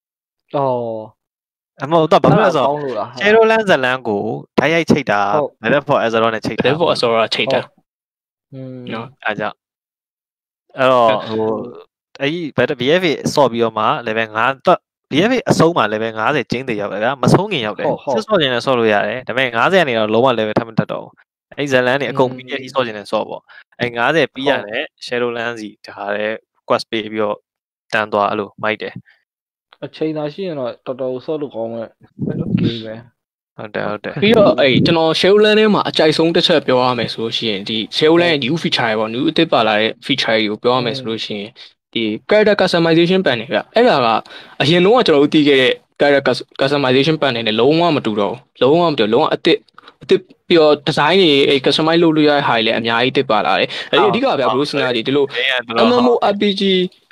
အမဟုတ်တော့ဘာလို့လဲဆိုတော့ Shadowland ဇလန်းကိုဓာတ်ရိုက်ချိတ်တာ better for as တော့နဲ့ချိတ်တာ better for as တော့ချိတ်တာနော်အားကြောင့်အဲ့တော့ဟိုအဲ့ဒီ better BFA ဆော့ပြီးတော့မှ level 5တော့ BFA အဆုံးမှာ level 50ကျင်းသေးရောက်တယ်ဗျာမဆုံးခင်ရောက်တယ်ဆက်ဆော့ခြင်းနဲ့ဆော့လို့ရတယ်ဒါပေမဲ့50ကနေတော့လုံးဝ level ထပ်မတက်တော့ဘူးအဲ့ဇလန်းတွေအကုန်ပြီးရပြီးဆော့ခြင်းနဲ့ဆော့ပေါ့အဲ့50ပြီးရတယ် Shadowland စီဒါလည်း quest ပေးပြီးတော့တန်းသွားအဲ့လိုမိုက်တယ်အချိန်သာရှိရင်တော့တော်တော်ဆော့လို့ကောင်းမဲ့game ပဲဟုတ်တယ်ပြီးတော့အဲ့ကျွန်တော် Shadowland ထဲမှာအကြိုက်ဆုံးတစ်ချက်ပြောရမယ်ဆိုလို့ရှိရင်ဒီ Shadowland ရဲ့ new feature တွေပေါ့ new အသစ်ပါလာတဲ့ feature တွေကိုပြောရမယ်ဆိုလို့ရှိရင်ဒီ character customization pan တွေဗျအဲ့ဒါကအရင်တော့ကျွန်တော်တို့သိခဲ့တဲ့ character customization pan တွေနဲ့လုံးဝမတူတော့လုံးဝအသစ်ပြီးတော့ design တွေအဲ့ customize လုပ်လို့ရတဲ့ဟာတွေလည်းအများကြီးတက်ပါလာတယ်အဲ့ဒီအဓိကဗျဘလို့စဉ်းစားကြည့်ဒီလို MMORPG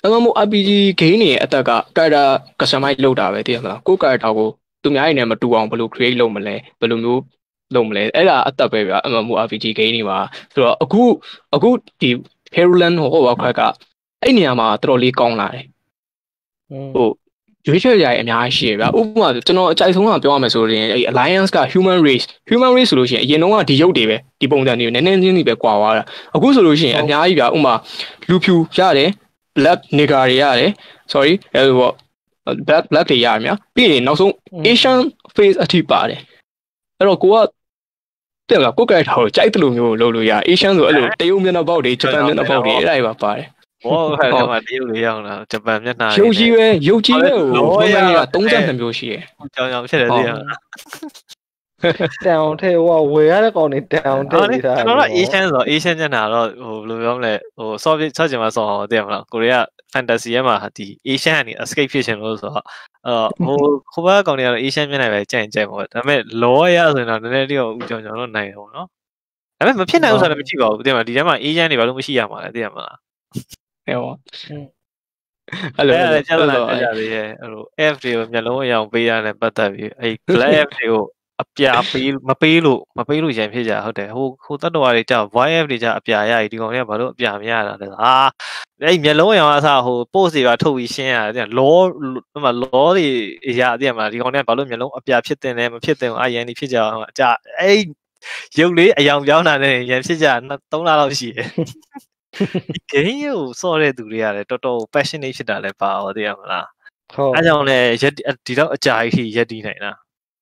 game တွေအသက်က character customize လုပ်တာပဲသိရမလားကို character ကိုသူများတွေနဲ့မတူအောင်ဘယ်လို create လုပ်မလဲဘယ်လိုမျိုးလုပ်မလဲအဲ့ဒါအသက်ပဲဗျ MMORPG game တွေမှာဆိုတော့အခုဒီ Shadowland ဟို Warcraft ကအဲ့နေရာမှာတော်တော်လေးကောင်းလာတယ်ဟိုရွေးချယ်ရအများကြီးရှိရဗျဥပမာကျွန်တော်အကြိုက်ဆုံးကပြောရမယ်ဆိုရင်အဲ့ Alliance က human race ဆိုလို့ရှိရင်အရင်တော့ကဒီရုပ်တွေပဲဒီပုံစံတွေနည်းနည်းချင်းစီပဲကွာသွားတာအခုဆိုလို့ရှိရင်အများကြီးဗျဥပမာလူဖြူရတယ် black nigger တွေရတယ် sorry အဲ့လိုပေါ့ black တွေရရမြပြီးရင်နောက်ဆုံး Asian face အထိပါတယ်အဲ့တော့ကိုကတဲ့လားကိုကဲထားကိုကြိုက်တယ်လို့မျိုးလုပ်လို့ရ Asian ဆိုအဲ့လိုတရုတ်မျက်နှာပေါက်တွေဂျပန်မျက်နှာပေါက်တွေအဲ့ဒါတွေပါပါတယ်ဘောဟဲ့မှာတရုတ်တွေရောက်လာဂျပန်မျက်နှာရုပ်ကြီးပဲဟိုဘက်က32မျိုးရှိတယ်ကြောင်ဖြစ်တယ်သိရတောင်ထဲဟိုဝယ်ရတဲ့ကောင်တွေတောင်တက်နေတာကျွန်တော်တို့ Asian ဆို Asian မျက်နှာတော့ဟိုဘယ်လိုပြောမလဲဟို Soviet ချက်ချင်မှဆောင်းအောင်သိရမလားကိုရီးယား fantasy ရဲ့မှာဒီ Asian ကနေ escape ဖြစ်ရှင်လို့ဆိုတော့ဟိုဘက်ကောင်တွေကတော့ Asian မျက်နှာပဲကြိုက်ပေါ့ဒါပေမဲ့ law ရဆိုရင်တော့နည်းနည်းလေးတော့ဦးကြောင်တော့နိုင်တယ်ပေါ့နော်ဒါပေမဲ့မဖြစ်နိုင်ဘူးဆိုတာလည်းမကြည့်ပါဘူးသိရမလားဒီထဲမှာ Asian တွေဘာလို့မရှိရမှာလဲသိရမလားဟဲ့ပေါ့အဲ့လိုလည်းကျတော့ကြသေးရဲ့အဲ့လို F တွေကိုမျက်လုံးအရောင်ပေးရတယ်ပတ်သက်ပြီးအဲ့ black F တွေကိုအပြာပေးမပေးလို့ရန်ဖြစ်ကြဟုတ်တယ်ဟိုတတ်တော်တွေကြာ YF တွေကြာအပြာရည်ဒီကောင်တွေကဘာလို့အပြာမရတာလဲအဲ့မျက်လုံးအရောင်အစားဟို post တွေပါထုတ်ပြီးရှင်းရတယ်လောဟိုမှာလောတွေရသိရမှာဒီကောင်တွေကဘာလို့မျက်လုံးအပြာဖြစ်တင်လဲမဖြစ်တင်အောင်အရန်ဒီဖြစ်ကြအောင်အကြာအဲ့ရုပ်လေးအယောင်ပြောင်းတာနဲ့ရန်ဖြစ်ကြ3လလောက်ရှိတယ်ဒီ game ကိုစော့တဲ့သူတွေကလည်းတော်တော် passionate ဖြစ်တာလည်းပါတော့သိရမလားဟုတ်အဲကြောင့်လည်းဒီတော့အကြာကြီးရက်တည်နိုင်တာ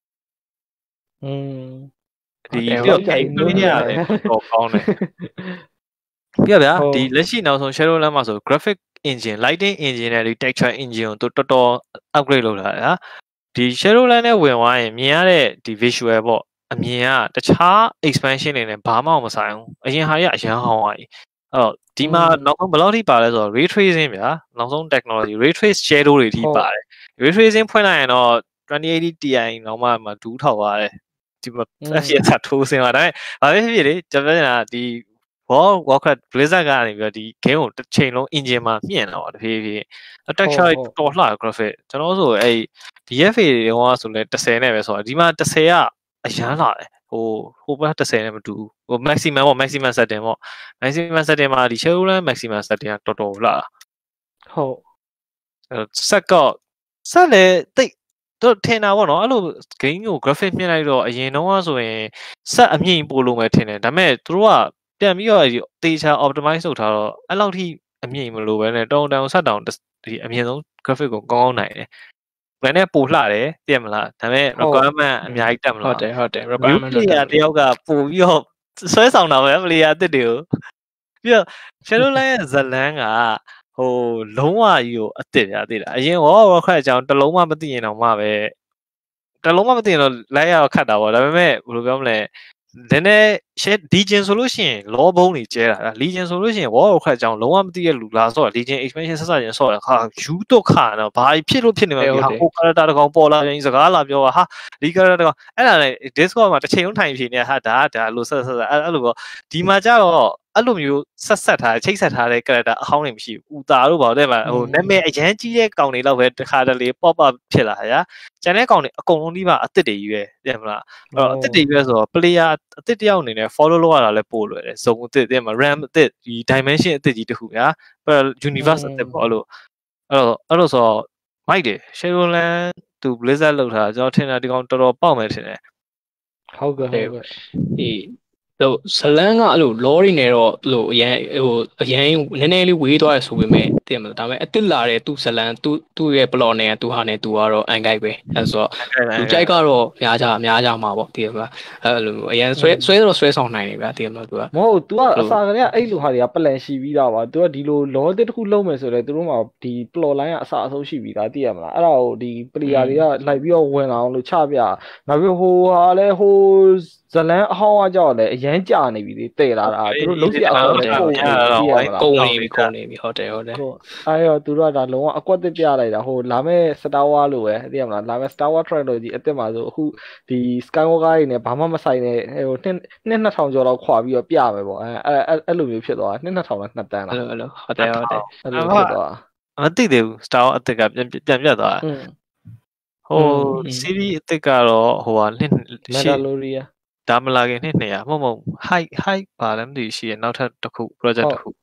ဒီတော့ game တွေရတယ်တော့ကောင်းတယ်ပြဗျာဒီလက်ရှိနောက်ဆုံး Shadowland မှာဆို graphic engine lighting engine နဲ့ဒီ texture engine ကိုတော်တော် upgrade လုပ်လာတာဒီ Shadowland နဲ့ဝင်သွားရင်မြင်ရတဲ့ဒီ visual ပေါ့အမြင်ကတခြား expansion တွေနဲ့ဘာမှမဆိုင်ဘူးအရင်ဟာတွေကအရန်ဟောင်းသွားပြီဒီမှာနောက်ဆုံးဘယ်လောက်ထိပါလဲဆိုတော့ ray tracing ဗျာနောက်ဆုံး technology ray trace shadow တွေထိပါတယ် ray tracing ဖွင့်လိုက်ရင်တော့2080 Ti တော့မှဒူးထောက်သွားတယ်ဒီမှာ FPS ထိုးစင်ပါဒါပေမဲ့ဘာဖြစ်ဖြစ်လေကျွန်တော်ပြောနေတာဒီ Warcraft Blizzard ကနေပြီးတော့ဒီ game ကိုတစ်ချိန်လုံး engine မှာမြင့်တာပေါ့တဖြည်းဖြည်း texture တော်လှ graphic ကျွန်တော်ဆိုအဲ့ DFA တွေတော့ဆိုလဲ10နဲ့ပဲဆိုတော့ဒီမှာ10ကအရန်လာတယ်ဟိုဘက်10နဲ့မတူဘူးဟို maximum ပေါ့ maximum setting ပေါ့ maximum setting မှာဒီ Shadowland maximum setting ကတော်လာဟုတ်ဆက်လေတိတ်တို့ထင်တာပေါ့နော်အဲ့လို game ကို graphic မြင့်လိုက်တော့အရင်တော့ဆိုရင်ဆက်အမြင့်ပို့လို့ပဲထင်တယ်ဒါပေမဲ့သူတို့ကပြန်ပြီးတော့တေချာ optimize လုပ်ထားတော့အဲ့လောက်ထိအမြင့်မလို့ပဲနဲ့တောင်ဆက်တောင်ဒီအမြင့်ဆုံး graphic ကိုကောင်းနိုင်တယ်ဘယ်နဲ့ပို့လှတယ်သိရမလားဒါပေမဲ့ requirement အများကြီးတက်မလားဟုတ်တယ် requirement တယောက်ကပို့ပြီးတော့ဆွဲဆောင်တာပဲ player အစ်တွေကိုပြီးတော့ Shadowland ရဲ့ဇလန်းကလုံးဝကြီးကိုအစ်စ်ဗျာသိလားအရင် Warcraft အကြောင်းတစ်လုံးမှမသိရင်တော့မှပဲတစ်လုံးမှမသိရင်တော့လိုက်ရတော့ခတ်တာပေါ့ဒါပေမဲ့ဘယ်လိုပြောမလဲနည်းနည်း Legion ဆိုလို့ရှိရင် law ဘုံတွေကျဲတာ Legion ဆိုလို့ရှိရင် Warcraft အကြောင်းလုံးဝမသိရလူလားဆိုတော့ Legion expansion ဆက်ချင်းဆော့တာခါယူတော့ခါတော့ဘာဖြစ်လို့ဖြစ်နေမှာလဲဟာဟို character တကောင်ပေါ်လာရင်စကားလာပြောဟာဒီ character တကောင်အဲ့ဒါနဲ့ Discord မှာတစ်ချိန်လုံးထိုင်ဖြေနေဟာဒါလို့ဆက်အဲ့လိုပေါ့ဒီမှာကျတော့အဲ့လိုမျိုးဆက်ထားချိတ်ဆက်ထားတဲ့ character အဟောင်းတွေမရှိဘူး။ဥတာတို့ဘာလို့လဲမှာနာမည်အရန်ကြီးတဲ့ကောင်တွေလောက်ပဲတစ်ခါတလေ pop up ဖြစ်လာဗျာ။ကျန်တဲ့ကောင်တွေအကုန်လုံးဒီမှာအစ်စ်တွေကြီးပဲသိမလား။အဲ့တော့အစ်စ်တွေပဲဆိုတော့ player အစ်စ်တယောက်အနေနဲ့ follow လုပ်ရတာလည်းပို့လွယ်တယ်။ဇုံအစ်စ်သိမှာ RAM အစ်စ်ဒီ dimension အစ်စ်ကြီးတခုဗျာ။အဲ့ universe အစ်စ်ပေါ့အဲ့လိုဆိုတော့မိုက်တယ် Shadowland သူ Blizzard လောက်ထားကျွန်တော်ထင်တာဒီကောင်တော်ပေါက်မယ်ထင်တယ်။ဟုတ်ကဲ့ဒီဇလန်းကအဲ့လို law တွေနဲ့တော့အရန်နည်းနည်းလေးဝေးသွားရဆိုပေမဲ့သိရမလားဒါပေမဲ့အစ်စ်လာတဲ့သူ့ဇလန်းသူ့ရဲ့ plot နဲ့သူဟာနဲ့သူကတော့အန်ကိုက်ပဲအဲ့ဆိုတော့လူကြိုက်ကတော့များကြမှာပေါ့သိရမလားအဲ့လိုအရန်ဆွဲတော့ဆွဲဆောင်နိုင်တယ်ဗျာသိရမလားသူကမဟုတ် तू ကအစာကလေးကအဲ့လိုဟာတွေက plan ရှိပြီးသားပါ तू ကဒီလို law တစ်ခုလုံးမယ်ဆိုတော့သူတို့မှာဒီ plot line ကအစအဆုံးရှိပြီးသားသိရမလားအဲ့ဒါကိုဒီ player တွေကလိုက်ပြီးတော့ဝင်လာအောင်လို့ချပြနောက်ပြီးဟိုဟာလဲဟိုဇလန်းအဟောင်းအကြောက်လည်းအရန်ကြာနေပြီလေတည်လာတာသူတို့လုံးစီအောင်လည်းကုန်နေပြီဟုတ်တယ်အဲ့တော့သူတို့ကဒါလုံးဝအကွက်တစ်ပြလိုက်တာဟိုလာမဲ့ Star Wars လို့ပဲသိရမလားလာမဲ့ Star Wars trilogy အစ်စ်မှာဆိုအခုဒီ Skywalker တွေနဲ့ဘာမှမဆိုင်တဲ့ဟိုနှစ်2000ကျော်လောက်ခွာပြီးတော့ပြမယ်ပေါ့အဲ့လိုမျိုးဖြစ်သွားတာနှစ်2000နဲ့2တန်းလားအဲ့လိုဟုတ်တယ်အဲ့လိုဖြစ်သွားမသိသေးဘူး Star Wars အစ်စ်ကပြန်ပြတ်သွားတာဟို series အစ်စ်ကတော့ဟိုဟာနှစ် Mandalorian ဒါမလာခင်နှစ်200မဟုတ် high ပါလည်းမသိရှိရနောက်ထပ်တစ်ခု project တစ်ခု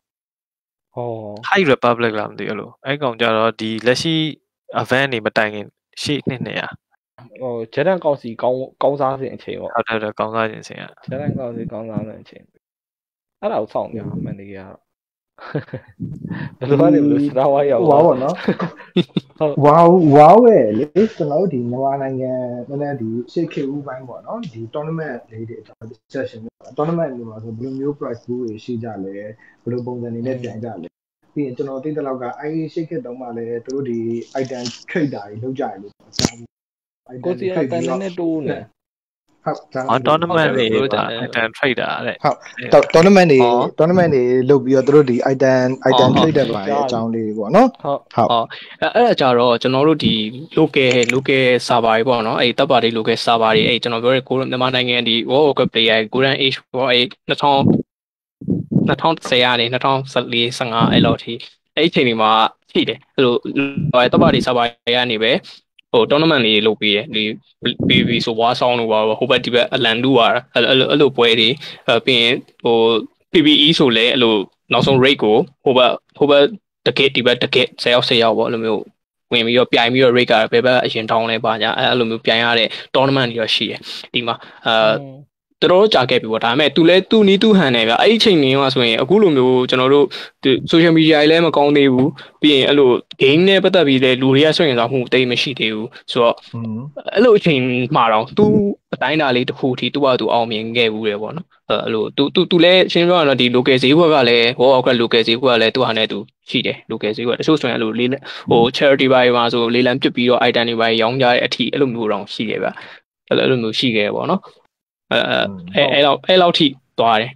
high republic လားမသိဘူးလို့အဲ့ကောင်ကြတော့ဒီလက်ရှိ event တွေမတိုင်ခင်ရှေ့နှစ်200 ဂျက်တန်ကောက်စီကောင်းစားစဉ်အချိန်ပေါ့ဟုတ်ကောင်းစားစဉ်အချိန်ကဂျက်တန်ကောက်စီကောင်းစားစဉ်အချိန်အဲ့ဒါကိုစောင့်နေမှန်တကယ်ကတော့ဘယ်လိုလဲဘယ်လိုစတာဝါရောက်ဝါပေါ့နော်ဝါပဲလေကျွန်တော်တို့ဒီမြန်မာနိုင်ငံနည်းနည်းဒီရှေ့ခေတ်ဦးပိုင်းပေါ့နော်ဒီ tournament လေးတွေအကြောင်း session tournament တွေမှာဆိုဘယ်လိုမျိုး price pool တွေရှိကြလဲဘယ်လိုပုံစံတွေနဲ့ပြန်ကြလဲပြီးရင်ကျွန်တော်သိတဲ့လောက်ကအဲ့ရှေ့ခေတ်တုန်းကလည်းသူတို့ဒီ item trade တာတွေလုပ်ကြတယ်လို့ကိုစီ item နဲ့တိုးနေဟုတ် tournament တွေ item trade တာတဲ့ဟုတ် tournament တွေလုပ်ပြီးတော့သူတို့ဒီ item trade တဲ့ပိုင်းအကြောင်းလေးပေါ့နော်ဟုတ်အဲ့ဒါကြတော့ကျွန်တော်တို့ဒီ local server တွေပေါ့နော်အဲ့တပ်ပါတွေ local server တွေအဲ့ကျွန်တော်ပြောတဲ့ကိုမြန်မာနိုင်ငံဒီ Warcraft player Golden Age ပေါ့အဲ့2010ကနေ2014 15အဲ့လောက်ထိအဲ့အချိန်တွေမှာရှိတယ်အဲ့လိုတပ်ပါတွေ server တွေကနေပဲဟို tournament လေးလုပ်ပြီးတယ်ဒီ PVP ဆိုဝါဆောင်လို့ပါဟိုဘက်ဒီဘက်အလန်တူပါအဲ့လိုပွဲတွေပြီးရင်ဟို PVE ဆိုလဲအဲ့လိုနောက်ဆုံး rate ကိုဟိုဘက်တကက်ဒီဘက်တကက်10ယောက်ပေါ့အဲ့လိုမျိုးဝင်ပြီးတော့ပြိုင်ပြီးတော့ rate ကဘယ်ဘက်အရင်တောင်းလဲပါညာအဲ့လိုမျိုးပြိုင်ရတဲ့ tournament တွေရရှိတယ်ဒီမှာတော်တော်ကြာခဲ့ပြီပေါ့ဒါပေမဲ့ तू လဲ तू နီး तू ဟန်နေဗျအဲ့ဒီချိန်နေမှာဆိုရင်အခုလိုမျိုးကျွန်တော်တို့ social media တွေလည်းမကောင်းသေးဘူးပြီးရင်အဲ့လို game နဲ့ပတ်သက်ပြီးလဲလူတွေကဆွေးနွေးတာမှုတိတ်မရှိသေးဘူးဆိုတော့အဲ့လိုအချိန်မှာတော့ तू အတိုင်းတာလေးတစ်ခုထိ तू က तू အောင်မြင်ခဲ့ဘူးလေပေါ့နော်အဲ့လို तू လဲရှင်းပြောရတော့ဒီ local ဈေးဘက်ကလည်း Warcraft local ဈေးဘက်ကလည်း तू ဟာနဲ့ तू ရှိတယ် local ဈေးဘက်တချို့ဆိုရင်အဲ့လိုလေးဟို charity ဘိုင်မှာဆိုလေးလံပြစ်ပြီးတော့ item တွေဘိုင်ရောင်းကြတဲ့အထိအဲ့လိုမျိုးတော့ရှိတယ်ဗျအဲ့လိုမျိုးရှိခဲ့ပေါ့နော်အဲ့လောက်ထိသွားတယ်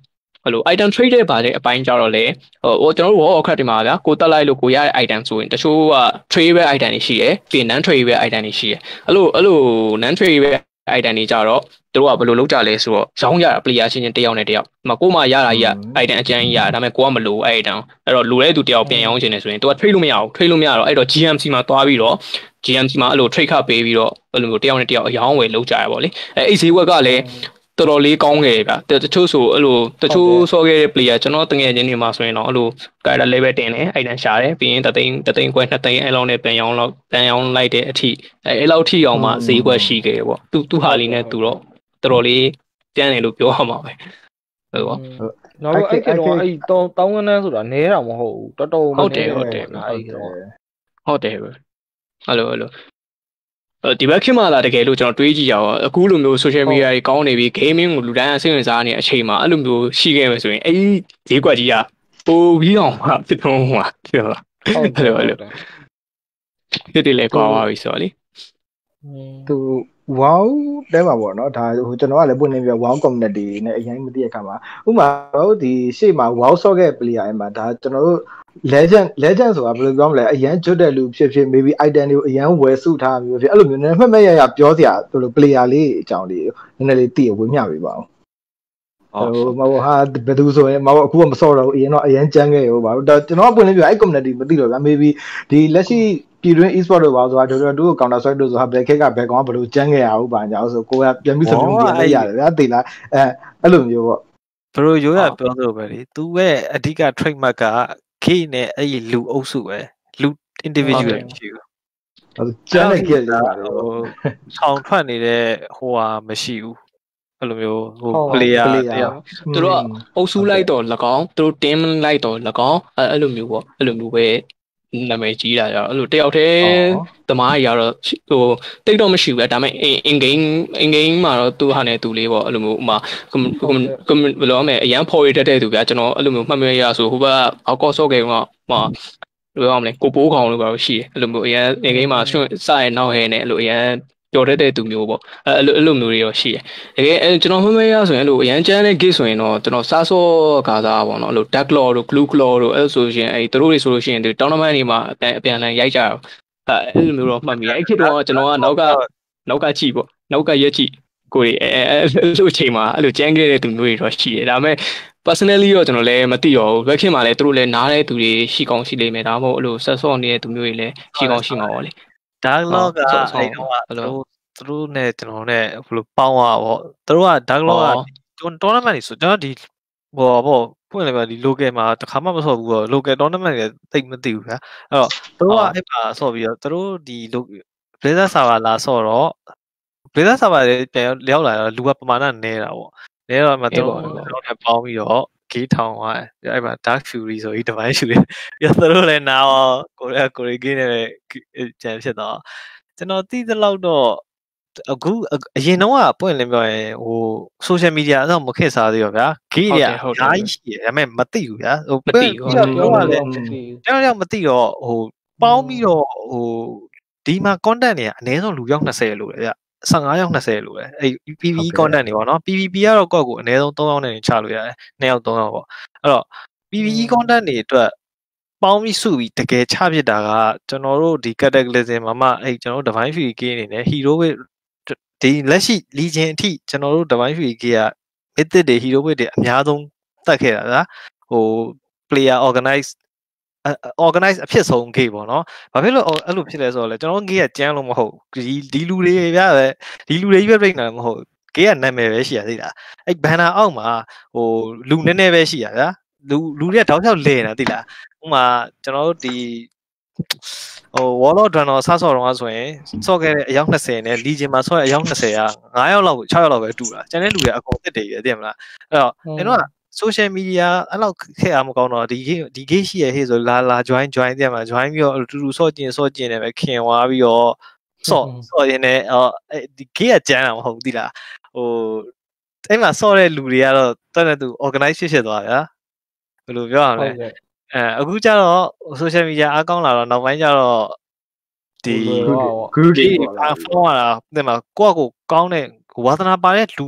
လို item trade တဲ့ပါတယ်အပိုင်းကြတော့လေဟိုကျွန်တော်တို့ Warcraft ဒီမှာဗျာကိုတက်လိုက်လို့ကိုရတဲ့ item ဆိုရင်တချို့က trade ပဲ item တွေရှိတယ်ပြီး non trade ပဲ item တွေရှိတယ်အဲ့လို non trade ပဲ item တွေကြတော့တို့ကဘယ်လိုလုပ်ကြလဲဆိုတော့ရောင်းရတာ player ချင်းတယောက်နဲ့တယောက်မကိုမှရတာကြီးက item အကျန်းကြီးရဒါပေမဲ့ကိုကမလိုအဲ့ item အဲ့တော့လိုတဲ့သူတယောက်ပြန်ရောင်းချင်တယ်ဆိုရင် तू က trade လို့မရဘူး trade လို့မရတော့အဲ့တော့ GMC မှာသွားပြီးတော့ GMC မှာအဲ့လို trade ခပေးပြီးတော့အဲ့လိုမျိုးတယောက်နဲ့တယောက်အယောင်းဝယ်လုပ်ကြရပါလေအဲ့ဈေးကွက်ကလည်းတော်တော်လေးကောင်းခဲ့ဗျတချို့ဆိုအဲ့လိုတချို့ဆော့ခဲ့တဲ့ player ကျွန်တော်တငယ်ချင်းတွေမှာဆိုရင်တော့အဲ့လို character level တင်တယ်အဲ့တန်းရှာတယ်ပြီးရင်တသိန်းခွဲ2သိန်းအဲ့လောက်နဲ့ပြန်ရောင်းလိုက်တဲ့အထိအဲ့လောက်ထိအောင်မှဈေးကွက်ရှိခဲ့ပေါ့သူ့ဟာလေးနဲ့သူတော့တော်တော်လေးတန်းတယ်လို့ပြောရမှာပဲဟုတ်ပါနောက်တော့အဲ့ကတော့အဲ့တောင်းကန်းဆိုတာနဲတာမဟုတ်ဘူးတော်တော်ဟုတ်တယ်အဲ့တော့ဟုတ်တယ်ပဲဟယ်လိုဒီဘက်ခင်မှာလာတကယ်လို့ကျွန်တော်တွေးကြည့်ရအောင်အခုလိုမျိုး social media တွေကောင်းနေပြီ gaming ကိုလူတိုင်းအစိတ်ဝင်စားနေတဲ့အချိန်မှာအဲ့လိုမျိုးရှိခဲ့မယ်ဆိုရင်အဲ့ဒီဈေးကွက်ကြီးကပိုပြီးအောင်မှာဖြစ်တော့မှာဖြစ်လားဟုတ်တယ်ဒီလေကွာပါပြီဆိုတော့လေသူ wow တဲမှာပေါ့နော်ဒါဟိုကျွန်တော်ကလည်းပွင့်နေပြ wow community နဲ့အရင်မသိတဲ့အခါမှာဥပမာတော့ဒီရှေ့မှာ wow ဆော့ခဲ့ player မှာဒါကျွန်တော်တို့ legend ဆိုတာဘယ်လိုပြောမလဲအရင်ကျွတ်တဲ့လူဖြစ် maybe item တွေကိုအရင်ဝယ်စုထားမျိုးဖြစ်အဲ့လိုမျိုးနည်းမှတ်ရပြောစရာဘယ်လို player လေးအကြောင်းလေးနည်းနည်းလေးသိရဝေမျှပေးပါအောင်ဟိုမဟုတ်ဟာဘယ်သူဆိုရင်မဟုတ်အခုကမစော့တော့အရင်တော့အရင်ကြမ်းခဲ့ရောပါကျွန်တော်ကပွင့်နေပြအဲ့ community မသိတော့ဗျာ maybe ဒီလက်ရှိပြည်တွင်း e-sport တို့ပါဆိုတာတို့ counter strike တို့ဆိုဟာ black cake ကဘယ်ကောင်ကဘယ်လိုကြမ်းခဲ့ရအောင်ပါညာဆိုကိုကပြန်ပြီးစမျိုးပြန်လိုက်ရတယ်ဗျာသိလားအဲ့လိုမျိုးပေါ့ဘယ်လိုရိုးရပြောလို့ပဲလေသူရဲ့အဓိက trademark က K နဲ့အဲ့ဒီလူအုပ်စုပဲလူ individual ရှိဘူးကျန်တဲ့ kill လေးပါတယ်ဆောင်းထွက်နေတဲ့ဟိုဟာမရှိဘူးအဲ့လိုမျိုးဟို player တရားသူတို့အုပ်စုလိုက်တော့၎င်းသူတို့ team လိုက်တော့၎င်းအဲ့လိုမျိုးပေါ့အဲ့လိုမျိုးပဲနာမည်ကြီးတာကြတော့အဲ့လိုတယောက်တည်းသမားကြီးကတော့ဟိုတိတ်တော့မရှိဘူးဒါပေမဲ့ in game မှာတော့သူ့ဟာနဲ့သူလေးပေါ့အဲ့လိုမျိုးဥမာဘယ်လိုရမလဲအရန်ဖော်ရတတ်တဲ့သူဗျာကျွန်တော်အဲ့လိုမျိုးမှတ်မိရဆိုဟိုဘက်အောက်ကော့ဆော့game ကဟိုဘယ်လိုရမလဲကိုပိုးကောင်လို့ပါရှိတယ်အဲ့လိုမျိုးအရန် in game မှာစရဲနောက်ဟဲနဲ့အဲ့လိုအရန်ကြော်တတ်တဲ့သူမျိုးပေါ့အဲ့လိုမျိုးတွေရောရှိတယ်တကယ်ကျွန်တော်မှတ်မိရဆိုရင်အဲ့လိုအရန်ကျန်းတဲ့ gate ဆိုရင်တော့ကျွန်တော်စားစောကားသားပေါ့နော်အဲ့လို dark claw တို့ blue claw တို့အဲ့ဆိုရှင်အဲ့တို့တွေဆိုလို့ရှိရင်ဒီ tournament တွေမှာအပြန်လန်ရိုက်ကြတော့အဲ့လိုမျိုးတော့မှတ်မိရအဲ့ခေတ်တော့ကျွန်တော်ကနောက်ကကြည့်ပေါ့နောက်ကရက်ကြည့်ကိုယ်အဲ့လိုအချိန်မှာအဲ့လိုကျန်းခဲ့တဲ့သူမျိုးတွေတော့ရှိတယ်ဒါပေမဲ့ personally တော့ကျွန်တော်လည်းမသိတော့ဘူးဘက်ခင်မှာလည်းတို့လည်းနားတဲ့သူတွေရှိကောင်းရှိလိမ့်မယ်ဒါမှမဟုတ်အဲ့လိုဆက်ဆော့နေတဲ့သူမျိုးတွေလည်းရှိကောင်းရှိမှာပေါ့လေ dark law ကအဲ့တော့သူတို့နဲ့ကျွန်တော်နဲ့ဘယ်လိုပေါင်းရပေါ့သူတို့က dark law က tournament တွေဆိုကျွန်တော်ဒီဟိုပေါ့ပွင့်လည်းပဲဒီ local မှာတခါမှမဆော့ဘူးတော့ local tournament တွေတိတ်မသိဘူးဗျာအဲ့တော့သူတို့ကအဲ့မှာဆော့ပြီးတော့သူတို့ဒီ Blizzard server လာဆော့တော့ Blizzard server တွေပြန်ရောက်လာတော့လူကပမာဏနေတာပေါ့နဲတော့မှသူတို့နဲ့ပေါင်းပြီးတော့ဂေးထောင်သွားတယ်အဲ့မှာ Dark Fury ဆိုပြီး Divine Fury ရသလိုလဲနားကိုရီဂင်းနဲ့ကြံဖြစ်တော့ကျွန်တော်သိသလောက်တော့အခုအရင်တော့ပွင့်လင်းပြောရင်ဟို social media အဲ့တော့မခက်စားသေးရောဗျာဂေးတွေအများကြီးရှိတယ်ဒါပေမဲ့မသိဘူးဗျာဟိုမသိဘူးပြောရလဲကျွန်တော်မသိတော့ဟိုပေါင်းပြီးတော့ဟိုဒီမှာ content တွေကအနည်းဆုံးလူရောက်20လို့လေဗျ15ရောက်20လို့လေအဲ့ PVE content တွေပေါ့နော် PVP ကတော့ကိုယ့်ကိုအနည်းဆုံး3ရောက်နဲ့ချလို့ရတယ်2ရောက်3ရောက်ပေါ့အဲ့တော့ PVE content တွေအတွက်ပေါင်းပြီးစုပြီးတကယ်ချဖြစ်တာကကျွန်တော်တို့ဒီ cataclysm မှာမှအဲ့ကျွန်တော်တို့ divine fury game အနေနဲ့ hero wave ဒီလက်ရှိ legion အထိကျွန်တော်တို့ divine fury game က mythic တွေ hero wave တွေအများဆုံးတက်ခဲ့တာဗျာဟို player organize အဖြစ်ဆုံး game ပေါ့နော်။ဘာဖြစ်လို့အဲ့လိုဖြစ်လဲဆိုတော့လေကျွန်တော် game ကကျန်းလို့မဟုတ်ဒီလူတွေဗျာပဲဒီလူတွေပဲပြိနေတာမဟုတ် game ကနာမည်ပဲရှိရသေးတာ။အဲ့ banner အောက်မှာဟိုလူနည်းနည်းပဲရှိရဗျာ။လူတွေကတောက်လျှောက်လဲနေတာသိလား။ဥပမာကျွန်တော်တို့ဒီဟို wall of dragon ဆော့တော့ဆိုရင်ဆော့ခဲ့တဲ့အယောက်20နဲ့ legion မှာဆော့တဲ့အယောက်20က9ယောက်လောက်6ယောက်လောက်ပဲတူတာ။ကျန်တဲ့လူတွေအကုန်တစ်တည်ရသိမလား။အဲ့တော့ကျွန်တော်ကsocial media အဲ့လောက်ခဲ့အားမကောင်းတော့ဒီ game ရှိရဟေ့ဆိုလာ join တဲ့မှာ join ပြီးတော့တူတူဆော့ကျင်တယ်ပဲခင်သွားပြီးတော့ဆော့ရင်းနဲ့ဒီ game ကကျန်းတာမဟုတ်ဘူးသိလားဟိုအဲ့မှာဆော့တဲ့လူတွေကတော့တက်တဲ့သူ organize ဖြစ်သွားဗျာဘယ်လိုပြောရမလဲအခုကျတော့ social media အားကောင်းလာတော့နောက်ပိုင်းကျတော့ဒီ group တွေပေါ်လာဖုန်းရတာတဲ့မှာကိုယ့်ကိုကောင်းတဲ့ဝါသနာပါတဲ့လူ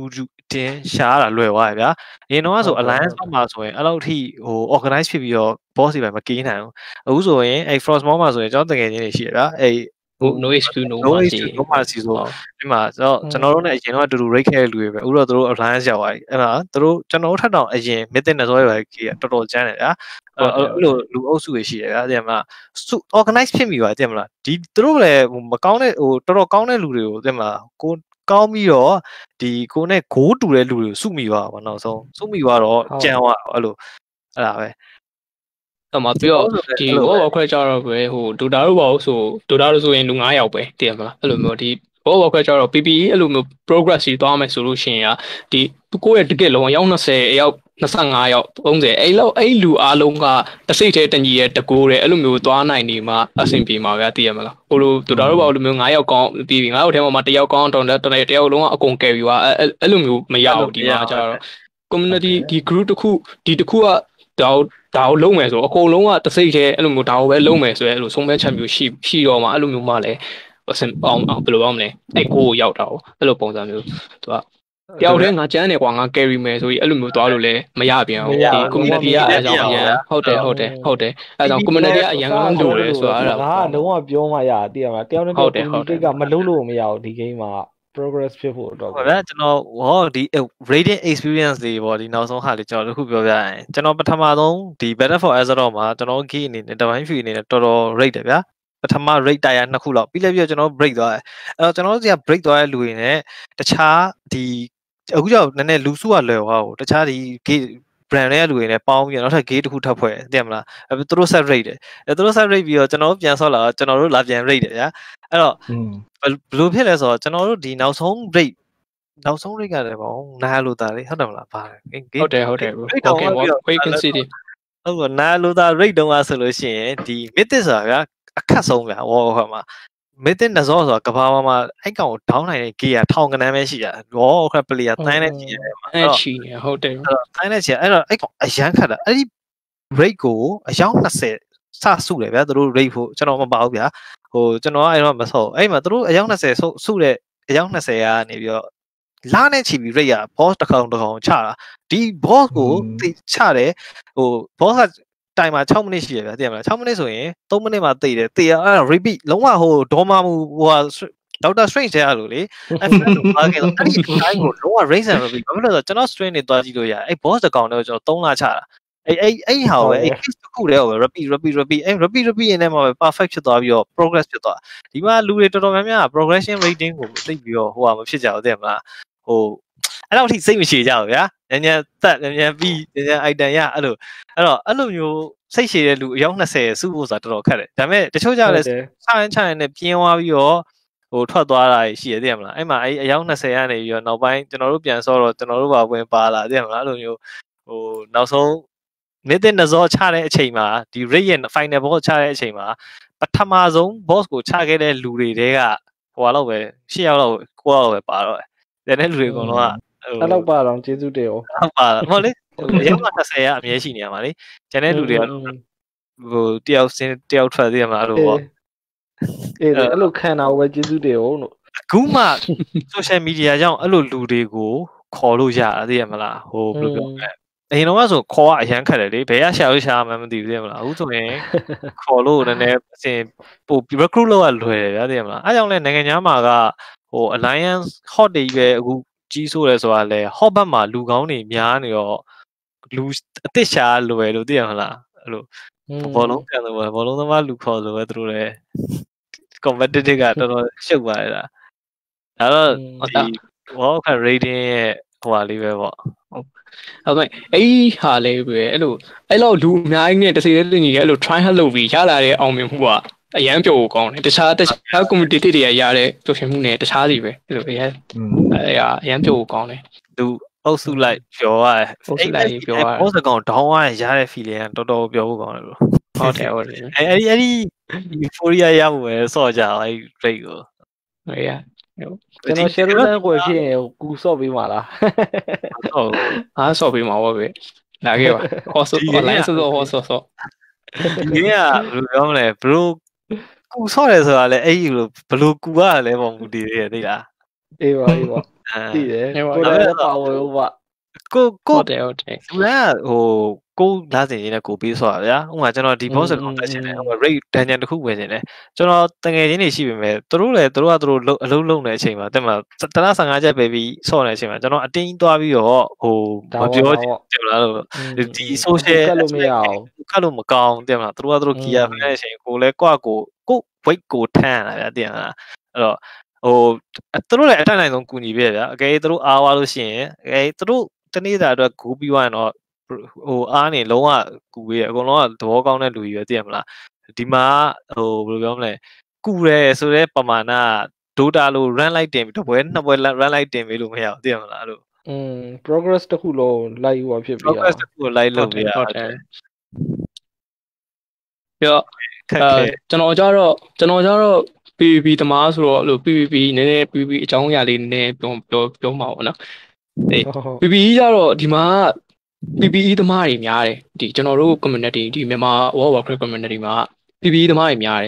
တင်ရှားတာလွယ်သွားတယ်ဗျာအရင်တော့ဆို alliance ဘက်မှာဆိုရင်အဲ့လောက်ထိဟို organize ဖြစ်ပြီးတော့ boss တွေပဲမကင်းနိုင်ဘူးအခုဆိုရင်အဲ့ frostmore မှာဆိုရင်ကျွန်တော်တကယ်ချင်းနေရှိတယ်ဗျာအဲ့ no excuse no mercy ဆိုဒီမှာကျွန်တော်တို့နဲ့အရင်တော့အတူတူ rate ခဲ့တဲ့လူတွေပဲအခုတော့သူတို့ alliance ရောက်သွားပြီအဲ့မှာသူတို့ကျွန်တော်တို့ထပ်တော့အရင် mythic နဲ့ဆိုရပါကြီးတော်တော်ကျန်းတယ်ဗျာအဲ့လိုလူအုပ်စုတွေရှိတယ်ဗျာတဲ့မှာ organize ဖြစ်မိပါတယ်တဲ့မလားဒီသူတို့လည်းမကောင်းတဲ့ဟိုတော်တော်ကောင်းတဲ့လူတွေကိုတဲ့မလားကိုကောင်းပြီးတော့ဒီကိုနဲ့ဂိုးတူတဲ့လူတွေကိုစုမိသွားပါနောက်ဆုံးစုမိသွားတော့ကြံသွားအဲ့လိုအဲ့ဒါပဲအမပြောဒီ Warcraft ကြတော့ပဲဟို Dota တို့ပါဆို Dota တို့ဆိုရင်လူ9ယောက်ပဲတည်မလားအဲ့လိုမျိုးဒီ Warcraft ကြတော့ PPE အဲ့လိုမျိုး progress ကြီးသွားမယ်ဆိုလို့ရှိရင်ဒီကိုယ့်ရဲ့ ticket လုံးအယောက်20အယောက်25ယောက်30အဲ့လောက်အဲ့လူအားလုံးကတစ်စိတ်တည်းတညီရဲ့တကိုးတဲ့အဲ့လိုမျိုးသွားနိုင်နေမှအဆင်ပြေမှာဗျာသိရမလားဟိုလို Dota တို့ပါလိုမျိုး9ယောက်ကောင်းပြီးပြီ9ယောက်ထဲမှာ1ယောက်ကောင်းတော့တယောက်လုံးကအကုန်ကယ်ပြီးွားအဲ့လိုမျိုးမရဘူးဒီမှာကြတော့ community ဒီ group တစ်ခုဒါကိုလုံးမယ်ဆိုအကုန်လုံးကတစ်စိတ်တည်းအဲ့လိုမျိုးဒါကိုပဲလုံးမယ်ဆိုရဲအဲ့လိုဆုံးဖြတ်ချက်မျိုးရှိတော့မှအဲ့လိုမျိုးမှလည်းအဆင်အောင်ဘယ်လိုအောင်မလဲအဲ့ကိုရောက်တာအဲ့လိုပုံစံမျိုးသူကတယောက်တည်းငါကျန်းနေကွာငါ carry မယ်ဆိုပြီးအဲ့လိုမျိုးသွားလို့လည်းမရပြန်ဘူးဒီ community ကအဲ့ကြောင့်အရန်ဟုတ်တယ်အဲ့ကြောင့် community ကအရန်ကောင်းလို့လေဆိုတာအဲ့ဒါငါကလုံးဝပြောမှရတည်ရမှာတယောက်နဲ့တယောက် community ကမလုံးလို့မရဘူးဒီ game မှာ progress ဖြစ်ဖို့တော့ဟုတ်ဗျာကျွန်တော်ဟောဒီ rating experience တွေပေါ့ဒီနောက်ဆုံးဟာလေးကျွန်တော်တခုပြောပြရင်ကျွန်တော်ပထမဆုံးဒီ Battle for Azeroth မှာကျွန်တော် key အနေနဲ့ divine free အနေနဲ့တော်တော် rate တယ်ဗျာပထမ rate တိုင်ရ2ခုလောက်ပြီးလည်းပြီးတော့ကျွန်တော် break သွားတယ်အဲ့တော့ကျွန်တော်တို့က break သွားတဲ့လူတွေနဲ့တခြားဒီအခုကြောင့်နည်းနည်းလူစုကလွယ်သွားဘူးတခြားဒီ gate brand တွေကလူတွေနဲ့ပေါင်းပြီးနောက်ထပ် gate တစ်ခုထပ်ဖွဲ့သိရမလားသူတို့ set rate တယ်သူတို့ set rate ပြီးတော့ကျွန်တော်တို့ပြန်ဆော့လာကျွန်တော်တို့လာပြန် rate တယ်ဗျာအဲ့တော့ဘယ်လိုဖြစ်လဲဆိုတော့ကျွန်တော်တို့ဒီနောက်ဆုံး rate ကလည်းပေါ့နားလို့တာလေဟုတ်တယ်မလားပါတယ်ဟုတ်တယ်okay vacancy တွေဟုတ်ကဲ့နားလို့တာ rate တုန်းကဆိုလို့ရှိရင်ဒီ mythic ဆိုတာဗျာအခက်ဆုံးဗျာ Warcraft မှာ mythic နဇောဆိုတာကဘာမှာအဲ့ကောင်ကို down နိုင်တဲ့ gear ထောင်ကနန်းပဲရှိတာ Warcraft player တိုင်းနဲ့ကြီးတယ်မှာအဲ့ချီဟုတ်တယ်တိုင်းနဲ့ကြီးအဲ့တော့အဲ့ကောင်အရန်ခတ်တာအဲ့ဒီ rate ကိုအယောက်20စစုတယ်ဗျာသူတို့ rate ဖို့ကျွန်တော်မပါဘူးဗျာဟိုကျွန်တော်အဲ့တော့မဆော့အဲ့မှာသူတို့အယောက်20စုတဲ့အယောက်20ကနေပြီးတော့လာနဲ့ချီပြီး rate ရ boss တစ်ကောင်ချတာဒီ boss ကိုချတယ်ဟို boss ကတိုင်မှာ6မိနစ်ရှိရဗျာသိရမလား6မိနစ်ဆိုရင်3မိနစ်မှသိတယ်သိရအဲ့တော့ repeat လုံးဝဟိုဒေါ်မာမူဟိုဟာ Doctor Strange တဲ့လို့လေအဲ့ဒါကိုပါခဲ့တော့အဲ့ဒီ time ကိုလုံးဝ raise and repeat ဘာဖြစ်လို့လဲဆိုတော့ကျွန်တော် strain တွေတွားကြည့်လို့ရတယ်အဲ့ boss တစ်ကောင်တော့ကျွန်တော်3လချတာအဲ့ဟာပဲအဲ့ case တစ်ခုတည်းကိုပဲ repeat အဲ့ repeat ရင်းနဲ့မှပဲ perfect ဖြစ်သွားပြီးတော့ progress ဖြစ်သွားဒီမှာလူတွေတော်တော်များများ progression rating ကိုသိပြီးတော့ဟိုဟာမဖြစ်ကြဘူးသိရမလားဟိုအဲ့လောက်ထိစိတ်မရှိကြဘူးဗျာညညတက်ညညပြီးညည item ရအဲ့လိုမျိုးစိတ်ရှည်တဲ့လူအယောက်20စုဖို့ဆိုတာတော်တော်ခက်တယ်ဒါပေမဲ့တချို့ကြလည်းချရင်နဲ့ပြင်းသွားပြီးတော့ဟိုထွက်သွားတာရှိရသိရမလားအဲ့မှာအဲ့အယောက်20ကနေပြီးတော့နောက်ပိုင်းကျွန်တော်တို့ပြန်ဆော့တော့ကျွန်တော်တို့ပါဝင်ပါလာသိရမလားအဲ့လိုမျိုးဟိုနောက်ဆုံး mythic နဇောချတဲ့အချိန်မှာဒီ rate ရဲ့ final boss ချတဲ့အချိန်မှာပထမဆုံး boss ကိုချခဲ့တဲ့လူတွေတဲကဟိုလောက်ပဲ10ယောက်လောက်9ယောက်လောက်ပဲပါတော့တယ်တဲ့လူတွေအကုန်လုံးကအဲ့လောက်ပါတော့ကျေးဇူးတင်အောင်ဟုတ်ပါဟုတ်လေအယောက်20ကအမြဲရှိနေရမှာလေကျန်တဲ့လူတွေကဟိုတယောက်ထွက်သေးရမှာအဲ့လိုပေါ့အဲ့လိုခံတာပဲကျေးဇူးတင်အောင်လို့အခုမှ social media ကြောင့်အဲ့လိုလူတွေကိုခေါ်လို့ရတာသိရမလားဟိုဘယ်လိုပြောလဲအရင်တော့ဆိုခေါ်ကအရန်ခက်တယ်လေဘယ်ရရှာလို့ရှာမှမသိဘူးသိရမလားအခုဆိုရင်ခေါ်လို့နည်းနည်းအစင်ပို့ recruit လုပ်ရလွယ်တယ်ဗျာသိရမလားအဲကြောင့်လဲနိုင်ငံခြားမှာကဟို alliance hot တွေပဲအခုကြီးဆိုးတယ်ဆိုတာလဲ hot ဘက်မှာလူကောင်းတွေများနေတော့လူအစ်စ်ရှာလွယ်လို့သိရမလားအဲ့လိုဘောလုံးကန်လို့ဘောလုံးသမားလူခေါ်လို့ပဲသူတို့လဲ competitive ကတော်တော်ရှုပ်ပါတယ်ဒါတော့ဒီ Warcraft rating ရဲ့ဟိုဟာလေးပဲပေါ့ဟုတ်ကဲ့အဲ့ဟာလေးပဲအဲ့လိုလူအများကြီးနဲ့တစ်စီတဲ့ညီရဲ့အဲ့လို try hard လုပ်ပြီးရလာတဲ့အောင်မြင်မှုကအရန်ပျော်ကောင်းတယ်တခြား community တွေရတဲ့ပျော်ရွှင်မှုနဲ့တခြားစီပဲအဲ့လိုအရန်ပျော်ကောင်းတယ်သူအုပ်စုလိုက်ပြောရတယ်အုပ်စုလိုက်ပြောရတယ်ဘောစကောင်ဒေါင်းရတဲ့ feeling ကတော်တော်ပြောဖို့ကောင်းတယ်လို့ဟုတ်တယ်အဲ့ဒီ euphoria ရဖို့ပဲစော့ကြအောင်အဲ့ rate ကိုဟုတ်ရကျွန်တော် share လုပ်တဲ့ကိုဖြစ်ရင်ကူဆော့ပေးပါလားဟုတ်အားဆော့ပေးမှာပါပဲလာခဲ့ပါဟောဆော့ online ဆော့ဟောဆော့ဒီကဘယ်လိုပြောမလဲဘလို့ကူဆော့တယ်ဆိုတာလဲအဲ့ဒီလိုဘလို့ကူရလဲပေါ့မူတည်သေးတယ်သိလားအေးပါသိတယ်ကိုယ်လည်းပါဝင်ဦးပါကိုဟုတ်တယ်ဟုတ်တယ်သူကကိုလာစင်ကြီးနဲ့ကိုပြီးဆိုတာဗျာဥပမာကျွန်တော်ဒီ boss ကိုတက်ချင်တယ်ဟို rate dungeon တစ်ခုဝင်ချင်တယ်ကျွန်တော်တငယ်ချင်းတွေရှိပေမဲ့သူတို့အလုပ်လုပ်နေတဲ့အချိန်မှာတက်မှာတလား15ချက်ပဲပြီးဆော့နေတဲ့အချိန်မှာကျွန်တော်အတင်းသွားပြီးတော့မပြောချင်တယ်လားလို့ဒီ social ကတ်လို့မရအောင်ကတ်လို့မကောင်းတက်မှာသူတို့ gear ဖမ်းတဲ့အချိန်ကိုလည်းကို weight ကိုထမ်းရတာဗျာတင်လားအဲ့တော့သူတို့လည်းအတိုင်းနိုင်ဆုံးကူညီပေးရဗျာအကယ်သူတို့အားဝါလို့ရှိရင်အကယ်သူတို့တနေ့တာအတွက်ဂူးပြီးသွားရင်တော့အားနေလုံးဝကူပေးရအကုန်လုံးကသဘောကောင်းတဲ့လူကြီးပဲသိရမလားဒီမှာဘယ်လိုပြောမလဲကူရဲဆိုတဲ့ပမာဏ Dota လို့ run လိုက်တင်ပြီးတစ်ပွဲနှစ်ပွဲ run လိုက်တင်ပြီးလို့မရဘူးသိရမလားအဲ့လို progress တစ်ခုလုံးလိုက်ဟိုဖြစ်ပြီး progress တစ်ခုလိုက်လုပ်ပြရဟုတ်တယ်ပြီးတော့ကျွန်တော်ကြတော့ PVP တမားဆိုတော့အဲ့လို PVP နည်းနည်း PVP အကြောင်းအရာလေးနည်းနည်းပြောမှာပေါ့နော်PVE ကြတော့ဒီမှာ PVE သမားတွေများတယ်ဒီကျွန်တော်တို့ community ဒီမြန်မာ Warcraft community မှာ PVE သမားတွေများတယ်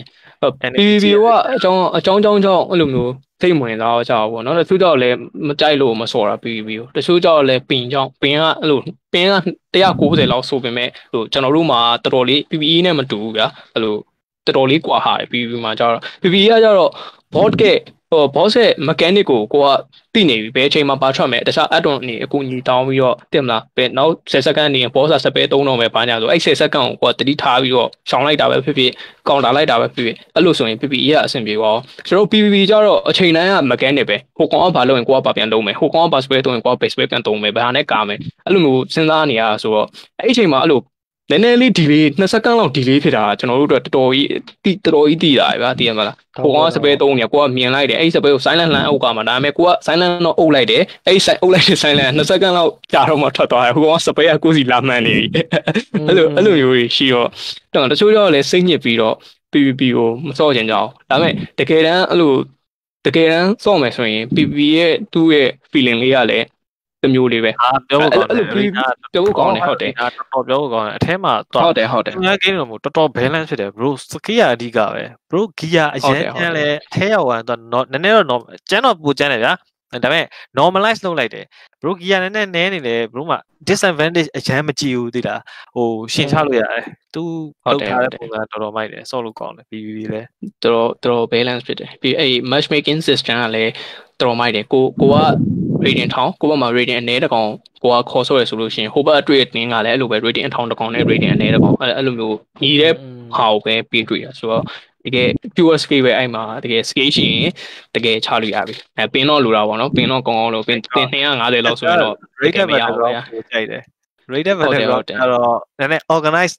PVP ကအကြောင်းအဲ့လိုမျိုးသိမဝင်တော့ကြောက်ပေါ့နော်တချို့ကြောက်လည်းမကြိုက်လို့မစော်တာ PVP ကိုတချို့ကြောက်လည်းပင်ကအဲ့လိုပင်က190လောက်ဆိုပေမဲ့ဟိုကျွန်တော်တို့မှာတော်တော်လေး PVE နဲ့မတူဘူးဗျာအဲ့လိုတော်တော်လေးကွာဟာတယ် PVP မှာကျတော့ PVE ကကျတော့ bot ကboss ရဲ့ mechanic ကိုကသိနေပြီဘယ်အချိန်မှာပါထွက်မယ်တခြား add-on အနေအကူညီတောင်းပြီးတော့တင်မလားဘယ်နောက်10စက္ကန့်နေရင် boss စပယ်3တော့မယ်ဘာညာဆိုအဲ့10စက္ကန့်ကိုတတိထားပြီးတော့ရှောင်လိုက်တာပဲဖြစ်ဖြစ် counter လိုက်တာပဲဖြစ်ဖြစ်အဲ့လိုဆိုရင် PVE ကအဆင်ပြေပါအောင်ကျွန်တော် PVP ကျတော့အချိန်တိုင်းက mechanic ပဲဟိုကောင်ကဘာလုပ်ရင်ကိုကဘာပြန်လုံးမယ်ဟိုကောင်ကဘာ spell သုံးရင်ကိုက base spell ပြန်သုံးမယ်ဘာနဲ့ကာမယ်အဲ့လိုမျိုးစဉ်းစားနေရဆိုတော့အဲ့အချိန်မှာအဲ့လိုနည်းနည်းလေး delay 2စက္ကန့်လောက် delay ဖြစ်တာကျွန်တော်တို့တော်တော်ကြီးတည်တာဗျာသိရမလားကိုကစပယ်သုံးနေကိုကမြင်လိုက်တယ်အဲ့စပယ်ကို silent လှမ်းအုပ်ကမှာဒါပေမဲ့ကိုက silent တော့အုပ်လိုက်တယ်အဲ့အုပ်လိုက်တဲ့ silent 2စက္ကန့်လောက်ကြာတော့မှထွက်သွားတယ်ကိုကစပယ်ကကိုစီလာမှန်းနေပြီအဲ့လိုမျိုးရှိတော့တချို့တော့လည်းစိတ်ညစ်ပြီးတော့ PVP ကိုမစော့ချင်ကြအောင်ဒါပေမဲ့တကယ်တမ်းစော့မယ်ဆိုရင် PVP ရဲ့သူ့ရဲ့ feeling လေးကလည်းတမျိုးလေးပဲပြောဖို့ကောင်းတယ်ပြောဖို့ကောင်းတယ်ဟုတ်တယ်တော်ပြောဖို့ကောင်းတယ်အထဲမှာဟုတ်တယ်သူများ game တော့မဟုတ်တော်တော် balance ဖြစ်တယ် bro skill အဓိကပဲ bro gear အရင်လဲအထဲရောက်သွားတော့နည်းနည်းတော့ကျန်းတော့ပူကျန်းတယ်ဗျာဒါပေမဲ့ normalize လုပ်လိုက်တယ် bro gear နည်းနည်းနဲနေတယ် bro မှာ disadvantage အရင်မကြည့်ဘူးသိလားရှင်ချလို့ရတယ်သူလောက်ထားတဲ့ပုံစံတော်တော်မိုက်တယ်ဆော့လို့ကောင်းတယ် PVP လဲတော် balance ဖြစ်တယ်ပြီးအဲ့ matchmaking system ကလည်းတော်မိုက်တယ်ကိုက rating ထောင်ကိုဘက်မှာ rating အနည်းတကောင်ကိုကခေါ်ဆော့ရဆိုလို့ရှိရင်ဟိုဘက်အတွေ့အတင်းကလည်းအဲ့လိုပဲ rating အထောင်တကောင်နဲ့ rating အနည်းတကောင်အဲ့လိုမျိုးညီတဲ့ဟာကိုပဲပြီးတွေ့ရဆိုတော့တကယ် pure scale ပဲအဲ့မှာတကယ် scale ရှိရင်တကယ်ချလို့ရပြီပင်တော့လိုတာပေါ့နော်ပင်တော့ကောင်းအောင်လို့ပင်250လောက်ဆိုရင်တော့ rated battleground ကိုကြိုက်တယ် rated battleground ကတော့နည်းနည်း organize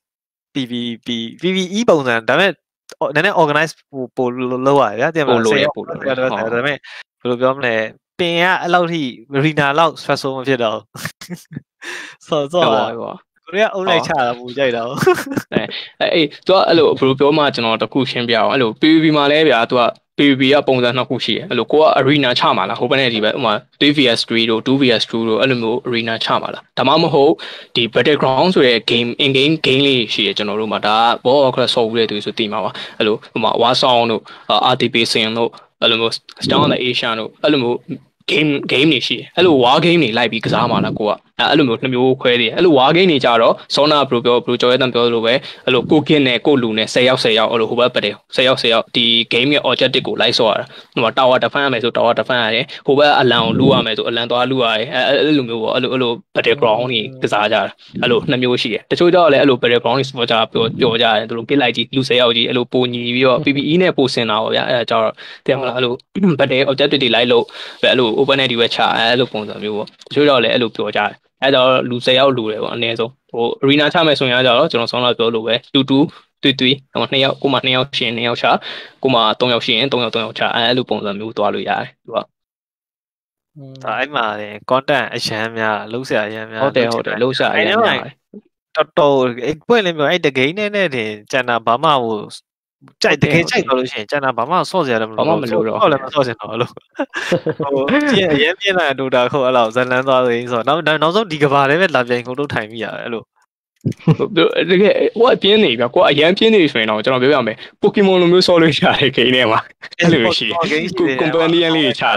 PVE ပုံစံဒါပေမဲ့နည်းနည်း organize ပို့လို့ရတယ်ဗျာတင်မလားပို့လို့ရဒါပေမဲ့ဘယ်လိုပြောမလဲပင်ကအဲ့လောက်ထိ marina လောက် stressful မဖြစ်တော့ဆော့ပါကိုရီးယားအုံလိုက်ချတာပူကြိုက်တော့အေးသူကအဲ့လိုဘယ်လိုပြောမှကျွန်တော်တခုရှင်းပြအောင်အဲ့လို PVP မှာလဲဗျာသူက PVP ကပုံစံနှစ်ခုရှိတယ်အဲ့လိုကိုက arena ချမှာလားဟိုဘက်နဲ့ဒီဘက်ဥပမာ 3vs3 တို့ 2vs2 တို့အဲ့လိုမျိုး arena ချမှာလားဒါမှမဟုတ်ဒီ battleground ဆိုတဲ့ game in game လေးရှိရကျွန်တော်တို့မှာဒါက Warcraft ဆော့ဘူးတဲ့သူဆိုသိမှာပါအဲ့လိုဥပမာ Warsong တို့ RTP Sin တို့အဲ့လိုမျိုး Star on the Asia တို့အဲ့လိုမျိုးgame တွေရှိတယ်အဲ့လို war game တွေလိုက်ပြီးကစားမှာလားကိုကအဲ့လိုမျိုးနှစ်မျိုးခွဲသေးတယ်အဲ့လို war game တွေကြတော့ Sona Pro ကျော်ရဲတန်ပြောလို့ပဲအဲ့လိုကိုကင်းနဲ့ကိုလူနဲ့10ယောက်အဲ့လိုဟိုဘက်ပတ်တယ်10ယောက်ဒီ game ရဲ့ objective ကိုလိုက်ဆော့ရတာဟိုမှာ tower defend ရမယ်ဆို tower defend ရတယ်ဟိုဘက်အလံကိုလူရမယ်ဆိုအလံသွားလူရတယ်အဲ့လိုမျိုးပေါ့အဲ့လို battleground တွေကစားကြတာအဲ့လိုနှစ်မျိုးရှိတယ်တချို့ကြောက်လည်းအဲ့လို battleground တွေ sport ကြပြောကြတယ်သူတို့ပြစ်လိုက်ကြည့်လူ10ယောက်ကြီးအဲ့လိုပုံညီပြီးတော့ PPE နဲ့ပိုစင်တာပေါ့ဗျာအဲ့ဒါကြောက်တယ်မလားအဲ့လို battle objective တွေလိုက်လို့အဲ့လို open နဲ့ဒီဘက်ချအဲ့လိုပုံစံမျိုးပေါ့တချို့ကြောက်လည်းအဲ့လိုပြောကြတယ်အဲ့တော့လူ10ယောက်လူတယ်ပေါ့အနည်းဆုံးဟို arena ချမယ်ဆိုရင်တော့ကျွန်တော်ဆောင်းလာပြောလို့ပဲ2-2 3-3ဟို2ယောက်ကိုမှ2ယောက်ရှင်2ယောက်ချကိုမှ3ယောက်ရှင်3ယောက်ချအဲ့လိုပုံစံမျိုးသွားလို့ရတယ်သူကဒါအဲ့မှာလေ content အရန်များလှုပ်ရှားအရန်များဟုတ်တယ်လှုပ်ရှားအရန်များတော်အဲ့ပွင့်လည်းပြောအဲ့တကိန်းနဲ့တင်ကျန်တာဘာမှဟိုကြိုက်တကယ်ကြိုက်တော့လို့ရှိရင်ကျန်တာဘာမှဆော့စရာလည်းမလိုတော့ဟုတ်လည်းမဆော့စင်တော့အဲ့လိုဟိုကျင်းအရင်ပြင်းလာတဲ့ဒိုတာခုအဲ့လောက်ဇလန်းသွားသေးဆိုတော့နောက်ဆုံးဒီကဘာလေးပဲလာပြန်ကုန်တော့ထိုင်မိရတယ်အဲ့လိုတကယ်ဟိုအပြင်းနေပြီကိုကအရန်ပြင်းနေဆိုရင်တော့ကျွန်တော်ပြောပြမယ်ပိုကီမွန်လိုမျိုးဆော့လို့ရတယ်ဂိမ်းထဲမှာအဲ့လိုရှိကွန်ပန်နီယန်လေးချတာ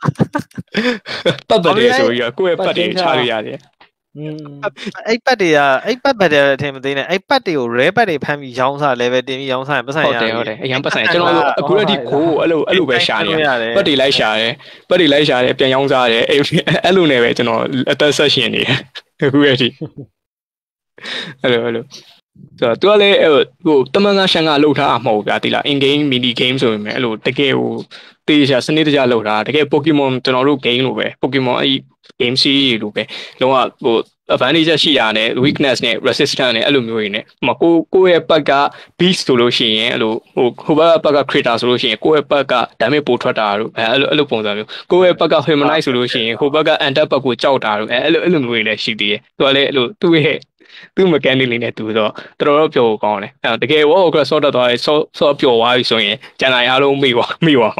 ပတ်ပတ်တယ်ဆိုပြီးတော့ကိုယ့်ရဲ့ပတ်တွေချလို့ရတယ်အဲ့ပတ်တွေကအဲ့ပတ်တွေအထင်မသိနဲ့အဲ့ပတ်တွေကို rare ပတ်တွေဖမ်းပြီးရောင်းစား level တင်ပြီးရောင်းစားရင်ပတ်ဆိုင်ရတယ်ဟုတ်တယ်အရင်ပတ်ဆိုင်ကျွန်တော်အခုတည်းဒီခိုးအဲ့လိုပဲရှာနေပတ်တွေလိုက်ရှာတယ်ပြန်ရောင်းစားတယ်အဲ့လိုနဲ့ပဲကျွန်တော်အသက်ဆက်ရှင်နေတယ်အခုရည်အဲ့လိုဆိုတော့သူကလည်းဟိုတမန်ကရှန်ကလှုပ်ထားမှာမဟုတ်ဗျာတိလား in game mini game ဆိုပေမဲ့အဲ့လိုတကယ်ဟိုတေးရှာစနစ်တကျလှုပ်ထားတကယ် Pokemon ကျွန်တော်တို့ game လိုပဲ Pokemon အဲ့ game series လိုပဲလုံးဝဟို advantage ရှိတာနဲ့ weakness နဲ့ resistance နဲ့အဲ့လိုမျိုးတွေနဲ့ဟိုကိုယ့်ရဲ့ဘက်က beast ဆိုလို့ရှိရင်အဲ့လိုဟိုဘက်က creator ဆိုလို့ရှိရင်ကိုယ့်ရဲ့ဘက်က damage ပိုထွက်တာတို့အဲ့လိုပုံစံမျိုးကိုယ့်ရဲ့ဘက်က humanoid ဆိုလို့ရှိရင်ဟိုဘက်က enter ဘက်ကိုကြောက်တာတို့အဲ့လိုမျိုးတွေလည်းရှိသေးတယ်သူကလည်းအဲ့လိုသူ့ရဲ့သူ့ mechanic လေးနဲ့တူတော့တော်တော်ပျော်ကောင်းတယ်အဲ့တကယ် Warcraft ဆော့တက်သွားရင်ဆော့ပျော်သွားပြီဆိုရင်ကျန်တာအားလုံးမိသွားမှာ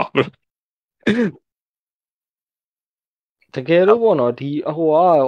တကယ်လို့ပေါ့နော်ဒီအခု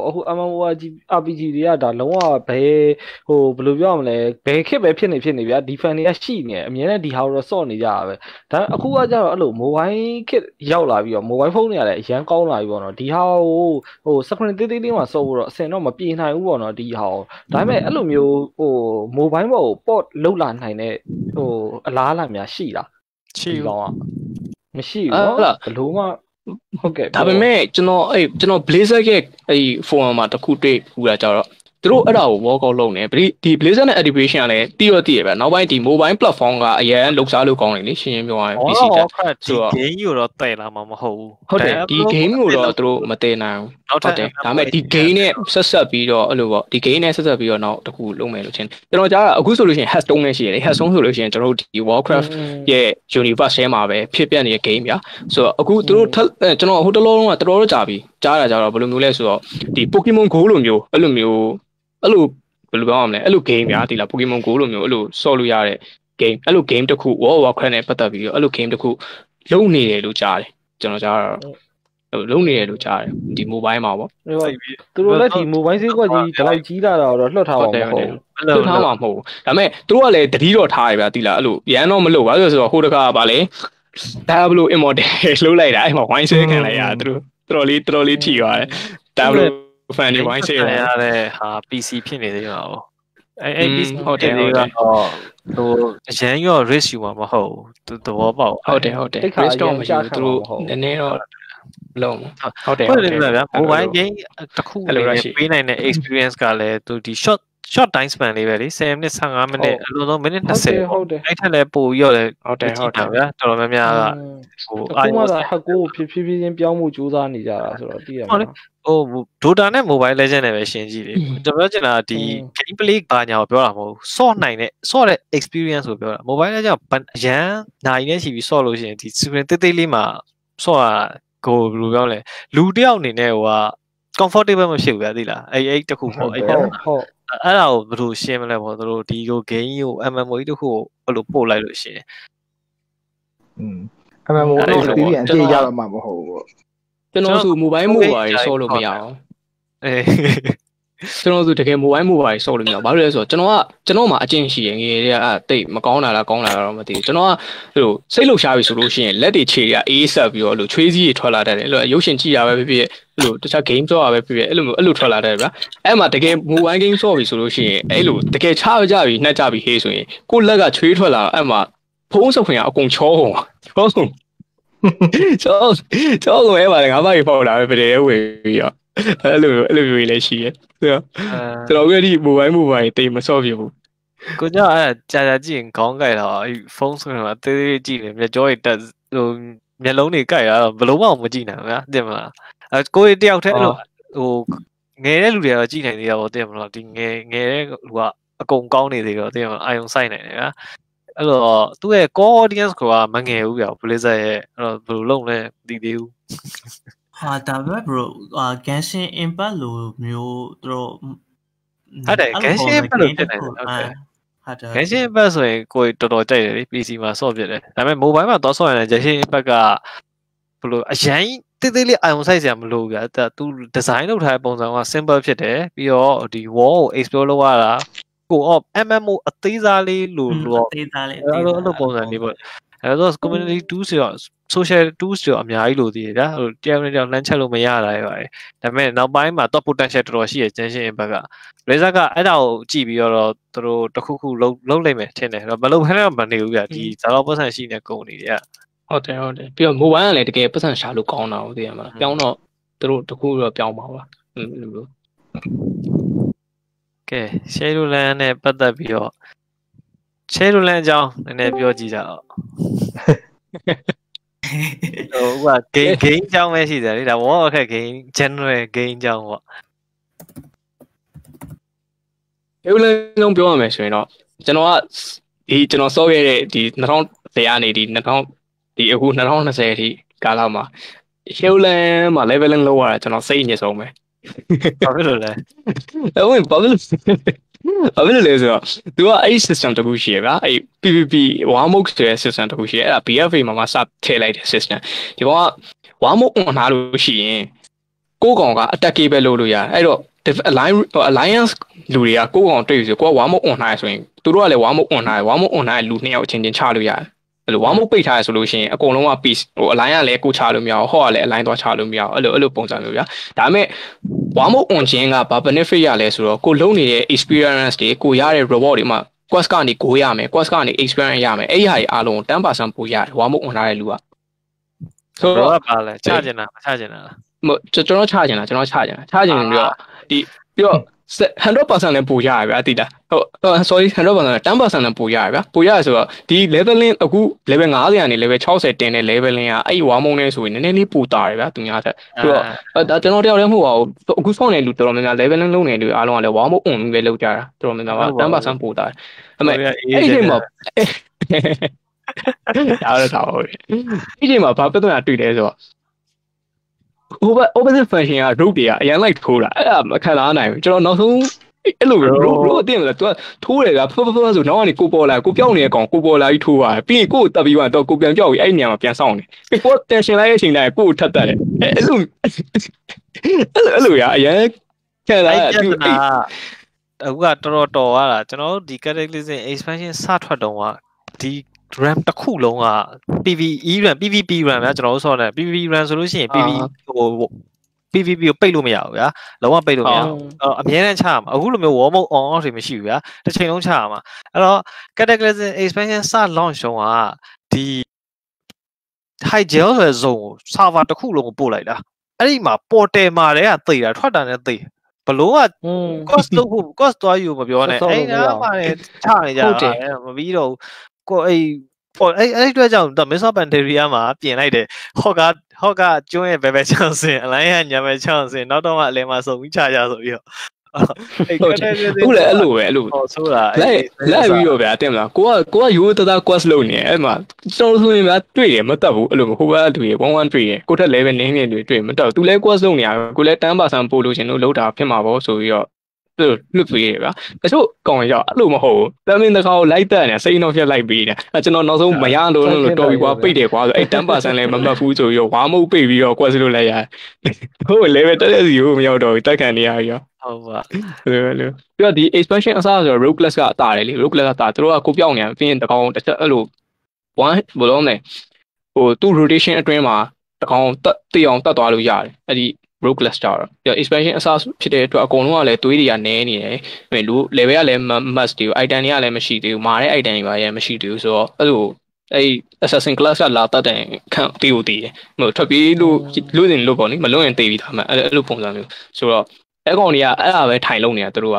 MMORPG တွေကဒါလုံးဝဘယ်လိုပြောရမလဲဘယ်ခက်ပဲဖြစ်နေဗျာဒီ fan တွေကရှိနေအမြဲတမ်းဒီဟာတော့စော့နေကြတာပဲဒါအခုကကျတော့အဲ့လို mobile ခက်ရောက်လာပြီးတော့ mobile phone တွေကလည်းအရန်ကောင်းလာပြီပေါ့နော်ဒီဟာကိုscreen သေးသေးလေးမှာစော့ဖို့တော့အဆင်တော့မပြေနိုင်ဘူးပေါ့နော်ဒီဟာကိုဒါပေမဲ့အဲ့လိုမျိုးmobile ပေါ်ကို port လောက်လာနိုင်တဲ့အလားအလာများရှိလားရှိကောင်းမရှိဘူးနော်ဘယ်လိုမှဟုတ်ကဲ့ဒါပေမဲ့ကျွန်တော် Blazer ရဲ့အဲ့ forum မှာတခုတွေ့ဘူးလားကြတော့သူတို့အဲ့ဒါကို workout လုပ်နေဒီ Blazer နဲ့ activation ကလည်းတည်ရပဲနောက်ပိုင်းဒီ mobile platform ကအရင်လှုပ်ရှားလို့ကောင်းတယ်လေရှင်းပြောရရင် PC တက်ဆိုတော့ game ကိုတော့တည်လာမှာမဟုတ်ဘူးဟုတ်တယ်ဒီ game ကိုတော့သူတို့မတည်နိုင်ဘူးဟုတ်တယ်ဒါပေမဲ့ဒီ game နဲ့ဆက်ပြီးတော့အဲ့လိုပေါ့ဒီ game နဲ့ဆက်ပြီးတော့နောက်တခုလုပ်မယ်လို့ထင်ကျွန်တော်ကြားတာအခုဆိုလို့ရှိရင် Hearthstone နဲ့ရှိရတယ် Hearthstone ဆိုလို့ရှိရင်ကျွန်တော်တို့ဒီ Warcraft ရဲ့ universe ထဲမှာပဲဖြစ်ပြနေတဲ့ game ပြဆိုတော့အခုသူတို့ကျွန်တော်ဟိုတလုံးကတော်တော်ကြာပြီကြားတာကြတော့ဘယ်လိုမျိုးလဲဆိုတော့ဒီ Pokemon Go လိုမျိုးအဲ့လိုဘယ်လိုပြောရမလဲအဲ့လို game များဒီလား Pokemon Go လိုမျိုးအဲ့လိုဆော့လို့ရတဲ့ game အဲ့လို game တစ်ခု World of Warcraft နဲ့ပတ်သက်ပြီးတော့အဲ့လို game တစ်ခုလုံနေတယ်လို့ကြားတယ်ကျွန်တော်ကြားတော့လုံနေတယ်လို့ကြားတယ်ဒီ mobile မှာပေါ့သူတို့လည်းဒီ mobile ဈေးကွက်ကြီးဒီလောက်ကြီးလာတာတော့လွှတ်ထားပါမဟုတ်လွှတ်ထားမှာမဟုတ်ဘူးဒါပေမဲ့သူတို့ကလည်းတတိတော့ထားရဗျာဒီလားအဲ့လိုရန်တော့မလို့ပါဆိုတော့ဟိုတခါပါလေဒါဘလို့ immortal လှုပ်လိုက်တာအဲ့မှာ wine ဆွဲခံလိုက်ရသူတို့တော်တော်လေးထိသွားတယ်ဒါဘလို့ fan တွေ wine ဆွဲရတဲ့ဟာ PC ဖြစ်နေသေးပါဘူးအဲ့ PC ဟုတ်တယ်ကတော့ဟိုအရန်ရော risk ယူမှာမဟုတ်ဘူးသဘောပေါက်ဟုတ်တယ် risk တော့မရှိဘူးသူတို့နည်းနည်းတော့လုံးဟုတ်တယ်ဗျာ mobile game တစ်ခုပေးနိုင်တဲ့ experience ကလည်းသူဒီ short time span လေးပဲလေ10မိနစ်15မိနစ်အလိုဆုံးမိနစ်20 ဟုတ်တယ်အဲ့ထက်လည်းပိုပြီးတော့လည်းဟုတ်တယ်ဗျာတော်တော်များများကအာရုံစိုက်ဟက်ကိုဖြည်းဖြည်းချင်းပြောင်းမှုကြိုးစားနေကြတာဆိုတော့သိရမှာဟို Dota နဲ့ Mobile Legends နဲ့ပဲရှင်းကြည့်လေကျွန်တော်ပြောချင်တာဒီ gameplay ဘာညာကိုပြောတာမဟုတ်ဘူးဆော့တဲ့ experience ကိုပြောတာ Mobile Legends အရန်နိုင်နေရှိပြီးဆော့လို့ရှိရင်ဒီ screen တိတ်တိတ်လေးမှာဆော့ရကိုဘယ်လိုပြောလဲလူတယောက်အနေနဲ့ဟိုက comfortable မဖြစ်ဘူးဗျာသိလားအဲ့တခုပေါ့အဲ့ဒါကိုဘယ်လိုရှင်းမလဲပေါ့သူတို့ဒီကို game ကို MMO တခုကိုဘယ်လိုပို့လိုက်လို့ရှိရင် MMO ကို experience အပြည့်ရတော့မှာမဟုတ်ဘူးပေါ့ကျွန်တော်ဆို mobile ဆော့လို့မရအောင်ကျွန်တော်ဆိုတကယ် mobile ဆော့လို့မရဘာလို့လဲဆိုတော့ကျွန်တော်မှာအကျင့်ရှိရငယ်တွေကတိတ်မကောင်းတာလားကောင်းတာလားတော့မသိဘူးကျွန်တော်ကဟိုစိတ်လှုပ်ရှားပြီဆိုလို့ရှိရင်လက်တွေခြေတွေကအေးဆက်ပြီးတော့ဟိုချွေးစည်းတွေထွက်လာတတ်တယ်အဲ့လိုရုပ်ရှင်ကြည့်ရပဲဖြစ်ဖြစ်အဲ့လိုတခြား game ဆော့ရပဲဖြစ်ဖြစ်အဲ့လိုထွက်လာတတ်တယ်ဗျာအဲ့မှာတကယ် mobile game ဆော့ပြီဆိုလို့ရှိရင်အဲ့လိုတကယ်ချကြပြီနှက်ကြပြီဟေးဆိုရင်ကိုယ့်လက်ကချွေးထွက်လာအဲ့မှာဖုံးစုပ်ခွင်ကအကုန်ချောကုန်ကျောင်းအဲ့ပါလေငါးပါးကြီးပေါက်လာပဲပြတယ်ဝေပြီးတော့အဲ့လိုမျိုးလေးရှိရဲ့ကျွန်တော်ကဒီ mobile တိတ်မဆော့ပြဘူးကိုကြောင့်အဲ့ကြာကြည့်ရင်ခေါင်းကိုက်တော့အဲ့ဖုန်းဆိုရင်တေးကြည့်နေမျက်ကြောတွေတက်ဟိုမျက်လုံးတွေကိုက်ရတော့ဘလုံးမှမကြည့်နိုင်ဘူးဗျာသိမလားကိုတယောက်တည်းအဲ့လိုဟိုငယ်တဲ့လူတွေကတော့ကြည့်နိုင်သေးတာပေါ့သိမလားဒီငယ်တဲ့လူကအကုန်ကောင်းနေသေးတော့သိမလားအာယုံဆိုင်နိုင်တယ်ဗျာအဲ့တော့သူ့ရဲ့ core audience ကမငယ်ဘူးဗျာ Blizzard ရဲ့အဲ့တော့ဘယ်လိုလုပ်လဲမသိသေးဘူးဟာဒါပဲ bro Genshin Impact လိုမျိုးသူတို့ဟုတ်တယ် Genshin Impact လို့ဖြစ်နေတယ်ဟုတ်တယ်Genshin Impact ဆိုရင်ကိုယ်တော်တော်ကြိုက်တယ်လေ PC မှာဆော့ပြတယ်ဒါပေမဲ့ mobile မှာတော့ဆော့ရတယ် Genshin Impact ကဘယ်လိုအရင်တိတ်တိတ်လေးအာရုံစိုက်စရာမလိုဘူးဗျာသူ design လုပ်ထားတဲ့ပုံစံက simple ဖြစ်တယ်ပြီးတော့ဒီ wall ကို explore လုပ်ရတာကို MMO အသေးစားလေးလို့အသေးစားလေးအဲ့လိုပုံစံလေးပေါ့အဲ့တော့ community tools ဆိုတော့ social tools တွေအများကြီးလို့တည်ရဗျာဟိုတယောက်နဲ့တယောက်လမ်းချက်လို့မရတာရပါတယ်ဒါပေမဲ့နောက်ပိုင်းမှာ top potential တော်တော်ရှိရ Genshin Impact က Blizzard ကအဲ့ဒါကိုကြည့်ပြီးတော့သူတို့တစ်ခုခုလုံးလိုက်မယ်ထင်တယ်မလုပ်ဖဲတော့မနေဘူးဗျာဒီဇာတော်ပတ်စံရှိနေကုန်နေတယ်ဟုတ်တယ်ပြီးတော့ mobile ကလည်းတကယ်ပတ်စံရှာလို့ကောင်းတာဟုတ်တယ်မလားပြောင်းတော့သူတို့တစ်ခုတော့ပြောင်းပါပါလို့ကဲ Shadowland နဲ့ပတ်သက်ပြီးတော့ Shadowland အကြောင်းနည်းနည်းပြောကြည့်ကြအောင်ဟိုက game အကြောင်းပဲရှိတယ်လေဒါ Warcraft game general game အကြောင်းပေါ့ Shadowland လုံးပြောရမယ်ဆိုရင်တော့ကျွန်တော်စောခဲ့တဲ့ဒီ2010ကနေဒီအခု2020အထိကာလမှာ Shadowland မှာ leveling လုပ်ရတာကျွန်တော်စိတ်ညစ်ဆုံးပဲဘာဖြစ်လို့လဲဘာဖြစ်လို့လဲဆိုတော့သူကအဲ့ system တခုရှိရဗျာအဲ့ PVP warmok ဆိုတဲ့ system တခုရှိရအဲ့ဒါ BFA မှာစထည့်လိုက်တဲ့ system ဒီကောင်က warmok on ထားလို့ရှိရင်ကိုကောင်က attackable လုပ်လို့ရတယ်အဲ့တော့ alliance လူတွေကကိုကောင်တွေ့ပြီဆိုကိုက warmok on ထားရဆိုရင်သူတို့ကလည်း warmok on ထားရ warmok on ထားရလူ2ယောက်ချင်းချလို့ရတယ်အဲ့လို warmok ပိတ်ထားရဆိုလို့ရှိရင်အကုန်လုံးက peace ဟို align ကလည်းကိုချလို့မရဘူးဟော့ကလည်း align သွားချလို့မရဘူးအဲ့လိုပုံစံမျိုးဗျာဒါပေမဲ့ warmok on ခြင်းကဘာ benefit ရလဲဆိုတော့ကိုလုံးနေတဲ့ experience တွေကိုရတဲ့ reward တွေမှာ quest ကနေကိုရမယ် quest ကနေ experience ရမယ်အဲ့ဒီဟာတွေအားလုံး 10% ပိုရတယ် warmok on ထားတဲ့လူကဆိုတော့ဘာလဲချကျင်တာမချကျင်တာလားကျွန်တော်ချကျင်ပြီးတော့ပြီးတော့ 100% လည်းပို့ရရဗျာတိတာဟုတ် sorry 100% 10% လည်းပို့ရရဗျာပို့ရရဆိုတော့ဒီ leveling အခု level 50ကနေ level 60တင်တဲ့ leveling ကအဲ့ warmok နဲ့ဆိုရင်နည်းနည်းလေးပို့တာရဗျာသူများထက်ပြီးတော့ဒါကျွန်တော်တယောက်တည်းမဟုတ်ပါဘူးအခုဆောင်းနေလူတော်တော်များများ leveling လုပ်နေလူအားလုံးကလည်း warmok on ပဲလုပ်ကြတာတော်တော်များများ10%ပို့တာအမေအဲ့ဒီချိန်မှာအားရတာဟုတ်ပြီဒီချိန်မှာဘာပြဿနာတွေ့လဲဆိုတော့opposite function က root တွေကအရင်လိုက်ထိုးတာအဲ့ဒါမခံစားနိုင်ဘူးကျွန်တော်နောက်ဆုံးအဲ့လို root တင်တယ်သူကထိုးတယ်ကဖဖဆိုနောက်ကနေကိုပေါ်လာကိုပြောင်းနေတဲ့ကောင်ကိုပေါ်လာပြီးထိုးသွားပြီးရင်ကိုတက်ပြီးတော့ကိုပြန်ပြောက်ပြီးအဲ့နေရာမှာပြန်ဆောင်နေပြီးကို tension လိုက်တဲ့အချိန်တိုင်းကိုထပ်တက်တယ်အဲ့လိုရအရင်ခံစားရသူအခုကတော်တော်ရတာကျွန်တော်တို့ဒီ cataclysm expansion စထွက်တော့ကဒီ RAM တစ်ခုလုံးက PVE RAM PVP RAM ဗျာကျွန်တော်တို့ဆော့တယ် PVP RAM ဆိုလို့ရှိရင် PVP ဟို PVP ကိုပိတ်လို့မရဘူးဗျာလုံးဝပိတ်လို့မရဘူးအမြဲတမ်းချရမှာအခုလိုမျိုး warm on off တွေမရှိဘူးဗျာတစ်ချိန်လုံးချရမှာအဲ့တော့ cataclysm expansion စ launch တော့ကဒီ high gel ဆိုတဲ့ zone ကို server တစ်ခုလုံးကိုပို့လိုက်တာအဲ့ဒီမှာ portal မှာတည်းကသိတာထွက်တာနဲ့သိဘလို့က cost လို့ cost သွားယူမပြောနဲ့အဲ့ဒါမှလည်းချနေကြတာမပြီးတော့ကိုအဲ့အတွက်ကြောင့် Miss of Panteria မှာပြင်လိုက်တယ်ဟော့ကကျွန်းရဲ့ဘယ်ချောင်းစင်အလိုင်းကညာဘယ်ချောင်းစင်နောက်တော့မှအလယ်မှာစုံပြီးချကြဆိုပြီးတော့ဟုတ်တယ်အခုလည်းအဲ့လိုပဲအဲ့လိုဆိုတာလိုက်ပြီးတော့ဗျာတင်မလားကိုကရိုးသား quest လုပ်နေအဲ့မှာကျွန်တော်ဆိုရင်ဗျာတွေ့တယ်မတက်ဘူးအဲ့လိုဟိုဘက်တွေ့ရ11တွေ့ရကိုထက် level နင်းနေတွေ့မတက်ဘူးသူလည်း quest လုပ်နေရကိုလည်း 10% ပို့လို့ရှင်လို့လောက်တာဖြစ်မှာပေါ့ဆိုပြီးတော့လွတ်ပေးရဗျာတချို့ကောင်ရောက်အဲ့လိုမဟုတ်ဘူးတမင်းတကောက်လိုက်တက်နေစိတ်နှောက်ဖြတ်လိုက်ပြီးတယ်ကျွန်တော်နောက်ဆုံးမရလို့တော်ပြီကွာပိတ်တယ်ကွာဆိုအဲ့ 10% လည်းမမှတ်ဘူးဆိုပြီးတော့ဝါမုတ်ပိတ်ပြီးတော့ quest လုပ်လိုက်ရဟို level တက်တဲ့စီကိုမရောက်တော့ဘူးတက်ခံနေရပြီရောဟုတ်ပါပြီးတော့ဒီ expansion အစားဆိုတော့ rogue class ကအတားတယ်လေ rogue class ကတားသူတို့ကကိုပြောင်းနေပြီးရင်တကောင်တစ်ချက်အဲ့လို one ဘယ်လိုလဲဟိုသူ့ rotation အတွင်းမှာတကောင်တက်အောင်တက်သွားလို့ရတယ်အဲ့ဒီrogue class ကြတော့ပြီးတော့ expansion အစားဖြစ်တဲ့အတွက်အကုန်လုံးကလည်းသွေးတွေကနည်းနေတယ်လူ level ကလည်း must တွေ item တွေကလည်းမရှိသေးဘူးမာတဲ့ item တွေပါရဲ့မရှိသေးဘူးဆိုတော့အဲ့လိုအဲ့ assassin class ကလာတတ်တယ်ခံတီးကိုတီးတယ်ဟိုထွက်ပြေးလို့ရင်လို့ပေါ့နိမလွတ်ရင်တေးပြီးသားမှအဲ့လိုပုံစံမျိုးဆိုတော့အဲ့ကောင်တွေကအဲ့ဒါပဲထိုင်လုံးနေတာသူတို့က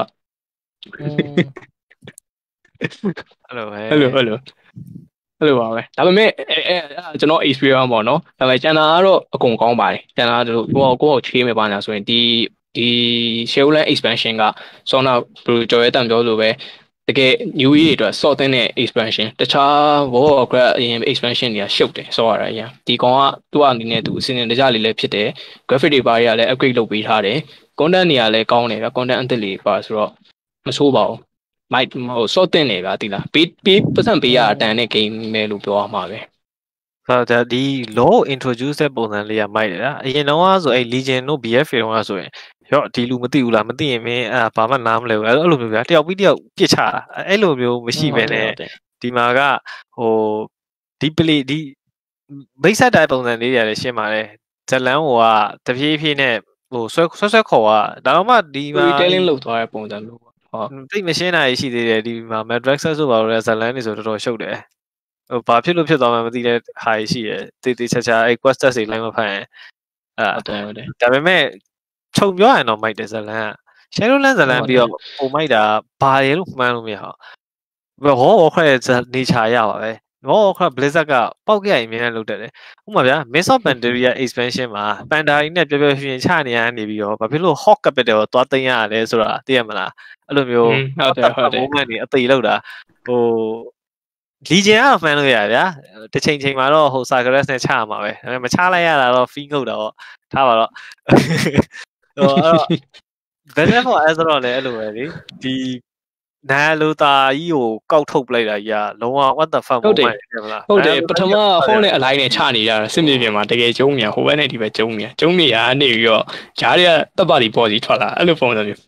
အဲ့လိုပါပဲဒါပေမဲ့ကျွန်တော် experience ပေါ့နော်ဒါပေမဲ့ကျန်တာကတော့အကုန်ကောင်းပါတယ်ကျန်တာတို့ကိုချေးမယ်ပါညာဆိုရင်ဒီ Shadowland expansion ကဆောင်းတော့ဘယ်လိုကြော်ရဲတံပြောလို့ပဲတကယ် new year အတွက် sort တဲ့ expansion တခြား Warcraft အရင် expansion တွေကရှုပ်တယ်ဆော့ရတာအရင်ဒီကောင်ကသူ့အနေနဲ့သူအစင်းတကြလေးလည်းဖြစ်တယ် graphic တွေပါရလည်း upgrade လုပ်ပေးထားတယ် content တွေကလည်းကောင်းတယ်ဗျ content အသစ်လေးပါဆိုတော့မဆိုးပါဘူးမိုက်ဟို sort တင်နေဗျာတိလားပေးပတ်စံပေးရအတန်နဲ့ game ပဲလို့ပြောရမှာပဲဆိုတော့ဒီ law introduce တဲ့ပုံစံလေးကမိုက်တယ်ဗျာအရင်တော့ဆိုအဲ့ Legion တို့ BFA တော့ဆိုရင်ရောဒီလူမသိဘူးလားမသိရင်မင်းဘာမှနားမလဲဘူးအဲ့လိုမျိုးဗျာတယောက်ပြီးတယောက်ပြစ်ချတာအဲ့လိုမျိုးမရှိဘဲနဲ့ဒီမှာကဟို deeply ဒီမိတ်ဆက်တိုင်းပုံစံလေးတွေလည်းရှင်းပါတယ်ဇလန်းဟိုကတဖြည်းဖြည်းနဲ့ဟိုဆွဲခေါ်ကဒါတော့မှဒီမှာ storytelling လုပ်သွားတဲ့ပုံစံမျိုးပေါ့ဟုတ်သိမရှင်းတာရှိသေးတယ်ဒီမှာ Matrix ဆိုပါတော့ဇလန်းနေဆိုတော်တော်ရှုပ်တယ်ဟိုဘာဖြစ်လို့ဖြစ်သွားမှမသိတဲ့ဟာရှိတယ်တေးချာအဲ့ quest တွေ line မဖတ်ရင်ဟုတ်တယ်ဒါပေမဲ့ခြုံပြောရင်တော့မိုက်တယ်ဇလန်းက Shadowland ဇလန်းပြီးတော့ပုံမိုက်တာဘာလဲလို့မှန်းလို့မရအောင်ဟောခရဲနေချာရပါပဲဟောခရ Blizzard ကပောက်ကြရင်အများနဲ့လုပ်တတ်တယ်ဥပမာဗျာ Mist of Pandaria expansion မှာ Pandari နဲ့ပြောပြရှင်ချနေရနေပြီးတော့ဘာဖြစ်လို့ Hawk Capital ကိုသွားသိမ်းရလဲဆိုတာသိရမလားအဲ့လိုမျိုးဟုတ်တယ် moment တွေအသေးလောက်တာဟို Legion ကတော့မှန်းလို့ရဗျာတစ်ချိန်မှာတော့ဟို Sagress နဲ့ချရမှာပဲဒါပေမဲ့မချလိုက်ရတာတော့ fee ငုတ်တော့ထားပါတော့ဟိုအဲ့တော့ Better for as တော့လည်းအဲ့လိုပဲလေဒီနာလိုတာကြီးကိုကောက်ထုတ်ပလိုက်တာကြီးကလုံးဝ what the fuck ဟုတ်တယ်ပထမဟောနဲ့အလိုက်နဲ့ချနေကြတာစစ်မြေပြင်မှာတကယ်ကျုံးနေဟိုဘက်နဲ့ဒီဘက်ကျုံးနေရနေပြီးတော့ဂျားတွေကတပ်ပါတီပေါ်စီထွက်လာအဲ့လိုပုံစံမျိုး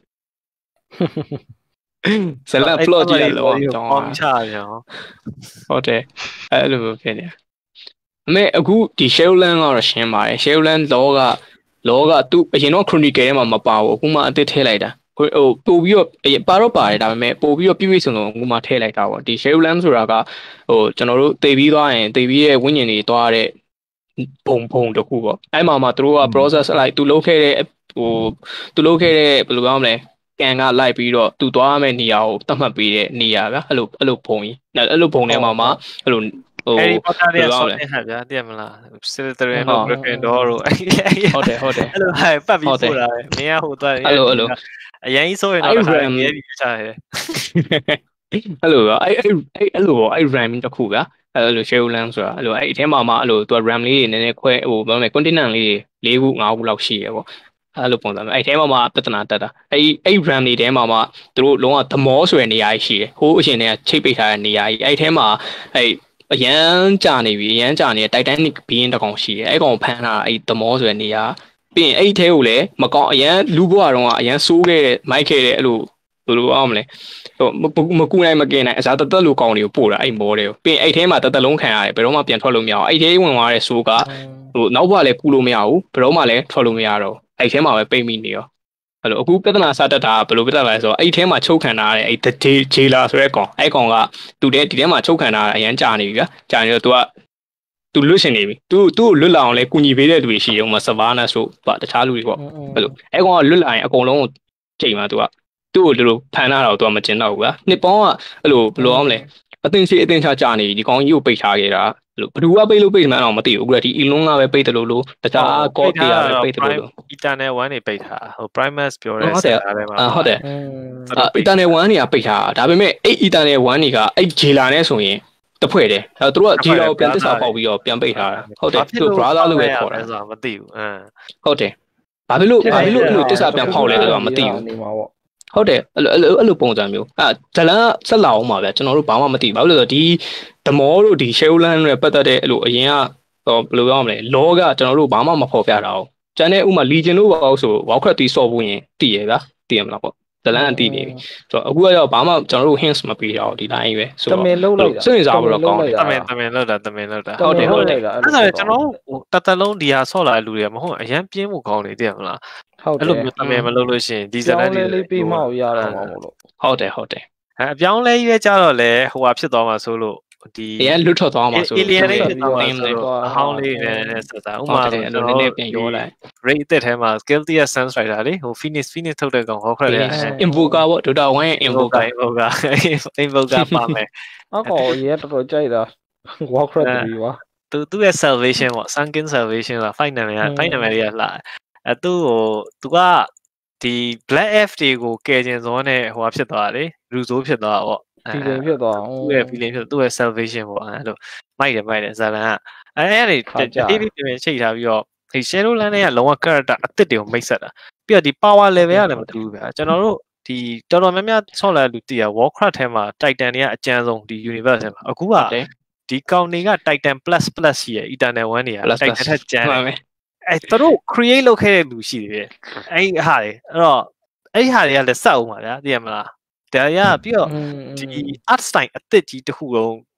ဇလန် plot ကြီးလည်းလုံးဝတောင်းအောင်ချရအောင်ဟုတ်တယ်အဲ့လိုဖြစ်နေအမေအခုဒီ Shadowland ကတော့ရှင်းပါတယ် Shadowland လောကသူအရင်တော့ Chronicle ထဲမှာမပါဘူးအခုမှအသစ်ထည့်လိုက်တာဟိုပို့ပြီးတော့ပါတော့ပါတယ်ဒါပေမဲ့ပို့ပြီးတော့ပြည့်စုံအခုမှထည့်လိုက်တာပေါ့ဒီ Shadowland ဆိုတာကဟိုကျွန်တော်တို့တည်ပြီးသွားရင်တည်ပြီးရဲ့ဝိညာဉ်တွေသွားတဲ့ဘုံတခုပေါ့အဲ့မှာသူတို့က process လိုက်သူလုပ်ခဲ့တဲ့ဟိုသူလုပ်ခဲ့တဲ့ဘယ်လိုပြောမလဲကန်ကလိုက်ပြီးတော့သူသွားမယ့်နေရာကိုသတ်မှတ်ပေးတဲ့နေရာဗျအဲ့လိုဘုံကြီးအဲ့လိုဘုံထဲမှာအဲ့လို Harry Potter ရဲ့ ဆော့တဲ့ဟာဗျာသိရမလား Slytherin တို့ Gryffindor တို့ဟုတ်တယ်အဲ့လိုဟာပတ်ပြီးပို့တာပဲမင်းကဟိုသွားအဲ့လိုအရင်ကြီးဆိုရင်တော့ဒါရဲပြီးချတယ်အဲ့လိုအဲ့လိုအဲ့ RAM တစ်ခုဗျာအဲ့လို Shadowland ဆိုတာအဲ့လိုအဲ့အထဲမှာအဲ့လိုသူက RAM လေးတွေနည်းနည်းခွဲဟိုဘာလဲ continent လေး၄ခု၅ခုလောက်ရှိရပေါ့အဲ့လိုပုံစံမျိုးအဲ့ထဲမှာပြဿနာတက်တာအဲ့ RAM တွေထဲမှာသူတို့လုံးဝသမောဆိုတဲ့နေရာကြီးရှိတယ်ဟိုအရှင်တွေကချိတ်ပိတ်ထားတဲ့နေရာကြီးအဲ့ထဲမှာအဲ့အရန်ကြာနေပြီအရန်ကြာနေတဲ့ Titanic ဘီရင်တကောင်ရှိတယ်အဲ့ကောင်ဖမ်းတာအဲ့သမောဆိုတဲ့နေရာပြီးရင်အဲ့ထဲကိုလည်းမကောင်းအရန်လူဘွားတော့ကအရန်ဆိုးခဲ့တဲ့မိုက်ခဲ့တဲ့အဲ့လိုဘယ်လိုအောင်မလဲဟိုမကူနိုင်မကင်းနိုင်အစားတက်လူကောင်တွေကိုပို့တာအဲ့မောတွေကိုပြီးရင်အဲ့ထဲမှာတက်လုံးခံရတယ်ဘယ်တော့မှပြန်ထွက်လို့မရအောင်အဲ့ထဲဝင်သွားတဲ့ဆိုးကဟိုနောက်ဘွားလည်းကူလို့မရဘူးဘယ်တော့မှလည်းထွက်လို့မရတော့အဲ့ထဲမှာပဲပိတ်မိနေရောအဲ့လိုအခုပြဿနာစတက်တာဘယ်လိုပြဿနာလဲဆိုတော့အဲ့ထဲမှာချုပ်ခံထားတဲ့အဲ့ဂျေလာဆိုတဲ့ကောင်အဲ့ကောင်ကသူဒီထဲမှာချုပ်ခံထားတာအရန်ကြာနေပြီဗျာကြာနေတော့သူလွတ်ရှင်နေပြီသူ့ကိုလွတ်လာအောင်လဲကူညီပေးတဲ့လူတွေရှိတယ်ဟိုမှာ Savannah ဆိုပါတခြားလူတွေပေါ့အဲ့လိုအဲ့ကောင်ကလွတ်လာရင်အကုန်လုံးကိုချိန်မှာသူ့ကိုဒီလိုဖန်ထားတာကိုသူကမကျင်တော့ဘူးဗျာနှစ်ပေါင်းကအဲ့လိုဘယ်လိုအောင်လဲအတင်းချာကြာနေပြီဒီကောင်ကြီးကိုပိတ်ထားခဲ့တာဘယ်သူကပိတ်လို့ပိတ်မှန်းတော့မသိဘူးအခုကဒီ Elon ကပဲပိတ်တယ်လို့တခြား code တွေကပဲပိတ်တယ်လို့ Eternal 1တွေပိတ်ထားဟို Primus ပြောတဲ့ဆရာထဲမှာဟုတ်တယ်Eternal 1တွေကပိတ်ထားဒါပေမဲ့အဲ့ Eternal 1တွေကအဲ့ Jailer နဲ့ဆိုရင်တဖွဲ့တယ်သူတို့က Jailer ကိုပြန်တစ္ဆာပေါက်ပြီးတော့ပြန်ပိတ်ထားတာဟုတ်တယ်သူ brother လို့ပဲခေါ်တာဆိုတာမသိဘူးဟုတ်တယ်ဘာဖြစ်လို့အဲ့လိုတစ္ဆာပြန်ဖောက်လဲဆိုတာမသိဘူးဟုတ်တယ်အဲ့လိုပုံစံမျိုးဇလန်ဆက်လာအောင်ပါဗျာကျွန်တော်တို့ဘာမှမသိဘူးဘာလို့လဲဆိုတော့ဒီဓမောတို့ဒီ Shadowland တွေပတ်သက်တဲ့အဲ့လိုအရင်ကဘယ်လိုပြောမလဲလောကကျွန်တော်တို့ဘာမှမဖော်ပြတာအောင်ကျန်တဲ့ဥမာ Legion လို့ပေါ့ဆို Warcraft တီးဆော့ဖို့ရင်တည်ရဗျာတည်ရမလားပေါ့ဇလန်အတည်နေပြီဆိုတော့အခုကတော့ဘာမှကျွန်တော်တို့ hints မပေးတော့ဒီတိုင်းပဲဆိုတော့တမင်လုံးလိုက်တာစိတ်ဝင်စားဖို့တော့ကောင်းတယ်တမင်လောက်တာဟုတ်တယ်အဲ့ဒါကျွန်တော်တသက်လုံးဒီဟာဆော့လာတဲ့လူတွေကမဟုတ်အရန်ပြင်းဖို့ကောင်းနေတယ်မလားဟုတ်တယ်အဲ့လိုမျိုးတမင်မလုပ်လို့ရှိရင်ဒီဇလန်လေးပြီးမှရတော့မှာမလို့ဟုတ်တယ်အပြောင်းလဲကြီးပဲကြတော့လေဟိုဟာဖြစ်သွားမှာဆိုလို့ဒီအရင်လွတ်ထွက်သွားမှာဆို alien လေးဖြစ်သွားမှာဆိုတော့အဟောင်းလေးနဲ့ဆက်စားဥမာဆိုတော့နည်းနည်းပြန်ရောလိုက် rate အထဲမှာ skill tier sense writer လေဟို finish ထုတ်တဲ့ကောင်ဟောခရက်လေ invoker ပေါ့ Dota 1ရဲ့ invoker ပါမယ်အော်ဟောရေးတော်တော်ကြိုက်တာ Warcraft ပြီးပါသူ့ရဲ့ salvation ပေါ့ sunken salvation လား fight နာမည်လေးကလာသူကဒီ black f တွေကိုကယ်ကျင်စောနဲ့ဟိုဖြစ်သွားတယ်လူဆိုးဖြစ်သွားတာပေါ့ feeling ဖြစ်သွားသူ့ရဲ့ feeling ဖြစ်သူ့ရဲ့ salvation ပေါ့အဲ့လိုမိုက်တယ်ဇာလန်ကအဲ့ဒီတေးပြီးပြင်ချိတ်ထားပြီးတော့ဒီ Shadowland နဲ့ကလုံးဝ character အသစ်တွေကိုမိတ်ဆက်တာပြီးတော့ဒီ power level ကလည်းမတူဘူးဗျာကျွန်တော်တို့ဒီတော်တော်များများဆော့လာလူတည်ရ Warcraft ထဲမှာ Titan တွေကအကျန်းဆုံးဒီ universe ထဲမှာအခုကဒီကောင်တွေက Titan plus ရှိရ Eternal 1တွေက Titan ထက်ကျန်းတယ်အဲ့သူတို့ create လုပ်ခဲ့တဲ့လူရှိတယ်အဲ့ဟာတွေအဲ့တော့အဲ့ဟာတွေကလည်းစောက်အောင်ပါဗျာသိရမလားဒါရပြီးတော့ဒီ art style အသစ်ကြီးတစ်ခုလုံး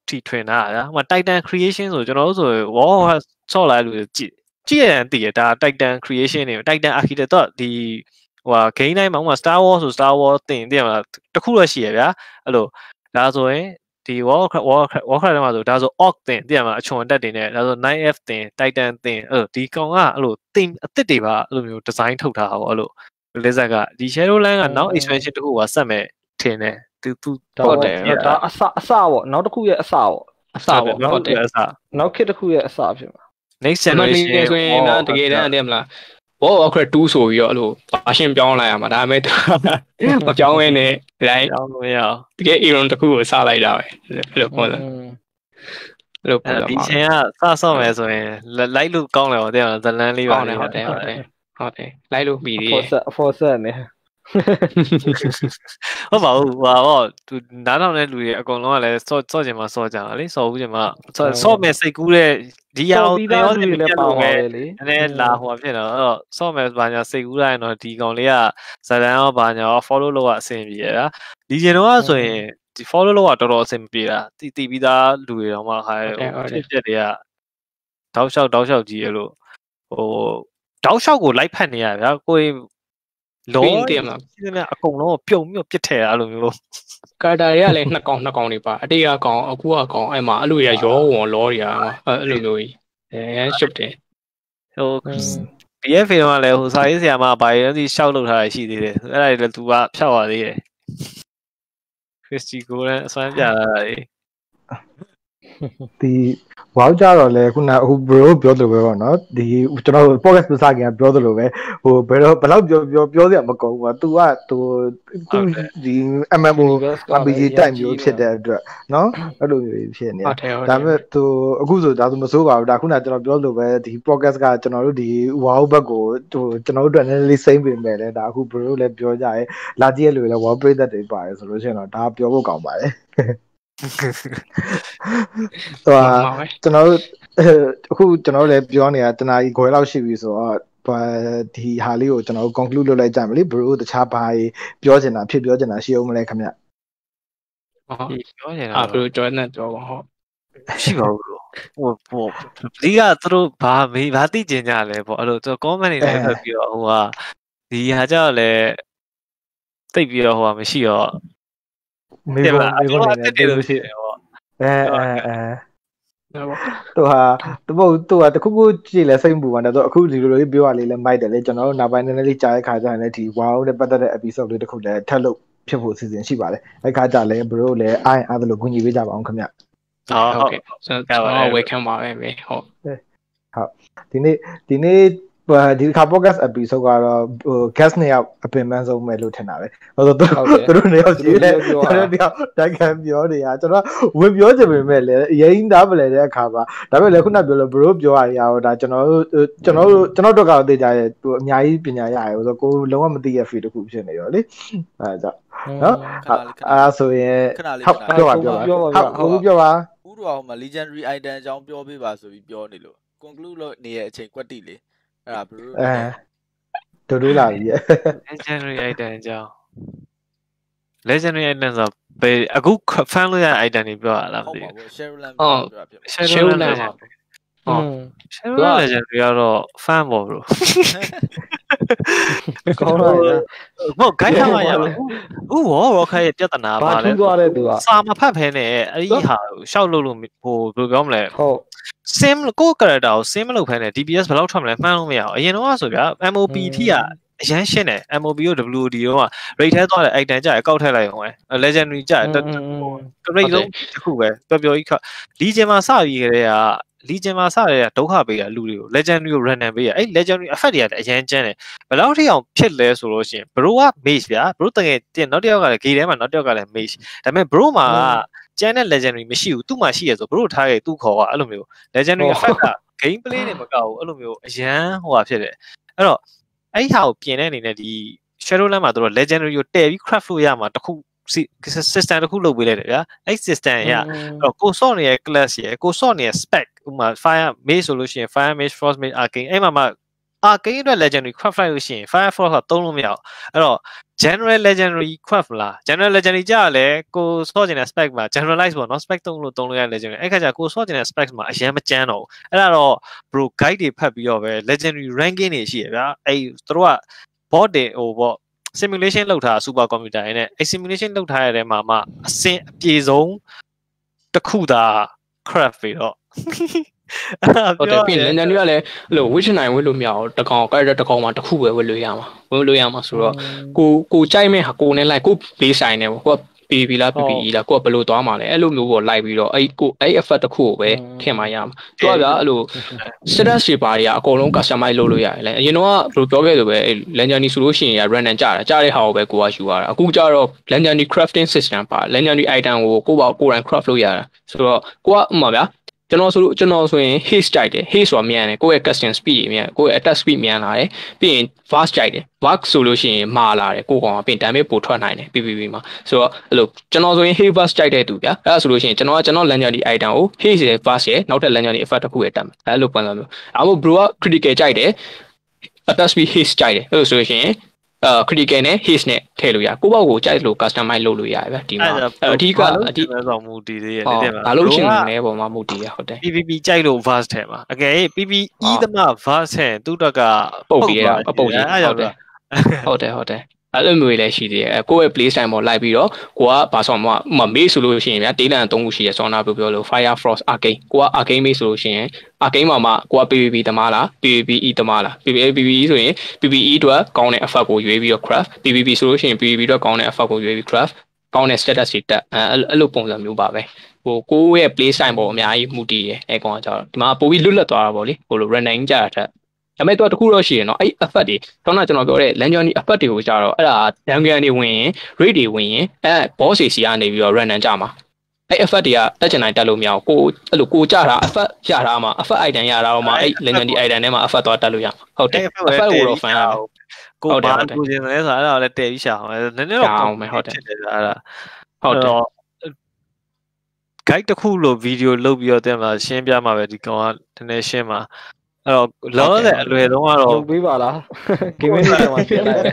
ထိထွင်တာဗျာဟို Titan creation ဆိုကျွန်တော်တို့ဆို Warcraft ဆော့လိုက်လို့ကြည့်ရင်တည်ရဒါ Titan creation တွေ Titan architect တော့ဒီဟို game တိုင်းမှာဥပမာ Star Wars ဆို Star Wars တင်တယ်မလားတခုတော့ရှိရဗျာအဲ့လိုဒါဆိုရင်ဒီ Warcraft မှာဆိုဒါဆို Orc တင်တယ်မလားအချွန်တက်တင်နေဒါဆို 9F တင် Titan တင်ဒီကောင်ကအဲ့လိုတင်အစ်စ်တွေပါအဲ့လိုမျိုး design ထုတ်ထားတာပေါ့အဲ့လို Blizzard ကဒီ Shadowland ကနောက် expansion တခုကဆက်မဲ့ထင်တယ်သူဟုတ်တယ်ဒါအစပေါ့နောက်တစ်ခုရဲ့အစပေါ့ဟုတ်တယ်နောက်ခေတ်တစ်ခုရဲ့အစဖြစ်မှာ next generation ဆိုရင်တော့တကယ်တမ်းအဲ့မလား Warcraft 2ဆိုပြီးတော့အဲ့လို version ပြောင်းလိုက်ရမှာဒါပေမဲ့မပြောင်းရင်းနဲ့တိုင်းပြောင်းလို့မရအောင်တကယ် Iron တစ်ခုကိုစလိုက်တာပဲအဲ့လိုပေါ့လားအဲ့လိုပေါ့ဒီချိန်ကစဆော့မယ်ဆိုရင်လိုက်လို့ကောင်းတယ်ဟောတဲ့ဇလန်းလေးပါဟုတ်တယ်လိုက်လို့ပြီးသေးတယ် force နဲ့ဟုတ်ပါဘူးဟာသူနားထောင်တဲ့လူတွေအကုန်လုံးကလည်းစော့ချင်မှစော့ကြတာလေစော့ဘူးချင်မှစော့မယ်စိတ်ကူးတဲ့ဒီရောင်တွေလည်းပါမယ်လေအဲ့လာဟိုဖြစ်တော့အဲ့တော့စော့မယ်ဘာညာစိတ်ကူးလိုက်ရင်တော့ဒီကောင်လေးကဇလန်ရောဘာညာရော follow လုပ်ရအဆင်ပြေရဒီကျင်တော့ဆိုရင်ဒီ follow လုပ်ရတော်တော်အဆင်ပြေတာတီးပြီးသားလူတွေတော့မှဟာဖြစ်တွေကတောက်လျှောက်ကြီးအဲ့လိုဟိုတောက်လျှောက်ကိုလိုက်ဖက်နေရဗျာကိုယ်လုံးတယ်မှာဒီနေ့အကုန်လုံးပြုံမြုပ်ပြစ်ထဲအဲ့လိုမျိုးကာတာတွေကလည်းနှစ်ကောင်တွေပါအတေးကကောင်အခုကကောင်အဲ့မှာအဲ့လိုရရောဝန်လောတွေကအဲ့လိုမျိုးရှုပ်တယ်ဟို BFA တော့လည်းဟိုစာရေးဆရာမဘာရေးစီရှောက်လုပ်ထားတာရှိသေးတယ်အဲ့ဒါတွေလည်းသူကဖြောက်သွားသေးတယ်ခရစ်စတီကိုလည်းအစွမ်းပြလာတာလေဒီဝေါကြတော့လေခုနဟို bro ပြောသလိုပဲပေါ့နော်ဒီကျွန်တော် podcast စကင်ပြောသလိုပဲဟိုဘယ်တော့ပြောစရာမကုန်ဘူးသူကဒီ MMO RPG တိုက်မျိုးဖြစ်တဲ့အတွက်နော်အဲ့လိုမျိုးဖြစ်နေဒါပေမဲ့သူအခုဆိုဒါဆိုမစိုးပါဘူးဒါခုနကျွန်တော်ပြောလို့ပဲဒီ podcast ကကျွန်တော်တို့ဒီ wow ဘက်ကိုဟိုကျွန်တော်တို့အတွက်နည်းနည်းလေးစိမ့်ပြင်မယ်လေဒါအခု bro လည်းပြောကြရဲလာကြည့်ရလို့လည်း wow ပြည့်သက်တွေပါတယ်ဆိုလို့ရှိရင်တော့ဒါပြောဖို့ကောင်းပါတယ်ကျွန်တော်တို့အခုကျွန်တော်တို့လည်းပြောနေတာတနာကြီးခွဲလောက်ရှိပြီဆိုတော့ဒီဟာလေးကိုကျွန်တော်တို့ conclude လုပ်လိုက်ကြမယ်လေ bro တခြားဘာပြောချင်တာဖြစ်ပြောချင်တာရှိအောင်မလဲခင်ဗျပြောချင်တာ bro ကျော်နေတော့ဟုတ်ရှိပါဘူးဟိုဒီကသူတို့ဘာသိကျင်ကြလဲပေါ့အဲ့လိုသူ comment တွေလည်းဖတ်ပြီးတော့ဟိုဟာဒီဟာကြောင့်လည်းသိပြီးတော့ဟိုဟာမရှိတော့မေဘနေတယ်လို့ရှိတယ်ပေါ့သူကတခုခုကြည့်လဲစိတ်ပူပါတယ်တော့အခုဒီလိုလေးပြောရလေးလဲမိုက်တယ်လေကျွန်တော်တို့နောက်ပိုင်းနည်းနည်းလေးကြားတဲ့ခါကျရင်လည်းဒီ wow နဲ့ပတ်သက်တဲ့ episode လေးတစ်ခုလည်းထပ်လို့ဖြစ်ဖို့အစီအစဉ်ရှိပါတယ်အဲ့ခါကျလဲ bro လည်းအားသလိုကူညီပေးကြပါအောင်ခင်ဗျဟုတ်ကဲ့ကျွန်တော် welcome ပါပဲဟုတ်ဒီနေ့ဒီခါ podcast episode ကတော့guest နှစ်ယောက်အပင်ပန်းဆုံးပဲလို့ထင်တာပဲဟုတ်တော့သူတို့နှစ်ယောက်ကြီးလဲကျွန်တော်တယောက်တိုက်ခံပြောနေတာကျွန်တော်ဝင်ပြောချင်ပေမဲ့လည်းအရင်သားပလဲတဲ့အခါမှာဒါပေမဲ့လည်းခုနပြောလို့ bro ပြောရအောင်ဒါကျွန်တော်တို့ကတော့သိကြရဲ့သူအများကြီးပညာရရဆိုတော့ကိုလုံးဝမသိရ free တခုဖြစ်နေရောလေအဲကြောင့်နော်ဆိုရင်ဟုတ်ပြောပါပြောပါဥတော်ဟိုမှာ legendary item အကြောင်းပြောပေးပါဆိုပြီးပြောနေလို့ conclude လုပ်နေရဲ့အချိန်ကွက်တိလေအဲ့ဒါဘလို့တို့လာပြီ legendary item အကြောင်း legendary item ဆိုဘယ်အခု fan လို့ရ item တွေပြောရလားမသိဘူး Shadowland ပြောတာဖြစ်ပါ Shadowland ပါShadowland legendary ကတော့ fan ပေါ့ bro ကောင်းတော့ဟုတ် guide ထားမှရပါဘူး Warcraft ရဲ့ပြဿနာပါလဲစာမဖတ်ဖဲနဲ့အဲ့ဒီဟာရှောက်လို့ဟိုဘယ်လိုပြောမလဲဟုတ် sim ကို character ကို sim မလုပ်ဖဲနဲ့ DPS ဘယ်လောက်ထွက်မလဲမှန်းလို့မရအောင်အရင်တော့ဆိုဗျာ MOP ထိကအရန်ရှင်းတယ် MOP ကို WOD တော့ rate ထဲသွားတဲ့ item ကြရကောက်ထည့်လိုက်အောင်ပဲ legendary ကြရrate လုံးတစ်ခုပဲပျော်ပျော်ကြီးLegion မှာစပြီးကြတဲ့ကLegion မှာစရတဲ့ဒုက္ခပေးတာလူတွေကို legendary ကို random ပေးရအဲ့ legendary effect တွေကလည်းအရန်ကျန်းတယ်ဘယ်လောက်ထိအောင်ဖြစ်လဲဆိုလို့ရှိရင် bro က mage ဗျာ bro တကယ်တင်နောက်တစ်ယောက်ကလည်း game ထဲမှာနောက်တစ်ယောက်ကလည်း mage ဒါပေမဲ့ bro မှာကျန်းတဲ့ legendary မရှိဘူးသူ့မှာရှိရဆို bro ထားခဲ့သူ့ခေါ်ကအဲ့လိုမျိုး legendary effect က game play နဲ့မကောက်ဘူးအဲ့လိုမျိုးအရန်ဟိုဟာဖြစ်တယ်အဲ့တော့အဲ့ဟာကိုပြင်တဲ့အနေနဲ့ဒီ Shadowland မှာတို့ legendary ကိုတည်ပြီး craft လို့ရမှာတခု system တခုလုပ်ပေးလိုက်တယ်ဗျာအဲ့ system ရအဲ့တော့ကိုစော့နေတဲ့ class ရယ်ကိုစော့နေတဲ့ spec ဥပမာ fire mage ဆိုလို့ရှိရင် fire mage frost mage arcane အဲ့မှာ arcane အတွက် legendary craft လိုက်လို့ရှိရင် Firefox ကသုံးလို့မရဘူးအဲ့တော့ general legendary craft လား general legendary ကြရလဲကိုစော့ကျင်တဲ့ spec မှာ generalize ပေါ့နော် spec သုံးလို့ရ legendary အဲ့ခါကျကိုစော့ကျင်တဲ့ spec မှာအရင်မကြမ်းတော့ဘူးအဲ့ဒါတော့ bro guide တွေဖတ်ပြီးတော့ပဲ legendary ranking တွေရှိရဗျာအဲ့သူတို့က bot တွေဟိုပေါ့ simulation လုပ်ထား super computer ရင်းနဲ့အဲ့ simulation လုပ်ထားရတဲ့မှာမှအစင်အပြေဆုံးတစ်ခုသာ craft ပြီးတော့ဟုတ်တယ်ပြင်လန်ဂျန်တွေကလည်းအဲ့လို wish နိုင်ဝစ်လို့မရအောင်တကောင် character တကောင်မှာတစ်ခုပဲဝစ်လို့ရမှာဆိုတော့ကိုကြိုက်မဲ့ဟာကိုနဲ့လိုက်ကို base ဆိုင်နေပေါ့ကိုက PVP လား PVE လားကိုကဘယ်လိုသွားမှာလဲအဲ့လိုမျိုးပေါ့လိုက်ပြီးတော့အဲ့ effect တစ်ခုကိုပဲထင်မှရမှာသူကဗျာအဲ့လို status တွေပါတွေကအကုန်လုံး customize လုပ်လို့ရတယ်လေအရင်တော့ဘယ်လိုပြောခဲ့လို့ပဲ legendary ဆိုလို့ရှိရင် random ကြတဲ့ဟာကိုပဲကိုကယူရတာအခုကျတော့ legendary crafting system ပါ legendary item ကိုကိုယ်တိုင် craft လုပ်ရတာဆိုတော့ကိုကဥပမာဗျာကျွန်တော်ဆိုရင် haste ကြိုက်တယ် haste ဆိုတာမြန်တယ်ကိုယ့်ရဲ့ custom speed မြန်ကိုယ့်ရဲ့ attack speed မြန်လာတယ်ပြီးရင် fast ကြိုက်တယ် work ဆိုလို့ရှိရင်မာလာတယ်ကိုယ့်ကောင်ကပြင် damage ပိုထွက်နိုင်တယ် PVP မှာဆိုတော့အဲ့လိုကျွန်တော်ဆိုရင် haste fast ကြိုက်တဲ့သူဗျာအဲ့ဒါဆိုလို့ရှိရင်ကျွန်တော် legendary item ကို haste ရယ် fast ရယ်နောက်ထပ် legendary effect တစ်ခုရတက်မယ်အဲ့လိုပုံစံမျိုးအဲ့မို့ bro က critical ကြိုက်တယ် attack speed haste ကြိုက်တယ်အဲ့လိုဆိုလို့ရှိရင်critical နဲ့ haste နဲ့ထည့်လို့ရကိုယ့်ဘောက်ကိုကြိုက်လို့ customize လုပ်လို့ရတယ်ဗျဒီမှာအဓိဆောင်မူတည်သေးရဲ့တဲ့မှာဘာလို့ရှင်နေပေါ်မှာမူတည်ရဟုတ်တယ် PVP ကြိုက်လို့ verse ထဲမှာအကယ် PVE သမား verse ထဲသူ့တက်ကပုတ်ပြီးရအပုတ်ကြီးဟုတ်တယ်အဲ့လိုမျိုးလည်းရှိသေးတယ်ကိုယ့်ရဲ့ play style ပေါ်လိုက်ပြီးတော့ကိုကဘာဆောင်မမေးဆိုလို့ရှိရင်ဗျာဒေးလန်3ခုရှိရဆောင်းနာပြောလို့ Fire Frost Arcane ကိုက Arcane မေးဆိုလို့ရှိရင် Arcane မှာကိုက PVP သမားလား PVE သမားလား PVE ဆိုရင် PVE အတွက်ကောင်းတဲ့ effect ကိုရွေးပြီးတော့ craft PVP ဆိုလို့ရှိရင် PVP အတွက်ကောင်းတဲ့ effect ကိုရွေးပြီး craft ကောင်းတဲ့ status တွေတက်အဲ့လိုပုံစံမျိုးပါပဲကိုယ့်ရဲ့ play style ပေါ်အများကြီးမူတည်တယ်အဲ့ကောင်ကကျတော့ဒီမှာပိုပြီးလွတ်လပ်သွားတာပေါ့လေဟိုလို running ကြတာတက်ဒါပေမဲ့တော့တခုတော့ရှိရင်တော့အဲ့ effect တွေတော့ကျွန်တော်ပြောတဲ့ legendary effect တွေကိုကြတော့အဲ့ဒါ dungeon တွေဝင်ရင် raid တွေဝင်ရင်အဲ့ boss တွေစီကနေပြီးတော့ random ကြမှာအဲ့ effect တွေကတက်ချင်တိုင်းတက်လို့မရအောင်ကိုအဲ့လိုကိုကြတာ effect ရတာမှာ effect item ရတာတော့မှအဲ့ legendary item ထဲမှာ effect တော့တက်လို့ရဟုတ်တယ် effect ကိုတော့ fan ရအောင်ကိုဘာကိုကျင်လဲဆိုတော့အဲ့ဒါလည်းတည်ပြီးရှာအောင်နည်းနည်းတော့အောင်မယ်ဟုတ်တယ်အဲ့ဒါဟုတ်တယ် guide တစ်ခုလို့ video လုပ်ပြီးတော့တင်မှာရှင်းပြမှာပဲဒီကောင်ကနည်းနည်းရှင်းမှာအဲ့တော့လောတဲ့အလွယ်ဆုံးကတော့လုပ်ပေးပါလား game လေးတွေမှာပြင်လိုက်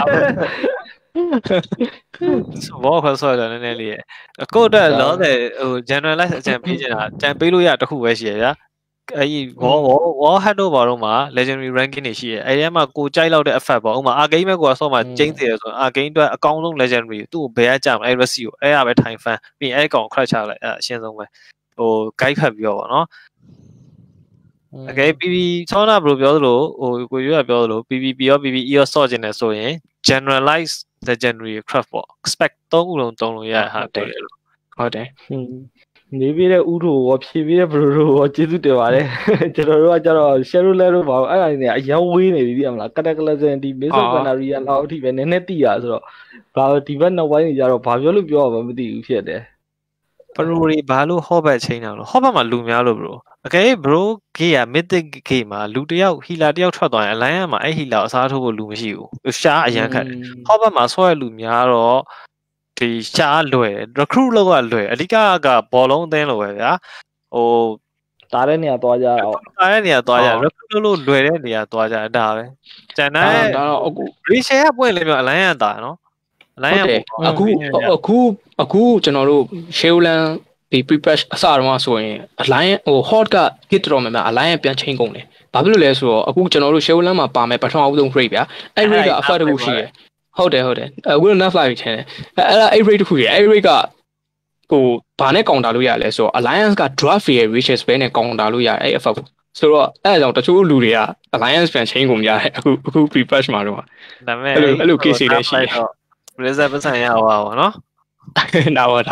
ဘောခဆော့တယ်နည်းနည်းလေးအခုတော့လောတဲ့ဟို generalize အကြံပေးချင်တာအကြံပေးလို့ရတခုပဲရှိရဗျာအဲ့ဒီ wall head တို့ဘာလို့မှာ legendary ranking တွေရှိရအဲ့ဒီမှာကိုကြိုက်လောက်တဲ့ effect ပေါ့ဥပမာ arcane မဲ့ကိုဆော့မှာကျင်းသေးတယ်ဆိုတော့ arcane အတွက်အကောင်းဆုံး legendary သူ့ကိုဘယ်ကကြမှာအဲ့ recipe ကိုအဲ့ရပဲ time fan ပြီးရင်အဲ့ကောင် crash ချလိုက်အဲ့အရှင်းဆုံးပဲဟို guide ဖတ်ပြီးတော့ပေါ့နော်โอเค PV ဆောင်းတာဘယ်လိုပြောသလိုဟိုကိုရွေးပြောသလို PVP ရော PVE ရောဆော့ကျင်တယ်ဆိုရင် generalize legendary craft ပေါ့ spec 3ခုလုံးသုံးလို့ရဟာတယ်လို့ဟုတ်တယ်နေပြီးတဲ့ဥထိုရောဖြည့်ပြီးတဲ့ဘလိုရောကျေးဇူးတင်ပါတယ်ကျွန်တော်တို့ကကျတော့ share လဲလို့ပါအဲ့ဒါနေအရင်ဝေးနေပြီသိရမလား cataclysm ဒီ basic binary ရလောက်အထိပဲနည်းနည်းသိရဆိုတော့ဘာဒီဘက်နောက်ပိုင်းနေကြတော့ဘာပြောလို့ပြောရမှာမသိဘူးဖြစ်တယ်ဘရိုတွေဘာလို့ hobbat ချိန်တာလို့ hobbat မှာလူများလို့ bro အကယ် bro game က mythic game မှာလူတယောက် healer တယောက်ထွက်သွားရင် alliance မှာအဲ့ healer အစားထိုးဖို့လူမရှိဘူးရှားအရန်ခတ်တယ် hobbat မှာဆော့ရလူများတော့ဒီရှားလွယ် recruit လောက်ကလွယ်အဓိကကဘောလုံးအသင်းလိုပဲဗျာဟိုတားတဲ့နေရာသွားကြတော့တားတဲ့နေရာသွားကြ recruit လို့လွယ်တဲ့နေရာသွားကြဒါပဲကျန်တဲ့ဒါတော့အခု reshare ပွင့်လေမျိုး alliance တာနော် alliance အခုကျွန်တော်တို့ Shewland ဒီ prepare အစတော့ဆိုရင် alliance ဟို hot က hit တော်မှာ alliance ပြန်ချိန်ကုန်တယ်ဘာဖြစ်လို့လဲဆိုတော့အခုကျွန်တော်တို့ Shewland မှာပါမယ်ပထမဦးဆုံး rate ဗျာအဲ့ rate က affect တခုရှိတယ်ဟုတ်တယ်အခု enough live ချင်တယ်အဲ့ rate တခုကြီးအဲ့ rate ကဟိုဘာနဲ့ counter လို့ရလဲဆိုတော့ alliance က draft ရဲ့ riches ပဲနဲ့ counter လို့ရတယ်အဲ့ effect ဆိုတော့အဲ့ဒါကြောင့်တချို့လူတွေက alliance ပြန်ချိန်ကုန်ကြတယ်အခု prepare မှာတော့ဒါမဲ့အဲ့လို case တွေရှိတယ် reserve ပတ်စံရအောင်ပါနော်ဒါပါ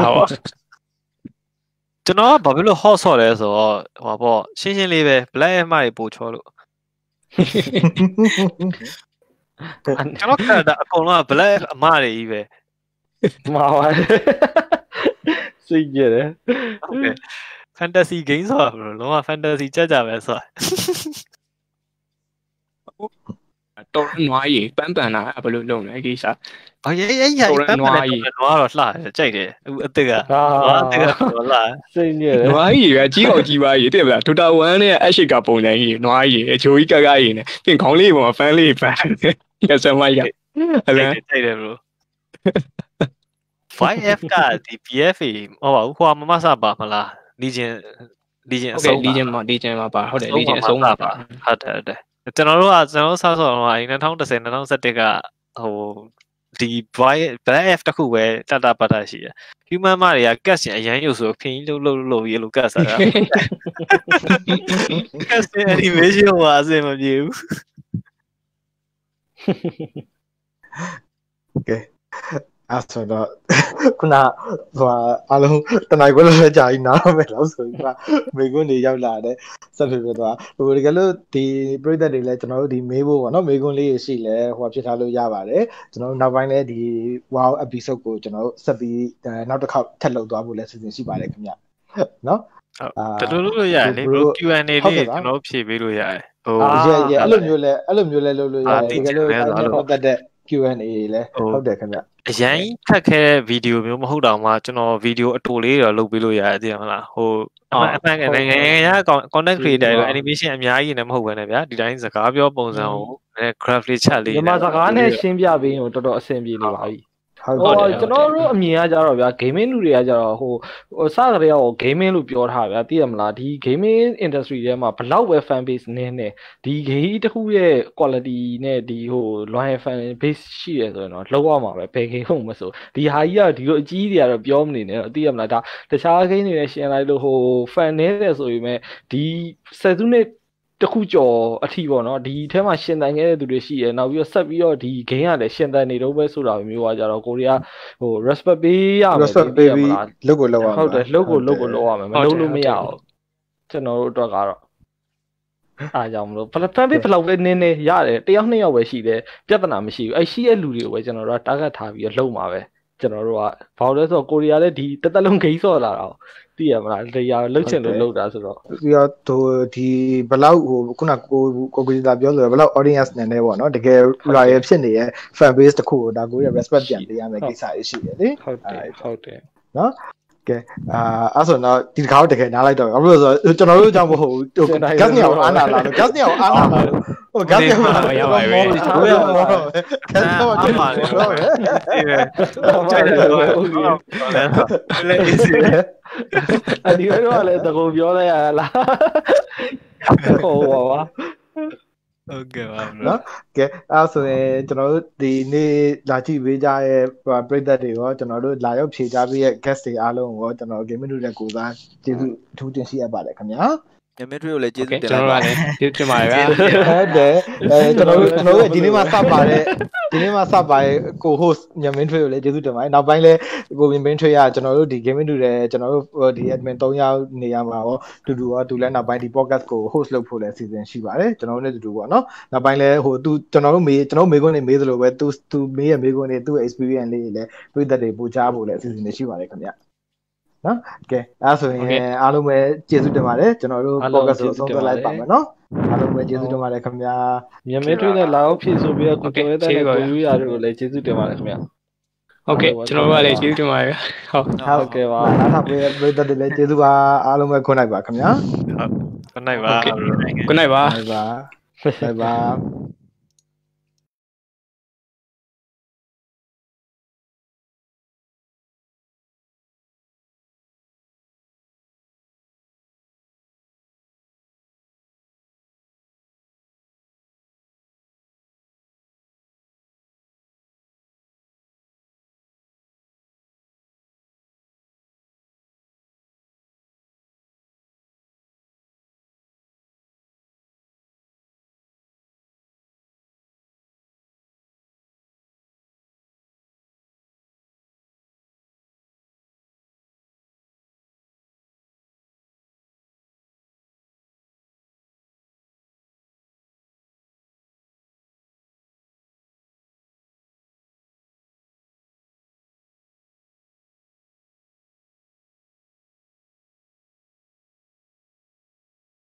ကျွန်တော်ကဘာဖြစ်လို့ hot ဆော့လဲဆိုတော့ဟိုပေါ့ရှင်းရှင်းလေးပဲ black အမှားတွေပို့ချောလို့ကျွန်တော်ကတော့အကုန်လုံးက black အမှားတွေကြီးပဲမှာပါစိတ်ကြတယ် fantasy game ဆိုတာဘယ်လိုလုံးဝ fantasy ကြကြပဲဆိုတာတော်နွားရီပန်းပန်လာဘယ်လိုလုပ်လဲကိစ္စအော်ရေးပန်းပန်နေတော့တော့လှတယ်ကြိုက်တယ်အစ်စ်ကတော့လှစိတ်ညစ်တယ်နွားရီကကြီးအောင်ကြီးပါရီတဲ့ဗျာဒိုတာ1နဲ့အရှိကပုံစံကြီးနွားရီအချိုကြီးကရီနဲ့ပြင်ခေါင်းလေးပေါ်မှာဖန်းလေးပန်းကစမိုက်ကဟဲ့လားကြိုက်တယ် bro 5F ကဒီ PFA ဟောပါဘူးဟိုမမဆပါမလားလီဂျင်အဆုံးလီဂျင်မှာပါဟုတ်တယ်လီဂျင်အဆုံးပါဟုတ်တယ်ကျွန်တော်တို့ဆောက်ဆော့တော့2010 2011ကဟိုဒီ BF တခုပဲတတပတ်တာရှိတယ် human မတွေကကတ်စင်အရန်ရုပ်ဆိုခင်းလို့ရေလို့ကတ်စားတာကတ်စင် animation ဟာအစင်မပြေဘူး Okay အဲ့ဆိုတော့ခုနဟိုအားလုံးတနိုင်ခွဲလို့ကြာကြီးနားတော့မယ်လို့ဆိုပြီးမိကွန်းတွေရောက်လာတယ်ဆက်ဖြစ်ဖြစ်သွားဟိုတကယ်လို့ဒီပရိသတ်တွေလည်းကျွန်တော်တို့ဒီမေးဖို့ပေါ့နော်မိကွန်းလေးရရှိလဲဟိုဖြစ်ထားလို့ရပါတယ်ကျွန်တော်တို့နောက်ပိုင်းလည်းဒီ wow episode ကိုကျွန်တော်တို့ဆက်ပြီးနောက်တစ်ခေါက်ထပ်လုပ်သွားဖို့လည်းစီစဉ်ရှိပါတယ်ခင်ဗျနော်တော်တော်လို့ရတယ်လေ Q&A လေးကျွန်တော်ဖြည့်ပေးလို့ရတယ်ဟိုအဲ့လိုမျိုးလဲလုပ်လို့ရတယ်တကယ်လို့ပတ်သက်တဲ့Q&A လည်းဟုတ်တယ်ခင်ဗျအရင်ခက်ခဲဗီဒီယိုမျိုးမဟုတ်တော့မှကျွန်တော်ဗီဒီယိုအတူလေးတော့လုပ်ပေးလို့ရတယ်သိရမလားဟိုအမှန်နိုင်ငံရ content creator တွေ animation အများကြီးနဲ့မဟုတ်ဘဲနဲ့ဗျာဒီတိုင်းစကားပြောပုံစံကို graph လေးချက်လေးဒီမှာစကားနဲ့ရှင်းပြပေးရင်တော်တော်အဆင်ပြေနေပါပြီဟုတ်တယ်ကျွန်တော်တို့အမြင်ကကြတော့ဗျာ gaming လူတွေကကြတော့ဟိုစကားတွေကဟို gaming လို့ပြောထားဗျာသိရမလားဒီ gaming industry ထဲမှာဘလောက်ပဲ fan base နည်းနေဒီ game တစ်ခုရဲ့ quality နဲ့ဒီဟို loyal fan base ရှိရဆိုရင်တော့လောက်ရမှာပဲဘယ် game ဟုတ်မဆိုဒီဟာကြီးကဒီလိုအကြီးတွေကတော့ပြောမနေနဲ့သိရမလားဒါတခြား game တွေနဲ့ရှင်းလိုက်လို့ဟို fan နည်းတယ်ဆိုရင်မဲ့ဒီဆယ်စုနှစ်တခုကျော်အထီပေါ့နော်ဒီထဲမှာရှင်တန်ခဲ့တဲ့သူတွေရှိရနောက်ပြီးတော့ဆက်ပြီးတော့ဒီ game ကလည်းရှင်တန်နေတော့ပဲဆိုတာမျိုးကကြတော့ကိုရီးယားဟို respect ပေးရမယ် respect ပေးပြီးလုပ်ကိုလုပ်ရမှာဟုတ်တယ်လုပ်ကိုလုပ်ရမယ်မလုပ်လို့မရဘူးကျွန်တော်တို့အတွက်ကတော့အားကြောင့်မလို့ဖန်ပေးဘလောက်ပဲနင်းနေရတယ်တယောက်နှစ်ယောက်ပဲရှိတယ်ပြဿနာမရှိဘူးအဲ့ရှိတဲ့လူတွေကိုပဲကျွန်တော်တို့က target ထားပြီးလုပ်မှာပဲကျွန်တော်တို့ကဘာလို့လဲဆိုတော့ကိုရီးယားလည်းဒီတစ်သက်လုံးဂိမ်းဆော့လာတာသိရမလားတရားလှုပ်ချင်လို့လှုပ်တာဆိုတော့ပြီးတော့ဒီဘလောက်ဟိုခုနကိုကြီးသာပြောဆိုဘလောက် audience နဲ့နေပေါ့နော်တကယ် royal ဖြစ်နေတဲ့ fan base တခုကိုဒါကိုရ respect ပြန်ပေးရမယ်ကိစ္စတွေရှိတယ်လေဟုတ်တယ်နော်ကဲအဲ့ဆိုတော့ဒီတစ်ခါတော့တကယ်နားလိုက်တော့ဘာလို့လဲဆိုတော့ကျွန်တော်တို့ကြောင့်မဟုတ်ဘူး gas ညောင်အားနာလာလို့ gas ညောင်အားနာလာလို့ဟို gas ညောင်မရောက်ပါဘူး gas ညောင်တော့gas ညောင်တော့အဲ့ဒီတော့လည်းတကူပြောလိုက်ရလားဟိုပါဟုတ်ကဲ့ပါနော်ကဲအဲ့ဆိုရင်ကျွန်တော်တို့ဒီနေ့လာကြည့်ပေးကြရဲ့ပရိသတ်တွေရောကျွန်တော်တို့လာရောက်ဖြေကြပေးရဲ့ guest တွေအားလုံးကိုကျွန်တော် gaming တို့ရဲ့ကိုယ်စားကျေးဇူးအထူးတင်ရှိရပါတယ်ခင်ဗျာ Gaming ကိုလည်းကျေးဇူးတင်လိုက်ပါတယ်ကျေးဇူးတင်ပါတယ်ဗျာဟုတ်တယ်ကျွန်တော်တို့ဒီနေ့မှစပါတဲ့ကို host မြန်မာထွေးကိုလည်းကျေးဇူးတင်ပါတယ်နောက်ပိုင်းလည်းကိုမြန်မာထွေးကကျွန်တော်တို့ဒီ gaming တို့လည်းကျွန်တော်တို့ဒီ admin 3ယောက်နေရာမှာရောတူလည်းနောက်ပိုင်းဒီ podcast ကို host လုပ်ဖို့လည်းစီစဉ်ရှိပါတယ်ကျွန်တော်တို့လည်းတူပေါ့နော်နောက်ပိုင်းလည်းဟိုကျွန်တော်မေးခွန်းတွေမေးသလိုပဲသူမေးရမေးခွန်းတွေသူ့ experience လေးတွေလည်းပြည်သက်တွေပို့ချဖို့လည်းအစီအစဉ်တွေရှိပါတယ်ခင်ဗျနော်ကဲအဲ့ဆိုရင်အားလုံးပဲကျေးဇူးတင်ပါတယ်ကျွန်တော်တို့ podcast ကိုဆုံးသက်လိုက်ပါမယ်နော်အားလုံးပဲကျေးဇူးတင်ပါတယ်ခင်ဗျာမြန်မာထွေးနဲ့လာအောင်ဖြည့်ဆိုပြီးတော့ကိုကျော်ရဲတဲ့ကိုယူရတို့လည်းကျေးဇူးတင်ပါတယ်ခင်ဗျာဟုတ်ကဲ့ကျွန်တော်တို့ကလည်းကျေးဇူးတင်ပါတယ်ဟုတ်ကဲ့ပါနားထောင်ပေးတဲ့ပြည်သက်တွေလည်းကျေးဇူးပါအားလုံးပဲခွန်းလိုက်ပါခင်ဗျာဟုတ်ခွန်းလိုက်ပါခွန်းလိုက်ပါ bye bye